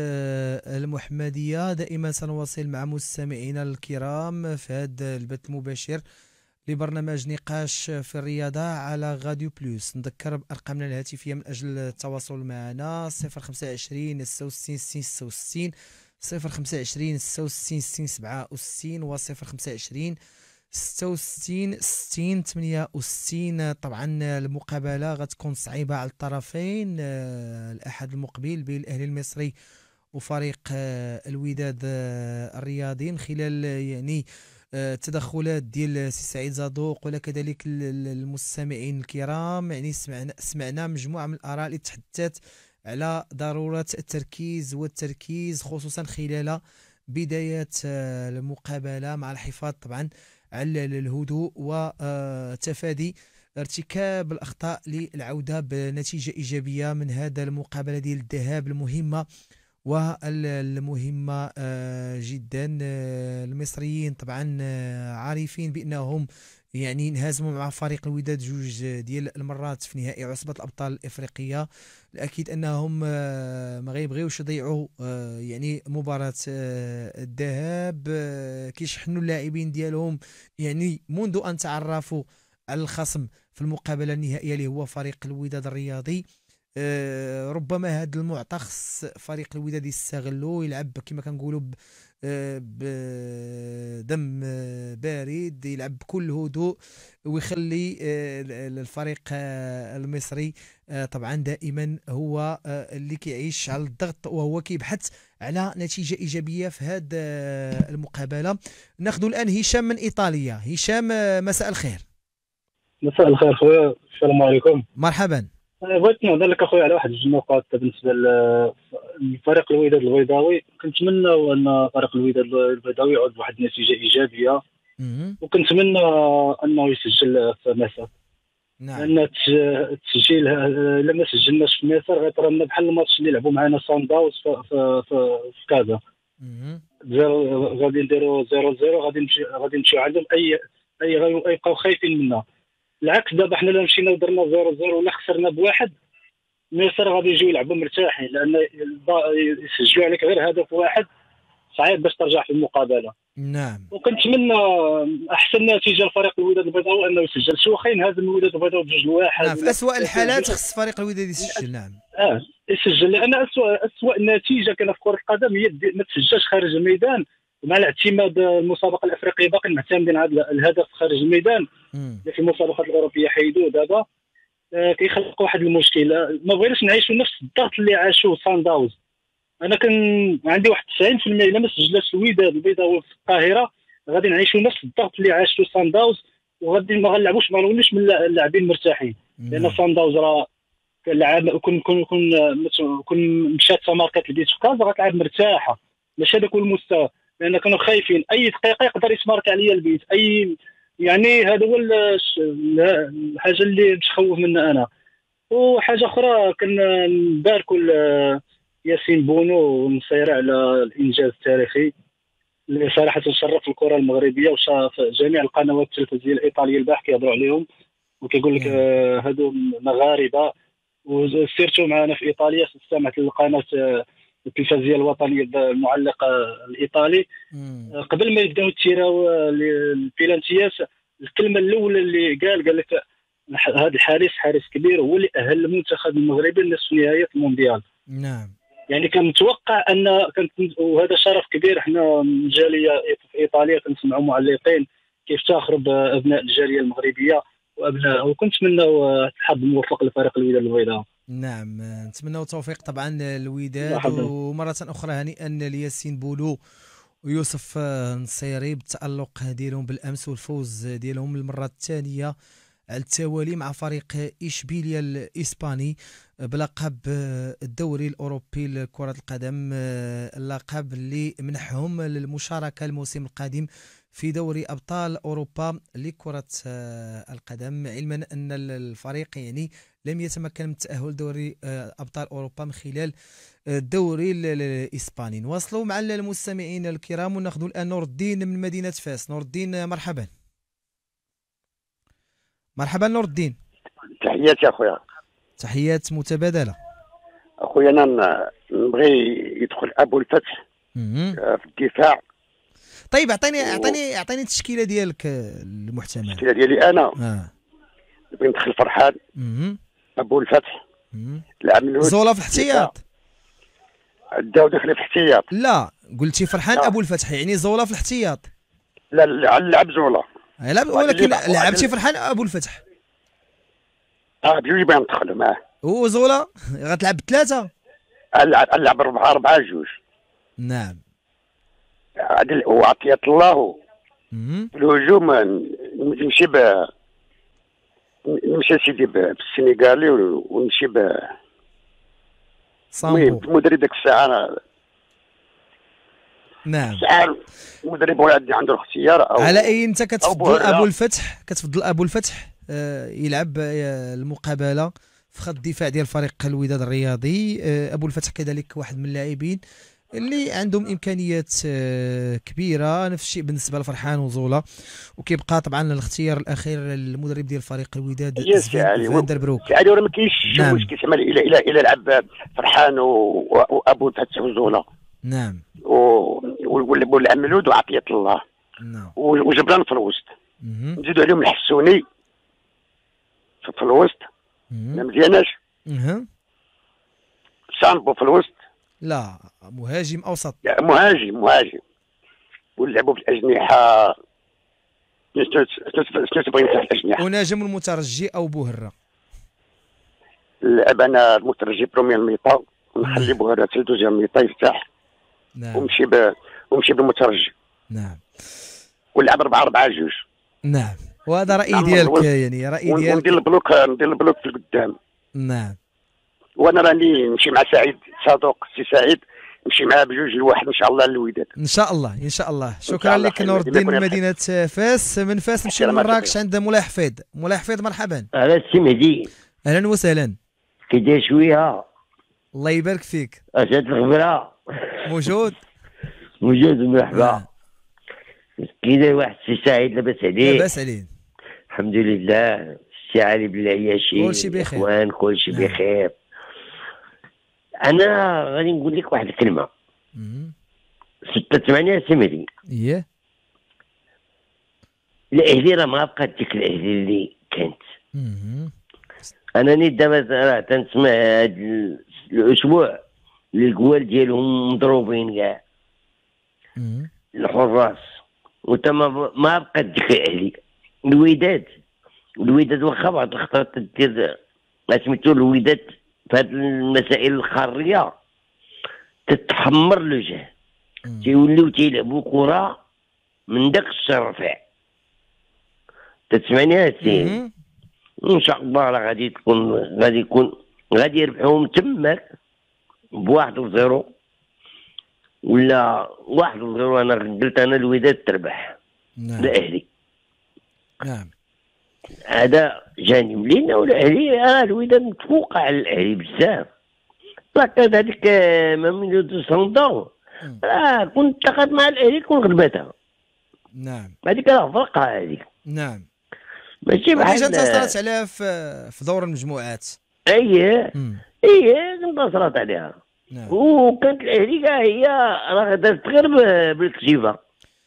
Speaker 2: آه، المحمدية. دائما سنواصل مع مستمعينا الكرام في هذا البث المباشر لبرنامج نقاش في الرياضة على راديو بلوس. نذكر بأرقامنا الهاتفية من أجل التواصل معنا: صفر خمسة عشرين ستة وستين ستين ستة وستين، صفر خمسة عشرين ستة وستين ستين سبعة وستين، و صفر خمسة عشرين ستة وستين ستين ثمانية وستين. طبعا المقابلة غتكون صعيبة على الطرفين. آه، الأحد المقبل بين الأهلي المصري وفريق آه، الوداد آه، الرياضي، من خلال آه، يعني التدخلات ديال سي سعيد زادوق ولا كذلك المستمعين الكرام. يعني سمعنا سمعنا مجموعة من الآراء اللي تحدثت على ضرورة التركيز والتركيز خصوصا خلال بداية آه، المقابلة، مع الحفاظ طبعا على الهدوء وتفادي ارتكاب الأخطاء للعودة بنتيجة إيجابية من هذا المقابلة ديال الذهاب المهمة والمهمة آه، جدا. آه، المصريين طبعا آه، عارفين بأنهم يعني انهزموا مع فريق الوداد جوج ديال المرات في نهائي عصبة الأبطال الإفريقية. الأكيد أنهم آه، ما غيبغيوش يضيعوا آه، يعني مباراة آه، الذهاب. آه، كيشحنوا اللاعبين ديالهم يعني منذ أن تعرفوا على الخصم في المقابلة النهائية اللي هو فريق الوداد الرياضي. آه، ربما هذا المعطى خص فريق الوداد يستغلو، يلعب كما كنقولوا بدم بارد، يلعب بكل هدوء ويخلي الفريق المصري طبعا دائما هو اللي كيعيش على الضغط وهو كيبحث على نتيجة إيجابية في هذه المقابلة. ناخذ الآن هشام من إيطاليا. هشام مساء الخير.
Speaker 9: مساء الخير خويا، السلام عليكم.
Speaker 2: مرحبا.
Speaker 9: بغيت نهضر لك اخويا على واحد جوج نقاط بالنسبه لفريق الوداد البيضاوي. كنتمنى ان فريق الوداد البيضاوي يعود بواحد النتيجه ايجابيه، وكنتمنى انه يسجل في مصر.
Speaker 2: نعم.
Speaker 9: لان التسجيل لما سجلناش في مصر غيطرى بحال الماتش اللي لعبوا معنا سان داوز في في في, في كازا. غادي نديروا زيرو زيرو، غادي نمشي غادي نمشيو عندهم اي اي غيبقاو خايفين منا. العكس دابا حنا لا مشينا ودرنا زيرو زيرو ولا خسرنا بواحد، مصر غادي يجيو يلعبوا مرتاحين، لان يسجلوا عليك غير هدف واحد صعيب باش ترجع في المقابله.
Speaker 2: نعم.
Speaker 9: وكنتمنى احسن نتيجه لفريق الوداد البيضاوي انه يسجل، شي واخا ينهزم الوداد البيضاوي بجوج لواحد.
Speaker 2: نعم، في اسوء الحالات خص فريق الوداد يسجل. نعم
Speaker 9: اه يسجل، لان اسوء اسوء نتيجه كان في كره القدم هي ما تسجلش خارج الميدان. مع الاعتماد المسابقه الافريقيه باقي معتمدين على الهدف خارج الميدان. في المسابقات الاوروبيه حيدوه دابا. آه كيخلق واحد المشكل. ما بغيناش نعيشوا نفس الضغط اللي عاشوه سان داوز. انا كان عندي واحد تسعين بالمئة الا ما سجلش الوداد البيضاوي في القاهره غادي نعيشوا نفس الضغط اللي عاشته سان داوز، وغادي ما غنلعبوش ما غنوليش من اللاعبين مرتاحين. لان سان داوز راه كنلعب كون كون كون كون مشات سماركات البيت في كازا غتلعب مرتاحه، ماشي هذاك هو المستوى، لان كانوا خايفين اي دقيقه يقدر يتمارك عليا البيت. اي يعني هذا هو الحاجه اللي متخوف منها انا. وحاجه اخرى كنباركوا ياسين بونو ونصير على الانجاز التاريخي. اللي صراحه شرف الكره المغربيه وشاف جميع القنوات التلفزيونيه الايطاليه البارح كيهضروا عليهم وكيقول لك آه هادو مغاربه. وسيرتو معنا في ايطاليا استمعت للقناه التلفزيونيه الوطنيه المعلق الايطالي آه قبل ما يبداو التيراو البيلانتيات، الكلمه الاولى اللي قال قال لك هذا الحارس حارس كبير هو اللي اهل المنتخب المغربي لنصف نهائي المونديال.
Speaker 2: نعم.
Speaker 9: يعني كان متوقع ان كان، وهذا شرف كبير، احنا من جاليه في ايطاليا كنسمعوا معلقين كيفتخروا بابناء الجاليه المغربيه وابناء، وكنت نتمنى الحظ موفق لفريق الوداد البيضاء.
Speaker 2: نعم، نتمنى التوفيق طبعا للوداد، ومره اخرى هنيئا لياسين بولو ويوسف نصيري بالتالق ديالهم بالامس والفوز ديالهم المره الثانيه على التوالي مع فريق إشبيليا الإسباني بلقب الدوري الأوروبي لكرة القدم، اللقب اللي منحهم للمشاركة الموسم القادم في دوري أبطال أوروبا لكرة القدم، علما أن الفريق يعني لم يتمكن من التأهل لدوري أبطال أوروبا من خلال الدوري الإسباني. نواصلوا مع المستمعين الكرام وناخذوا الآن نور الدين من مدينة فاس. نور الدين مرحبا. مرحبا نور الدين.
Speaker 10: تحياتي اخويا.
Speaker 2: تحيات متبادله
Speaker 10: اخويا. انا نبغي يدخل ابو الفتح في الدفاع.
Speaker 2: طيب اعطيني اعطيني اعطيني التشكيله ديالك المحتمله.
Speaker 10: التشكيله ديالي انا
Speaker 2: اه
Speaker 10: نبغي ندخل فرحان
Speaker 2: مم.
Speaker 10: ابو الفتح العملود
Speaker 2: زولا في الاحتياط.
Speaker 10: داو داخل في الاحتياط.
Speaker 2: لا قلتي فرحان لا. ابو الفتح يعني زولا في الاحتياط.
Speaker 10: لا لعب زولا.
Speaker 2: لا ولكن لعبتي فرحان ابو الفتح.
Speaker 10: اه بجوج بغا ندخل معاه.
Speaker 2: وزولا غتلعب بثلاثه.
Speaker 10: العب العب اربعه اربعه جوج.
Speaker 2: نعم.
Speaker 10: عدل وعطية الله في الهجوم نمشي ب نمشي سيدي بالسنغالي ونمشي ب
Speaker 2: المهم
Speaker 10: المدرب ديك الساعه.
Speaker 2: نعم.
Speaker 10: ساعه المدرب عندي عنده الاختيار. أو
Speaker 2: على اي انت كتفضل ابو الفتح كتفضل ابو الفتح آه يلعب آه المقابله في خط الدفاع ديال فريق الوداد الرياضي. آه ابو الفتح كذلك واحد من اللاعبين اللي عندهم امكانيات آه كبيره، نفس الشيء بالنسبه لفرحان وزولا، وكيبقى طبعا الاختيار الاخير المدرب ديال فريق الوداد فاندر بروك.
Speaker 10: يعني راه ما كاينش شي مشكل زعما الى الى الى لعب فرحان وابو الفتح وزولا.
Speaker 2: نعم.
Speaker 10: والعملود وعطية الله.
Speaker 2: نعم.
Speaker 10: وجبران في الوسط. نزيدوا عليهم الحسوني في الوسط ما مزياناش. سامبو في الوسط.
Speaker 2: لا مهاجم اوسط.
Speaker 10: مهاجم مهاجم ونلعبوا في الاجنحه. شنو تبغي في الاجنحه؟
Speaker 2: ونجم المترجي او بوهره.
Speaker 10: لعب انا المترجي بروميير ميطا ونخلي بوهره في دوزيام ميطا يفتح.
Speaker 2: نعم.
Speaker 10: ومشي ب ومشي بالمترجي.
Speaker 2: نعم.
Speaker 10: ولعب اربعه اربعه جوج.
Speaker 2: نعم. وهذا راي ديالك يعني راي ديالك.
Speaker 10: وندير البلوك ندير البلوك في القدام.
Speaker 2: نعم.
Speaker 10: وانا راني نمشي مع سعيد صادق سي سعيد نمشي معاه بجوج لواحد ان شاء الله للوداد.
Speaker 2: ان شاء الله ان شاء الله. شكرا لك نور الدين من مدينه فاس. من فاس نمشي لمراكش عند مولاي حفيظ. مولاي حفيظ مرحبا.
Speaker 11: اهلا سي مهدي.
Speaker 2: اهلا وسهلا.
Speaker 11: كي داير شويه؟
Speaker 2: الله يبارك فيك.
Speaker 11: اش هاد الخبره؟
Speaker 2: موجود
Speaker 11: موجود. مرحبا. كي داير واحد السي سعيد لاباس عليه؟
Speaker 2: لاباس عليه
Speaker 11: الحمد لله. السي علي بالعياشين
Speaker 2: كلشي بخير.
Speaker 11: اخوان كلشي بخير. انا غادي نقول لك واحد الكلمه. ستة ثمانية سمري.
Speaker 2: ايه.
Speaker 11: الاهلي راه ما بقات ديك الاهلي اللي كانت. انا ني دابا راه تنسمع هذا الاسبوع اللي القوال ديالهم مضروبين كاع الحراس وتما ما بقات ديك الاهلي. الوداد الوداد واخا بعض الخطرات دير سميتو الوداد في هذه المسائل الخاريه تتحمر الوجه. تيوليو تيلعبوا كره من داك الشرفع. تسمعني يا سي؟ ان شاء الله راه غادي تكون غادي يكون غادي يربحوهم تماك بواحد وزيرو ولا واحد وزيرو. انا قلت انا الوداد تربح.
Speaker 2: نعم.
Speaker 11: الاهلي.
Speaker 2: نعم.
Speaker 11: هذا جانب لينا والاهلي راه الوداد متفوق على الاهلي بزاف. لكن هذيك ماميلو دو ساندون راه كنت التقت مع الاهلي كون غلبتها.
Speaker 2: نعم
Speaker 11: هذيك راه فرقها هذيك.
Speaker 2: نعم
Speaker 11: ماشي بحال
Speaker 2: ديجا انتصرت عليها في في دور المجموعات.
Speaker 11: اييه اييه انتصرت عليها.
Speaker 2: نعم.
Speaker 11: وكانت الاهلي كاع هي راه دارت غير بالكتيبه.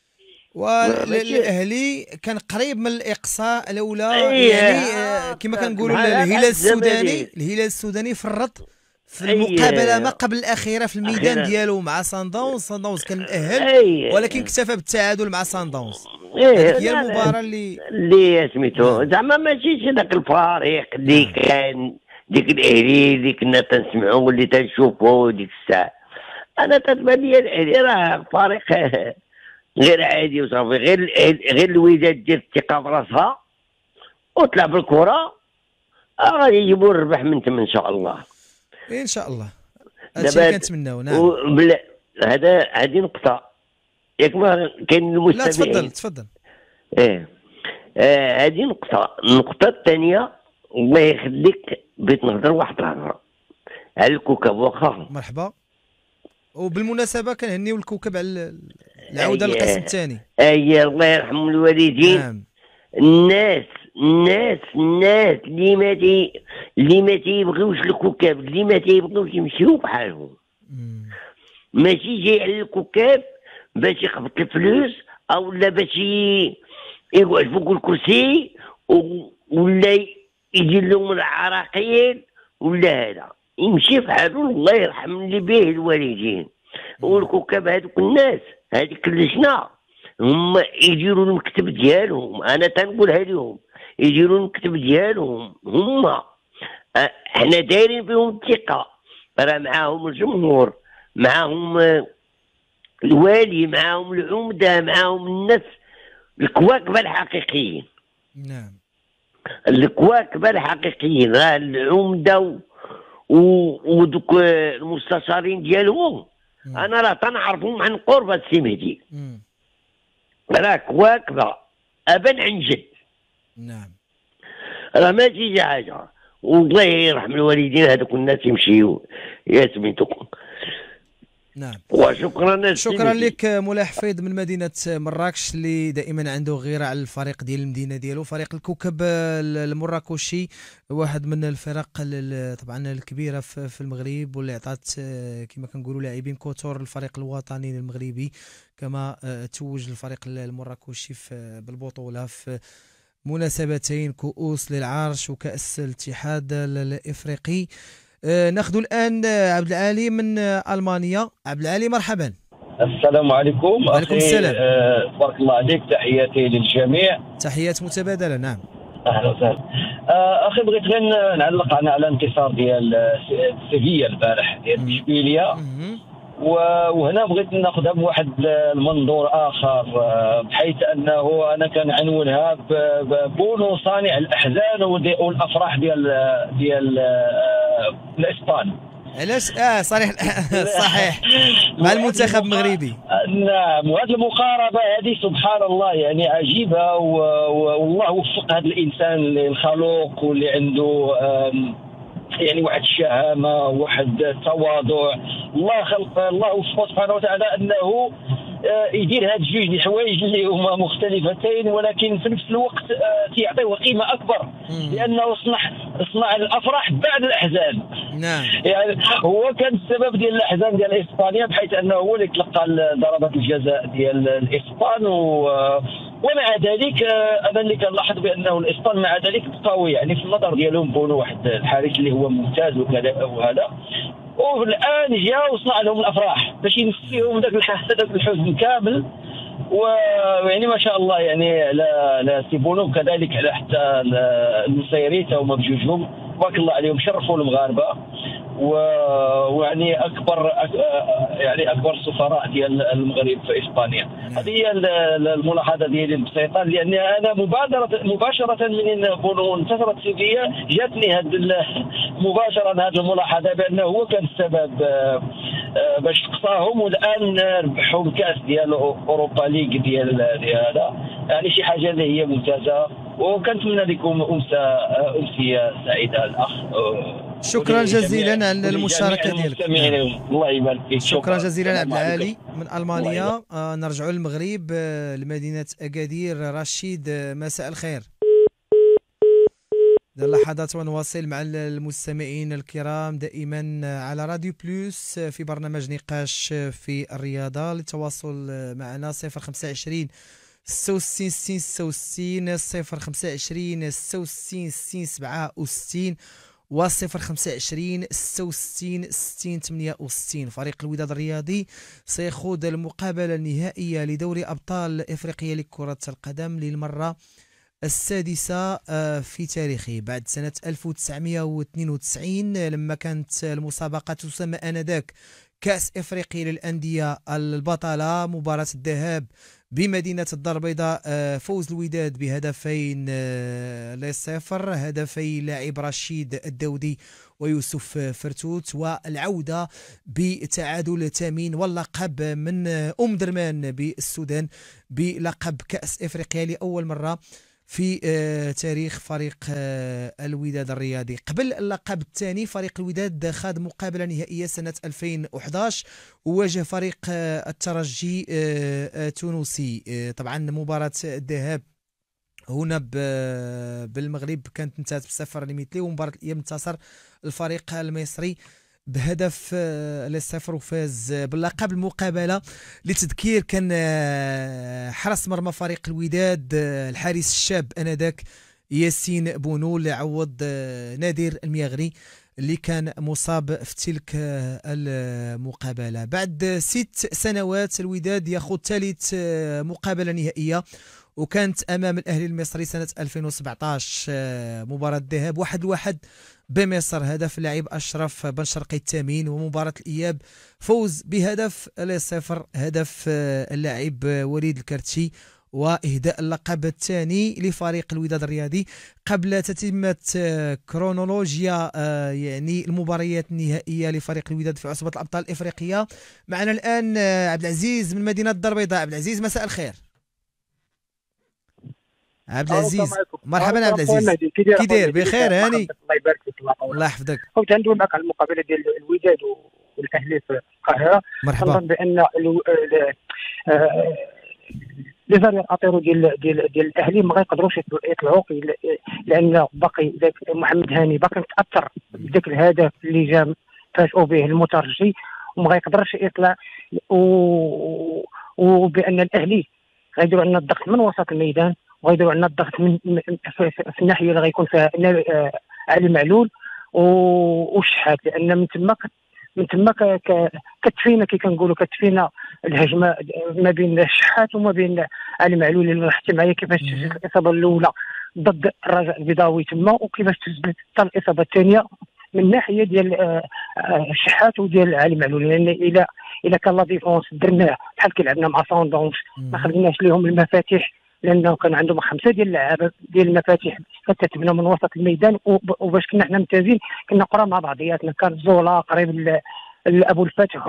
Speaker 2: والاهلي كان قريب من الاقصاء لولا
Speaker 11: أيه.
Speaker 2: يعني آه كما كنقولوا الهلال السوداني الهلال السوداني فرط في المقابله ما قبل الاخيره في الميدان ديالو مع سان داونز. سان داونز كان مأهل
Speaker 11: أيه.
Speaker 2: ولكن اكتفى بالتعادل مع سان داونز.
Speaker 11: ايه
Speaker 2: هي المباراه اللي
Speaker 11: اللي سميتو زعما ماشي هذاك الفريق اللي كان ديك الاهلي اللي كنا تنسمعوا واللي تنشوفوا ديك الساعه. انا تتبان لي الاهلي راه فريق غير عادي وصافي، غير غير الوداد دير الثقه براسها وتلعب الكره غادي يجيبوا الربح من تما ان شاء الله.
Speaker 2: ان شاء الله هادشي اللي كنتمناو. نعم
Speaker 11: وبلا هذا هذه نقطه ياك ما كاين المستمعين.
Speaker 2: لا تفضل تفضل.
Speaker 11: ايه هذه آه نقطه. النقطه الثانيه الله يخليك بغيت نهضر واحد الهضره على الكوكب. واخا
Speaker 2: مرحبا. وبالمناسبه كنهنيو الكوكب على العوده
Speaker 11: أيه.
Speaker 2: للقسم الثاني.
Speaker 11: اي الله يرحم الوالدين.
Speaker 2: نعم.
Speaker 11: الناس الناس الناس اللي ما تي اللي ما تيبغيوش الكوكب، اللي ما تيبغيوش يمشيو بحالهم. ماشي جاي على الكوكب باش يقبض الفلوس او لا باش يقعد فوق الكرسي ولا يدير لهم العراقيل ولا هذا. يمشي في حاله الله يرحم اللي به الوالدين. والكوكب هذوك الناس هذيك اللجنه هم يديروا المكتب ديالهم. انا تنقولها لهم يديروا المكتب ديالهم هم. احنا دايرين بهم الثقه، راه معاهم الجمهور، معاهم الوالي، معاهم العمده، معاهم الناس الكواكبه الحقيقيين.
Speaker 2: نعم
Speaker 11: الكواكبه الحقيقيين راه العمده ودوك المستشارين ديالهم. انا راه تنعرفهم عن قرب السي مهدي. راه كواكبه ابا عن جد.
Speaker 2: نعم
Speaker 11: راه ما تيجي حاجه. والله يرحم الوالدين هذوك الناس يمشيو يا سميتكم.
Speaker 2: نعم
Speaker 11: وشكرا.
Speaker 2: شكرا لك مولاي حفيظ من مدينه مراكش اللي دائما عنده غيره على الفريق ديال المدينه ديالو. فريق الكوكب المراكشي واحد من الفرق طبعا الكبيره في المغرب واللي عطات كما كنقولوا لاعبين كوتور الفريق الوطني المغربي، كما توج الفريق المراكشي بالبطوله في مناسبتين كؤوس للعرش وكأس الاتحاد الافريقي. آه ناخذ الان عبد العالي من آه المانيا. عبد العالي مرحبا.
Speaker 12: السلام عليكم.
Speaker 2: وعليكم السلام.
Speaker 12: آه بارك الله عليك، تحياتي للجميع.
Speaker 2: تحيات متبادله. نعم
Speaker 12: اهلا وسهلا. آه اخي بغيت غير نعلق على على الانتصار ديال سيفيا البارح ديال اشبيليه، وهنا بغيت ناخذها بواحد المنظور اخر، بحيث انه انا كنعنونها بونو صانع الاحزان والافراح ديال ديال الاسبان.
Speaker 2: علاش؟ اه صريح صحيح مع المنتخب المغربي.
Speaker 12: نعم، وهذه المقاربه هذه سبحان الله يعني عجيبه، والله وفق هذا الانسان الخلوق واللي عنده يعني واحد الشهامه واحد التواضع. الله خلق الله وفقه سبحانه وتعالى انه يدير هاد جوج الحوايج اللي هما مختلفتين، ولكن في نفس الوقت تيعطيوه قيمه اكبر، لانه صنع صنع الافراح بعد الاحزان.
Speaker 2: نعم
Speaker 12: يعني هو كان السبب ديال الاحزان ديال اسبانيا، بحيث انه هو اللي تلقى ضربات الجزاء ديال الاسبان، ومع ذلك انا اللي كنلاحظ بانه الاسبان مع ذلك بقاو يعني في النظر ديالهم بونو واحد الحارس اللي هو ممتاز وكذا وهذا، والان جا وصنع لهم الافراح باش ينسيهم ذاك ذاك الحزن كامل. ويعني ما شاء الله يعني لا لا سيبونو كذلك على حتى النصيريتا هما بجوجهم بارك الله عليهم، شرفوا المغاربه، ويعني اكبر يعني اكبر السفراء ديال المغرب في اسبانيا. هذه هي الملاحظه ديالي البسيطه، لان انا مبادره مباشره من بونو انتصرت سيفيا جاتني هذه مباشره هذه الملاحظه بانه هو كان السبب باش تقصاهم، والان ربحوا الكاس ديال اوروبا ليغ ديال هذا، يعني شي حاجه اللي هي ممتازه. وكنتمنى لكم امسيه امسيه سعيده الاخ
Speaker 2: شكرا جزيلا على المشاركه ديالك.
Speaker 12: الله يبارك فيك.
Speaker 2: شكرا جزيلا عبد العالي من المانيا. آه نرجعوا للمغرب، آه لمدينه اكادير. رشيد، آه مساء الخير. لحظات ونواصل مع المستمعين الكرام دائما على راديو بلوس في برنامج نقاش في الرياضة. للتواصل معنا صفر خمسة عشرين ستة وستين ستين ستة وستين صفر خمسة عشرين ستة وستين ستين سبعة وستين وصفر خمسة عشرين ستة وستين ستين ثمانية وستين. فريق الوداد الرياضي سيخوض المقابلة النهائية لدوري أبطال إفريقيا لكرة القدم للمرة السادسة في تاريخه بعد سنة ألف وتسعمائة واثنين وتسعين لما كانت المسابقة تسمى آنذاك كأس إفريقيا للأندية البطلة. مباراة الذهاب بمدينة الدار البيضاء، فوز الوداد بهدفين لصفر، هدفي لاعب رشيد الدودي ويوسف فرتوت، والعودة بتعادل ثمين واللقب من أم درمان بالسودان بلقب كأس إفريقيا لأول مرة في آه تاريخ فريق آه الوداد الرياضي. قبل اللقب الثاني فريق الوداد خاض مقابلة نهائية سنة ألفين وأحد عشر وواجه فريق آه الترجي آه التونسي. آه طبعا مباراة الذهاب هنا بالمغرب كانت انتهت بصفر لمثله، ومباراة الإياب انتصر الفريق المصري بهدف للصفر وفاز باللقب. المقابله لتذكير كان حرس مرمى فريق الوداد الحارس الشاب انذاك ياسين بونو اللي عوض نادر المياغري اللي كان مصاب في تلك المقابله. بعد ست سنوات الوداد يخوض ثالث مقابله نهائيه وكانت امام الاهلي المصري سنه ألفين وسبعة عشر. مباراه الذهاب واحد لواحد بمصر، هدف اللاعب اشرف بن شرقي الثامن، ومباراه الاياب فوز بهدف لصفر، هدف اللاعب وليد الكرتشي، واهداء اللقب الثاني لفريق الوداد الرياضي. قبل تتمه كرونولوجيا يعني المباريات النهائيه لفريق الوداد في عصبه الابطال الافريقيه، معنا الان عبد العزيز من مدينه الدار البيضاء. عبد العزيز مساء الخير. عبد العزيز مرحبا عبد العزيز، كي داير؟ بخير هاني؟
Speaker 13: الله يبارك فيك.
Speaker 2: الله يحفظك.
Speaker 13: كنت ندوي معك على المقابله ديال الوداد والاهلي في القاهره.
Speaker 2: مرحبا.
Speaker 13: نظن بان لي زاري اطيرو ديال ديال ديال الاهلي ما غيقدروش يطلعوا، لان باقي محمد هاني باقي متاثر بداك الهدف اللي جا فاجئوا به المترجي وما غيقدرش يطلع، وبان الاهلي غيديروا عندنا الضغط من وسط الميدان وغيديروا عندنا الضغط من في, في الناحيه اللي غيكون فيها علي معلول والشحات، لان من تما من تما كتفينا كي كنقولوا كتفينا الهجمه ما بين الشحات وما بين علي معلول. اللي لاحظتي معايا كيفاش تسجلت الاصابه الاولى ضد الرجاء البيضاوي تما، وكيفاش تسجلت حتى الاصابه الثانيه من الناحيه ديال الشحات وديال علي معلول. لان الى الى كان لا ديفونس درناه بحال كي لعبنا مع صوندونج ما خليناش لهم المفاتيح، لانه كان عندهم خمسه ديال اللعابه ديال المفاتيح كتبناو من وسط الميدان، وباش كنا حنا ممتازين كنا قرا مع بعضياتنا. كان زولا قريب لابو الفتح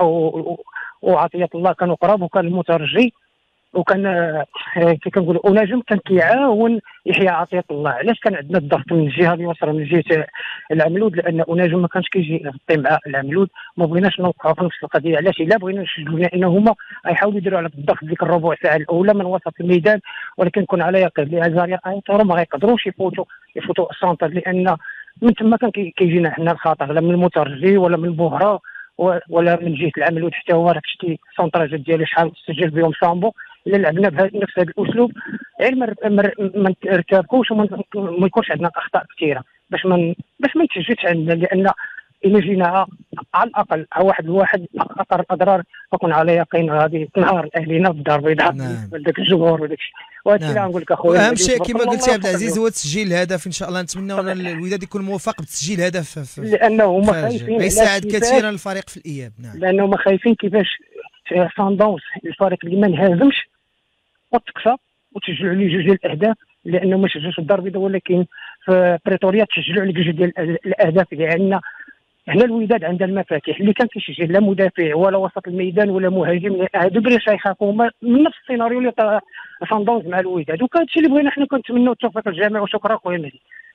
Speaker 13: وعطيه الله كانوا قراب، وكان المترجي وكان كي كنقولوا ونجم كان كيعاون يحيى عطيه الله. علاش كان عندنا الضغط من الجهه اليسرى من جهه العملود؟ لان ونجم ما كانش كيجي يغطي مع العملود، ما بغيناش نوقعوا في نفس القضيه. علاش؟ الا بغينا نسجلوا لان هما غيحاولوا يديروا على الضغط ديك الربع ساعه الاولى من وسط الميدان، ولكن كون على يقين لي زاريا ايطورو ما غيقدروش يفوتوا يفوتوا السونتر، لان من تما كان كيجينا حنا الخطر لا من المترجي ولا من البهره ولا من جهه العملود. حتى هو راك شتي سونتراجات ديالو شحال سجل بهم سامبو. الا لعبنا بنفس هذا الاسلوب غير ما نرتابكوش وما يكونش عندنا اخطاء كثيره باش ما باش ما نتشجتش عندنا، لان الا جينا على الاقل واحد لواحد اقل الاضرار فكون على يقين غادي تنهار الاهلي في الدار البيضاء وداك الجمهور وداك الشيء. وهذا الشيء اللي غنقول لك اخويا.
Speaker 2: اهم شيء كما قلت يا عبد العزيز هو تسجيل الهدف. ان شاء الله نتمنى ان الوداد يكون موفق بتسجيل هدف،
Speaker 13: لانه هما خايفين
Speaker 2: يساعد كثيرا الفريق في الاياب. نعم،
Speaker 13: لانه هما خايفين كيفاش صندونس الفريق اللي ما انهزمش وتكسب وتسجلوا عليه جوج ديال الاهداف، لانه ما سجلوش الدار البيضاء ولكن في بريتوريا تسجلوا عليه جوج ديال الاهداف. لان هنا الوداد عندها المفاتيح اللي كان كيسجل لا مدافع ولا وسط الميدان ولا مهاجم، هادو بريش يخافوا من نفس السيناريو اللي صندونز مع الوداد. وكان هادشي اللي بغينا حنا كنتمناو التوفيق الجامع. وشكرا خويا مهدي.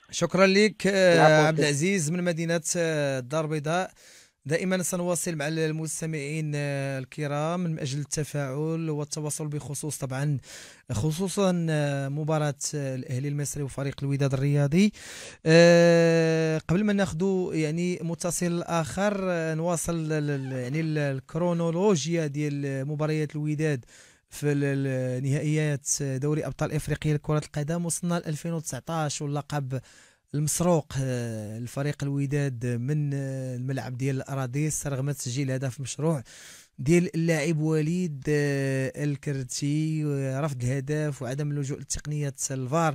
Speaker 2: شكرا لك عبد العزيز من مدينة الدار البيضاء. دائما سنواصل مع المستمعين الكرام من أجل التفاعل والتواصل بخصوص طبعا خصوصا مباراة الأهلي المصري وفريق الوداد الرياضي. قبل ما ناخذ يعني متصل آخر نواصل يعني الكرونولوجيا ديال مباريات الوداد في نهائيات دوري أبطال إفريقيا لكرة القدم. وصلنا ل ألفين وتسعطاش واللقب المسروق الفريق الوداد من الملعب ديال الأراضيس رغم تسجيل هدف مشروع ديال اللاعب وليد الكرتي، رفض الهدف وعدم اللجوء لتقنية الفار.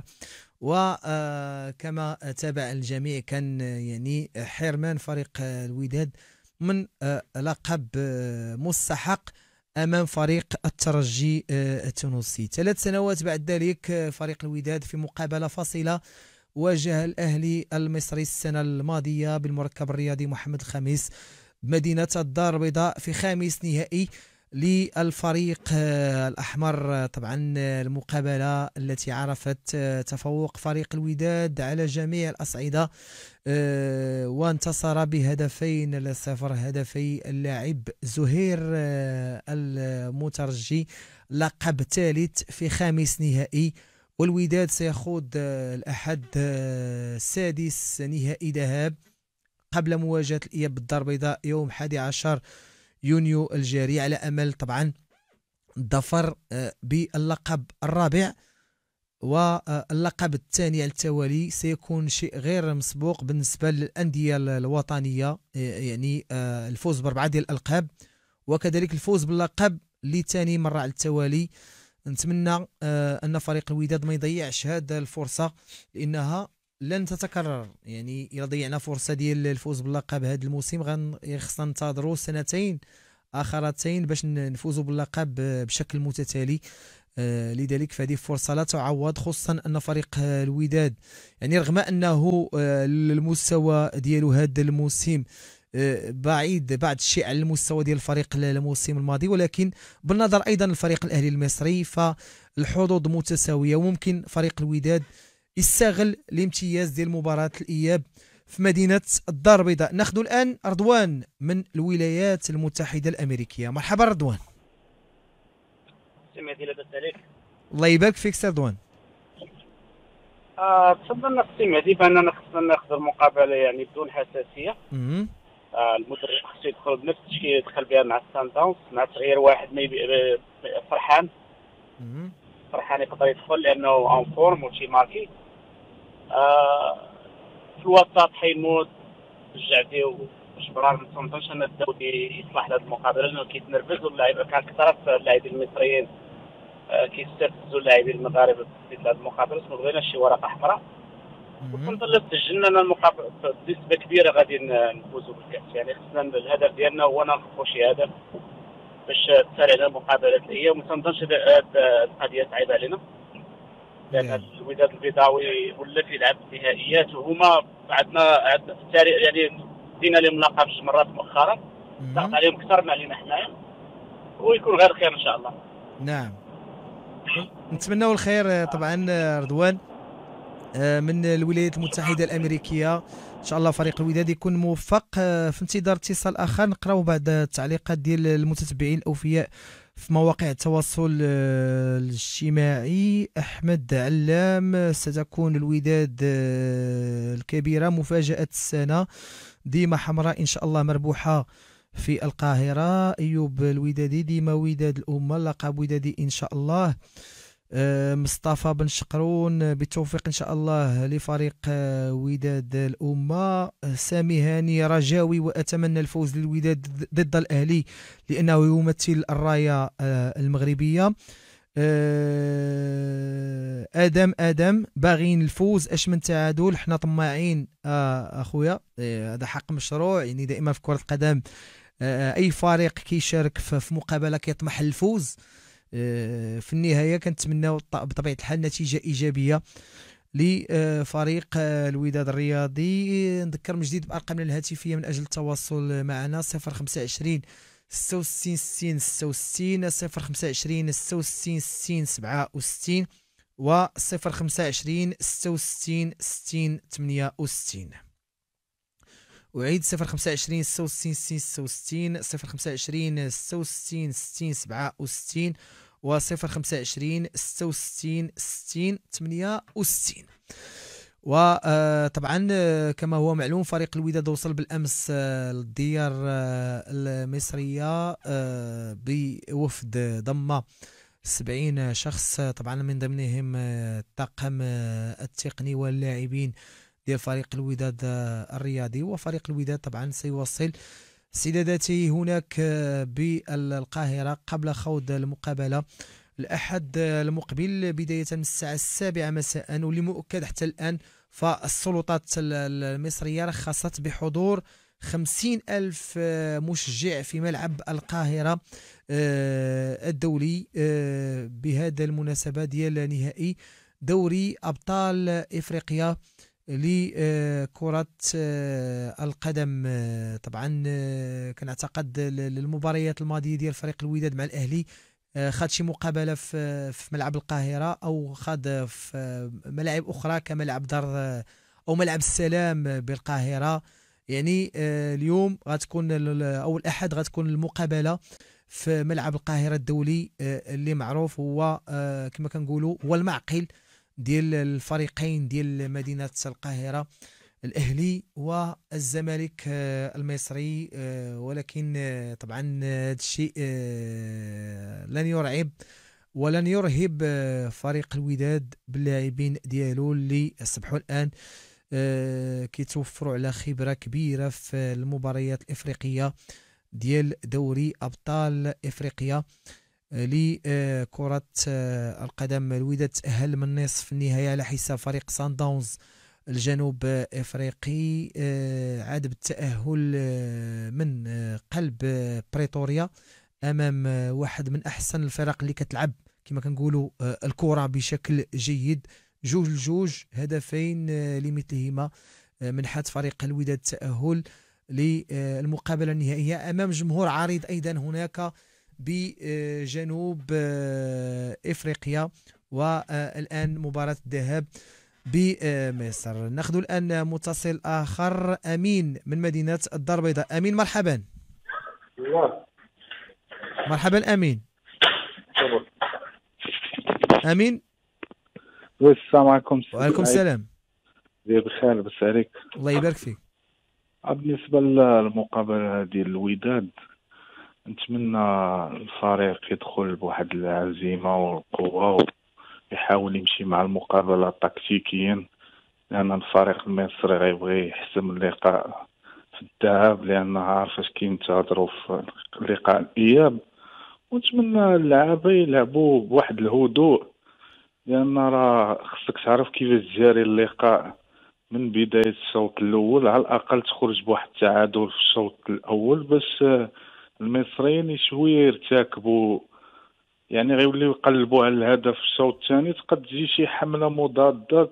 Speaker 2: وكما تابع الجميع كان يعني حرمان فريق الوداد من لقب مستحق أمام فريق الترجي التونسي. ثلاث سنوات بعد ذلك فريق الوداد في مقابلة فاصلة واجه الأهلي المصري السنة الماضية بالمركب الرياضي محمد الخامس بمدينة الدار البيضاء في خامس نهائي للفريق الأحمر. طبعا المقابلة التي عرفت تفوق فريق الوداد على جميع الأصعدة وانتصر بهدفين لصفر، هدفي اللاعب زهير المترجي، لقب ثالث في خامس نهائي. والوداد سيخوض الأحد السادس نهائي ذهاب قبل مواجهة الإياب بالدار البيضاء يوم حادي عشر يونيو الجاري على أمل طبعا الظفر باللقب الرابع. واللقب الثاني على التوالي سيكون شيء غير مسبوق بالنسبة للأندية الوطنية، يعني الفوز بأربعة ديال الألقاب وكذلك الفوز باللقب لثاني مرة على التوالي. نتمنى أن فريق الوداد ما يضيعش هذه الفرصة لأنها لن تتكرر. يعني إذا ضيعنا فرصة ديال الفوز باللقب هذا الموسم خصنا ننتظروا سنتين آخرتين باش نفوزوا باللقب بشكل متتالي. آه لذلك فهذه فرصة لا تعوض، خصوصا أن فريق الوداد يعني رغم أنه آه المستوى ديالو هذا الموسم آه بعيد بعض الشيء عن المستوى ديال الفريق الموسم الماضي، ولكن بالنظر أيضا الفريق الأهلي المصري فالحظوظ متساوية وممكن فريق الوداد يستغل الامتياز ديال مباراة الإياب في مدينة الدار البيضاء. ناخذ الآن رضوان من الولايات المتحدة الأمريكية. مرحبا رضوان.
Speaker 14: سمعتي لاباس عليك؟
Speaker 2: الله يبارك فيك سي رضوان.
Speaker 14: آه تفضلنا سمعتي بأننا خصنا ناخذ المقابلة يعني بدون حساسية.
Speaker 2: اها
Speaker 14: آه المدرب خصو يدخل بنفس الشيء يدخل بها مع السان داونز مع تغيير واحد ما يبي فرحان.
Speaker 2: اها
Speaker 14: فرحان يقدر يدخل لأنه اون فورم وشي ماركي. آه في الوسط حيمود الجعدي وشبران ما تنظنش ان الدوري يصلح لهذه المقابله لانه كيتنرفز واللاعب كان كثره اللاعبين المصريين آه كيستفزوا اللاعبين المغاربه في هذه المقابله، ما بغيناش شي ورقه حمراء. وكنظن لو سجلنا لنا المقابله بنسبه كبيره غادي نفوزوا بالكاس، يعني خصنا الهدف ديالنا هو نربحوا شي هدف باش تسهل علينا مقابله الايام. وما تنظنش هذه القضيه صعيبه علينا لأن الوداد البيضاوي ولا كيلعب النهائيات وهما عندنا في التاريخ يعني دينا لهم لقب جوج مرات مؤخرا، ضغط عليهم اكثر من علينا حنايا ويكون غير خير ان شاء الله.
Speaker 2: نعم نتمنوا الخير طبعا رضوان من الولايات المتحدة الأمريكية. إن شاء الله فريق الوداد يكون موفق. في انتظار اتصال آخر نقراو بعض التعليقات ديال المتتبعين الأوفياء في مواقع التواصل الاجتماعي. أحمد علام: ستكون الوداد الكبيرة مفاجأة السنة، ديما حمراء إن شاء الله مربوحة في القاهرة. أيوب الودادي: ديما وداد الأمة، لقب ودادي إن شاء الله. مصطفى بن شقرون: بالتوفيق إن شاء الله لفريق وداد الأمة. سامي هاني: رجاوي وأتمنى الفوز للوداد ضد الأهلي لأنه يمثل الراية المغربية. آدم آدم: باغين الفوز أش من تعادل، حنا طماعين أخويا، هذا حق مشروع. يعني دائما في كرة القدم أي فريق كيشارك في مقابلة كيطمح للفوز. في النهاية كنتمناو بطبيعة الحال نتيجة إيجابية لفريق الوداد الرياضي. نذكر من جديد بأرقامنا الهاتفية من أجل التواصل معنا: صفر خمسة عشرين ستة وستين ستين ستة وستين، صفر خمسة عشرين ستة وستين ستين سبعة وستين، و صفر خمسة وعشرين ستة وستين ستين ثمانية وستين. أعيد صفر خمسة وعشرين ستة وستين ستين ستة وستين، صفر خمسة وعشرين ستة وستين ستين سبعة وستين، و صفر خمسة وعشرين ستة وستين ستين ثمانية وستين. وطبعا كما هو معلوم فريق الوداد وصل بالأمس للديار المصرية بوفد ضم سبعين شخص، طبعا من ضمنهم الطاقم التقني واللاعبين ديال فريق الوداد الرياضي. وفريق الوداد طبعا سيواصل استعداداته هناك بالقاهرة قبل خوض المقابلة الأحد المقبل بداية من الساعة السابعة مساء. واللي مؤكد حتى الآن فالسلطات المصرية رخصت بحضور خمسين ألف مشجع في ملعب القاهرة الدولي بهذا المناسبة ديال نهائي دوري أبطال إفريقيا لكرة القدم. طبعا كنعتقد المباريات الماضية ديال فريق الوداد مع الأهلي خاد شي مقابلة في في ملعب القاهرة أو خاد في ملاعب أخرى كملعب دار أو ملعب السلام بالقاهرة. يعني اليوم غتكون أو الأحد غتكون المقابلة في ملعب القاهرة الدولي اللي معروف هو كما كنقولوا هو المعقل ديال الفريقين ديال مدينة القاهرة، الأهلي والزمالك المصري. ولكن طبعا هذا الشيء لن يرعب ولن يرهب فريق الوداد باللاعبين ديالو اللي اصبحوا الآن كيتوفروا على خبرة كبيرة في المباريات الإفريقية ديال دوري أبطال إفريقيا لكرة القدم. الوداد تأهل من نصف النهائي على حساب فريق سان داونز الجنوب افريقي، عاد بالتأهل من قلب بريتوريا امام واحد من احسن الفرق اللي كتلعب كما كنقولوا الكرة بشكل جيد. جوج لجوج هدفين لمثلهما منحت فريق الوداد التأهل للمقابلة النهائية امام جمهور عريض ايضا هناك بجنوب افريقيا. والان مباراة الذهاب بمصر. ناخذ الان متصل اخر، امين من مدينة الدار البيضاء. امين مرحبا. مرحبا امين. امين.
Speaker 15: السلام عليكم.
Speaker 2: وعليكم السلام.
Speaker 15: بخير بس عليك.
Speaker 2: الله يبارك فيك.
Speaker 15: بالنسبة للمقابلة ديال الوداد نتمنى الفريق يدخل بواحد العزيمة والقوة ويحاول يمشي مع المقابلة تكتيكيا، لأن الفريق المصري غيبغي يحسم اللقاء في الذهاب لأن عارف اش كينتظروا في لقاء الإياب. ونتمنى اللعابة يلعبوا بواحد الهدوء، لأن راه خصك تعرف كيفاش تجاري اللقاء من بداية الشوط الأول، على الأقل تخرج بواحد التعادل في الشوط الأول باش المصريين شويه يرتكبوا، يعني غيوليو يقلبوا على الهدف في الشوط الثاني، تقد تجي شي حمله مضاده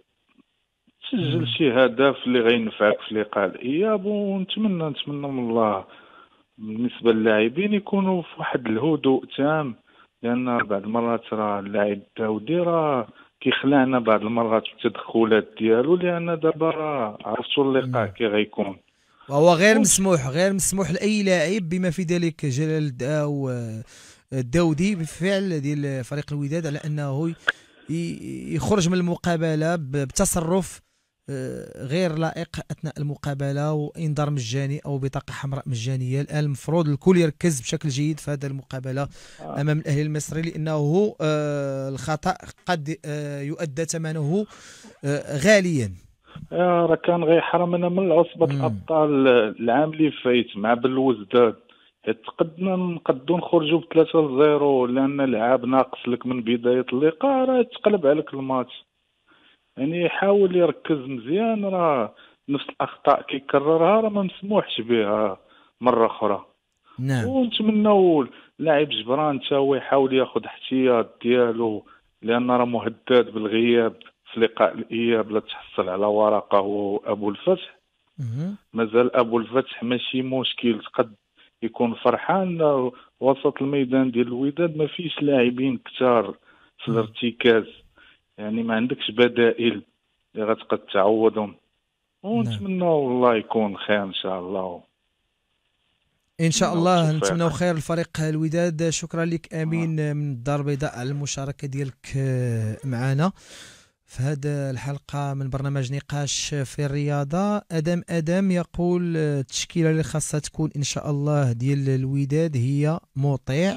Speaker 15: تسجل شي هدف اللي غينفعك في لقاء الاياب. ونتمنى نتمنى من الله بالنسبه للاعبين يكونوا في واحد الهدوء تام، لان بعض المرات راه اللاعب الداودي راه كيخلعنا بعض المرات بالتدخلات ديالو، لان دابا راه عرفتوا اللقاء كي غيكون
Speaker 2: وهو غير مسموح غير مسموح لاي لاعب بما في ذلك جلال الداو الداودي بفعل ديال فريق الوداد على انه يخرج من المقابله بتصرف غير لائق اثناء المقابله وانذار مجاني او بطاقه حمراء مجانيه. الان المفروض الكل يركز بشكل جيد في هذه المقابله امام الاهلي المصري، لانه الخطا قد يؤدى ثمنه غاليا.
Speaker 15: راه كان غيحرمنا من عصبة الابطال العام اللي فايت مع بالوزداد، تقدنا نقدو نخرجوا بثلاثة لزيرو، لان لعاب ناقص لك من بدايه اللقاء راه تقلب عليك الماتش. يعني يحاول يركز مزيان، راه نفس الاخطاء كيكررها راه ما مسموحش بها مره اخرى.
Speaker 2: نعم.
Speaker 15: ونتمنوا لاعب جبران حتى هو يحاول ياخذ احتياط ديالو، لان راه مهدد بالغياب في لقاء الاياب لا تحصل على ورقه هو ابو الفتح. مازال ابو الفتح ماشي مشكل، قد يكون فرحان. وسط الميدان ديال الوداد ما فيش لاعبين كثار في الارتكاز، يعني ما عندكش بدائل اللي غتقد تعوضهم، ونتمنى والله يكون خير ان شاء الله.
Speaker 2: ان شاء الله نتمنوا خير الفريق الوداد. شكرا لك امين من الدار البيضاء على المشاركه ديالك معنا في هذه الحلقه من برنامج نقاش في الرياضه. ادم ادم يقول التشكيله اللي خاصها تكون ان شاء الله ديال الوداد هي مطيع،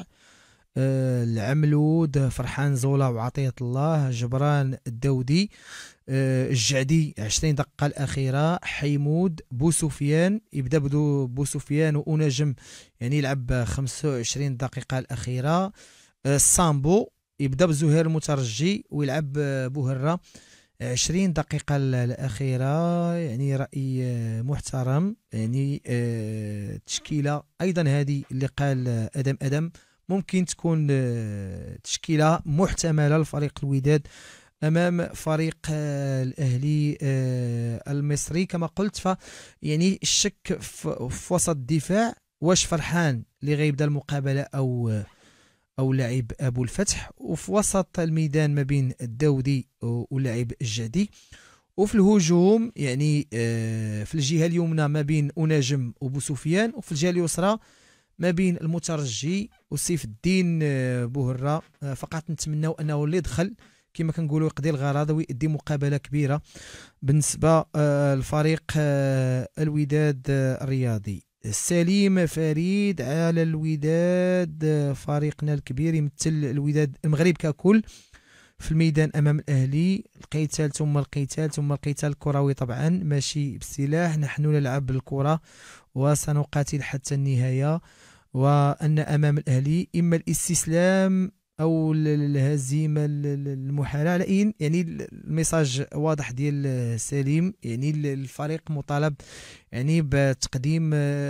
Speaker 2: العملود، فرحان زولا وعطية الله، جبران الدودي، الجعدي عشرين دقة الأخيرة، حيمود، بوسفيان يبدأ بدو بوسفيان وأنجم يعني يلعب خمسة وعشرين دقيقة الأخيرة، السامبو يبدأ بزهير المترجي ويلعب بوهرة عشرين دقيقة الأخيرة. يعني رأي محترم، يعني تشكيلة أيضا هذه اللي قال أدم أدم ممكن تكون تشكيلة محتملة لفريق الوداد أمام فريق الأهلي المصري. كما قلت ف يعني الشك في وسط الدفاع، واش فرحان اللي غيبدا المقابلة أو أو لاعب أبو الفتح، وفي وسط الميدان ما بين الداودي ولاعب الجعدي، وفي الهجوم يعني في الجهة اليمنى ما بين أناجم وبوسفيان، وفي الجهة اليسرى ما بين المترجي وسيف الدين بوهرة. فقط نتمناو انه اللي دخل كما كنقولوا يقضي الغرض ويؤدي مقابله كبيره بالنسبه لفريق الوداد الرياضي. سليم فريد على الوداد، فريقنا الكبير يمثل الوداد المغرب ككل في الميدان امام الاهلي، القتال ثم القتال ثم القتال الكروي طبعا ماشي بالسلاح، نحن نلعب بالكره وسنقاتل حتى النهايه، وان امام الاهلي اما الاستسلام او الهزيمه المحاله. يعني الميساج واضح ديال سليم، يعني الفريق مطالب يعني بتقديم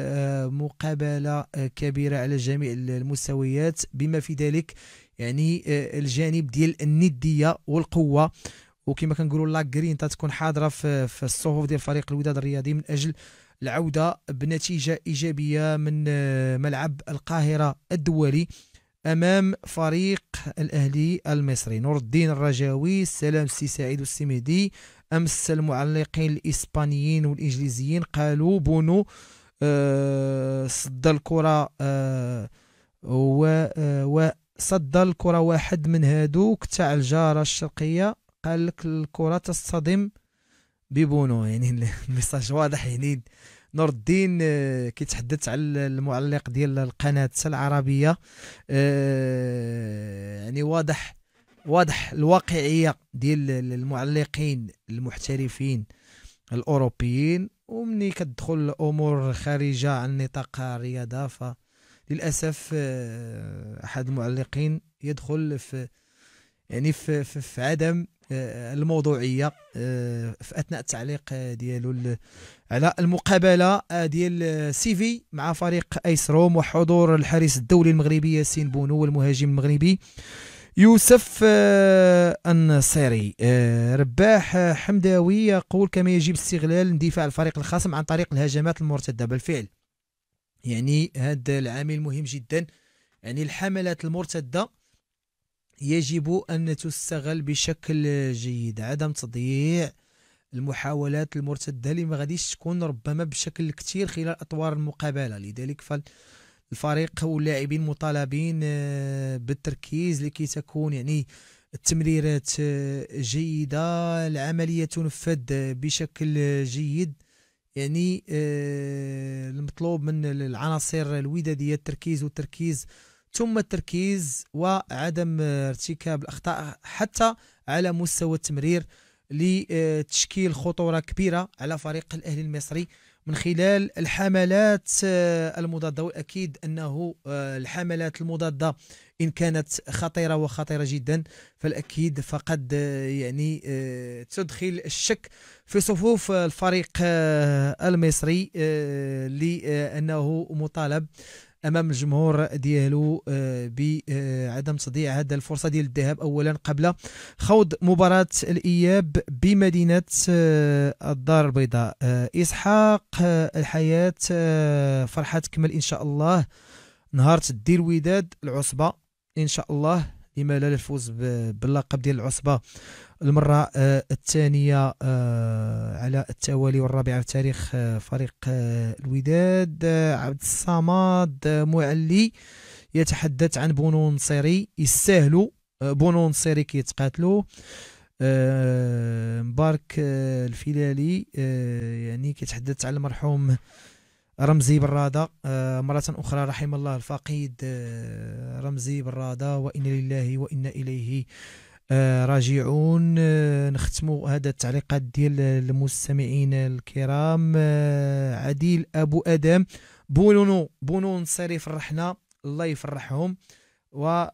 Speaker 2: مقابله كبيره على جميع المستويات، بما في ذلك يعني الجانب ديال النديه والقوه، وكما كنقولوا لا غرينتا تكون حاضره في, في الصفوف ديال فريق الوداد الرياضي من اجل العوده بنتيجه ايجابيه من ملعب القاهره الدولي امام فريق الاهلي المصري. نور الدين الرجاوي، السلام سي سعيد والسي مهدي. امس المعلقين الاسبانيين والانجليزيين قالوا بونو آه صد الكره آه و, و صد الكره واحد من هادوك تاع الجاره الشرقيه، قال لك الكره تصطدم ببونو. يعني الميساج واضح. يعني نور الدين كيتحدث على المعلق ديال القناه العربيه، يعني واضح واضح الواقعيه ديال المعلقين المحترفين الاوروبيين، ومني كتدخل الامور خارجه عن نطاق الرياضه فللاسف احد المعلقين يدخل في يعني في, في, في عدم الموضوعيه في اثناء التعليق ديالو على المقابله ديال سيفي مع فريق ايس روم، وحضور الحارس الدولي المغربي ياسين بونو والمهاجم المغربي يوسف النصيري. رباح حمداوي يقول كما يجب استغلال اندفاع الفريق الخصم عن طريق الهجمات المرتده. بالفعل يعني هذا العامل مهم جدا، يعني الحملات المرتده يجب أن تستغل بشكل جيد، عدم تضييع المحاولات المرتدة اللي ما غاديش تكون ربما بشكل كثير خلال أطوار المقابلة. لذلك فالفريق واللاعبين مطالبين بالتركيز لكي تكون يعني التمريرات جيدة، العملية تنفذ بشكل جيد. يعني المطلوب من العناصر الودادية التركيز والتركيز ثم التركيز وعدم ارتكاب الأخطاء حتى على مستوى التمرير لتشكيل خطورة كبيرة على فريق الأهلي المصري من خلال الحملات المضادة. والأكيد أنه الحملات المضادة إن كانت خطيرة وخطيرة جدا فالأكيد فقد يعني تدخل الشك في صفوف الفريق المصري لأنه مطالب امام الجمهور ديالو بعدم تضييع هذا الفرصه ديال الذهاب اولا قبل خوض مباراه الاياب بمدينه الدار البيضاء. اسحاق الحياه، فرحه تكمل ان شاء الله نهار تدي الوداد العصبه ان شاء الله لما لا الفوز باللقب ديال العصبة المرة الثانية على التوالي والرابعة في تاريخ فريق الوداد. عبد الصمد معلي يتحدث عن بونو نصيري يستاهلوا، بونو نصيري كيتقاتلوا. مبارك الفلالي يعني كيتحدث عن المرحوم رمزي برادة مرة أخرى رحم الله الفقيد رمزي برادة، وإنا لله وإنا إليه راجعون. نختموا هذا التعليقات ديال المستمعين الكرام. عديل أبو أدم بونو بونو نصيري فرحنا، الله يفرحهم. و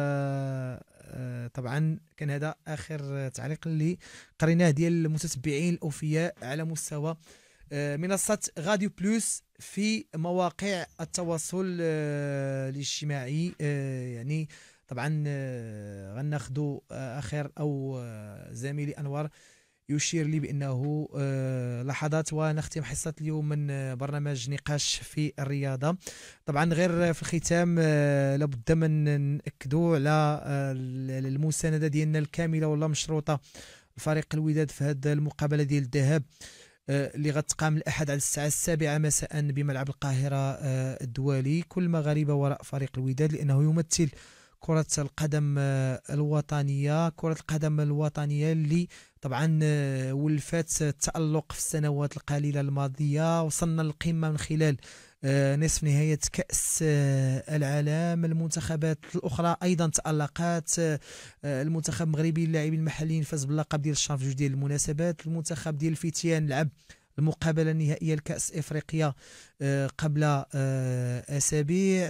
Speaker 2: طبعا كان هذا آخر تعليق اللي قريناه ديال المتتبعين الأوفياء على مستوى منصة غاديو بلوس في مواقع التواصل الاجتماعي. يعني طبعا غناخذوا اخر او زميلي انور يشير لي بانه لحظات ونختم حصه اليوم من برنامج نقاش في الرياضه. طبعا غير في الختام لابد من ناكدوا على المسانده ديالنا الكامله والله مشروطه لفريق الوداد في هذه المقابله ديال الذهاب اللي غتقام الأحد على الساعة السابعة مساء بملعب القاهرة الدولي. كل مغاربة وراء فريق الوداد لأنه يمثل كرة القدم الوطنية، كرة القدم الوطنية اللي طبعا ولفات التألق في السنوات القليلة الماضية. وصلنا للقمة من خلال نصف نهاية كأس العالم. المنتخبات الأخرى أيضا تألقات. المنتخب المغربي اللاعبين المحليين فاز باللقب ديال الشان في جوج ديال المناسبات. المنتخب ديال الفتيان لعب المقابلة النهائية لكأس إفريقيا قبل أسابيع،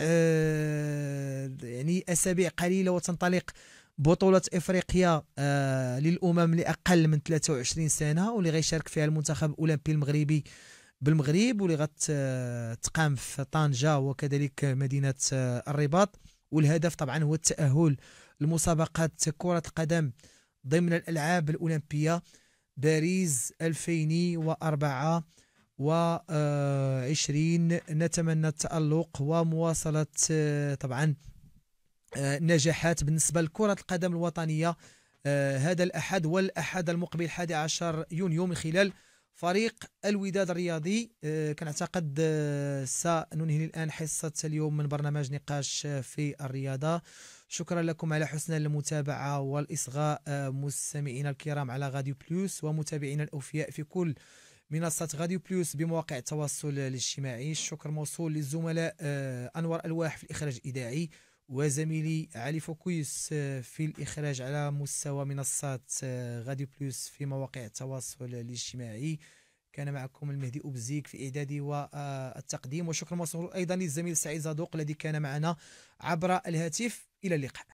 Speaker 2: يعني أسابيع قليلة وتنطلق بطولة إفريقيا للأمم لأقل من ثلاثة وعشرين سنة، واللي غيشارك فيها المنتخب الأولمبي المغربي بالمغرب، واللي غتقام في طنجة وكذلك مدينة الرباط. والهدف طبعا هو التأهل لمسابقات كرة القدم ضمن الألعاب الأولمبية باريس ألفين وأربعة وعشرين. نتمنى التألق ومواصلة طبعا نجاحات بالنسبة لكرة القدم الوطنية هذا الأحد والأحد المقبل حادي عشر يونيو من خلال فريق الوداد الرياضي. كنعتقد سننهي الآن حصة اليوم من برنامج نقاش في الرياضة. شكرا لكم على حسن المتابعة والإصغاء مستمعينا الكرام على غاديو بلوس ومتابعينا الأوفياء في كل منصة غاديو بلوس بمواقع التواصل الاجتماعي. الشكر موصول للزملاء أنور الواح في الإخراج الإذاعي وزميلي علي فوكويس في الإخراج على مستوى منصات غاديو بلوس في مواقع التواصل الاجتماعي. كان معكم المهدي أبزيك في إعدادي والتقديم. وشكر موصول أيضا للزميل سعيد زادوق الذي كان معنا عبر الهاتف. إلى اللقاء.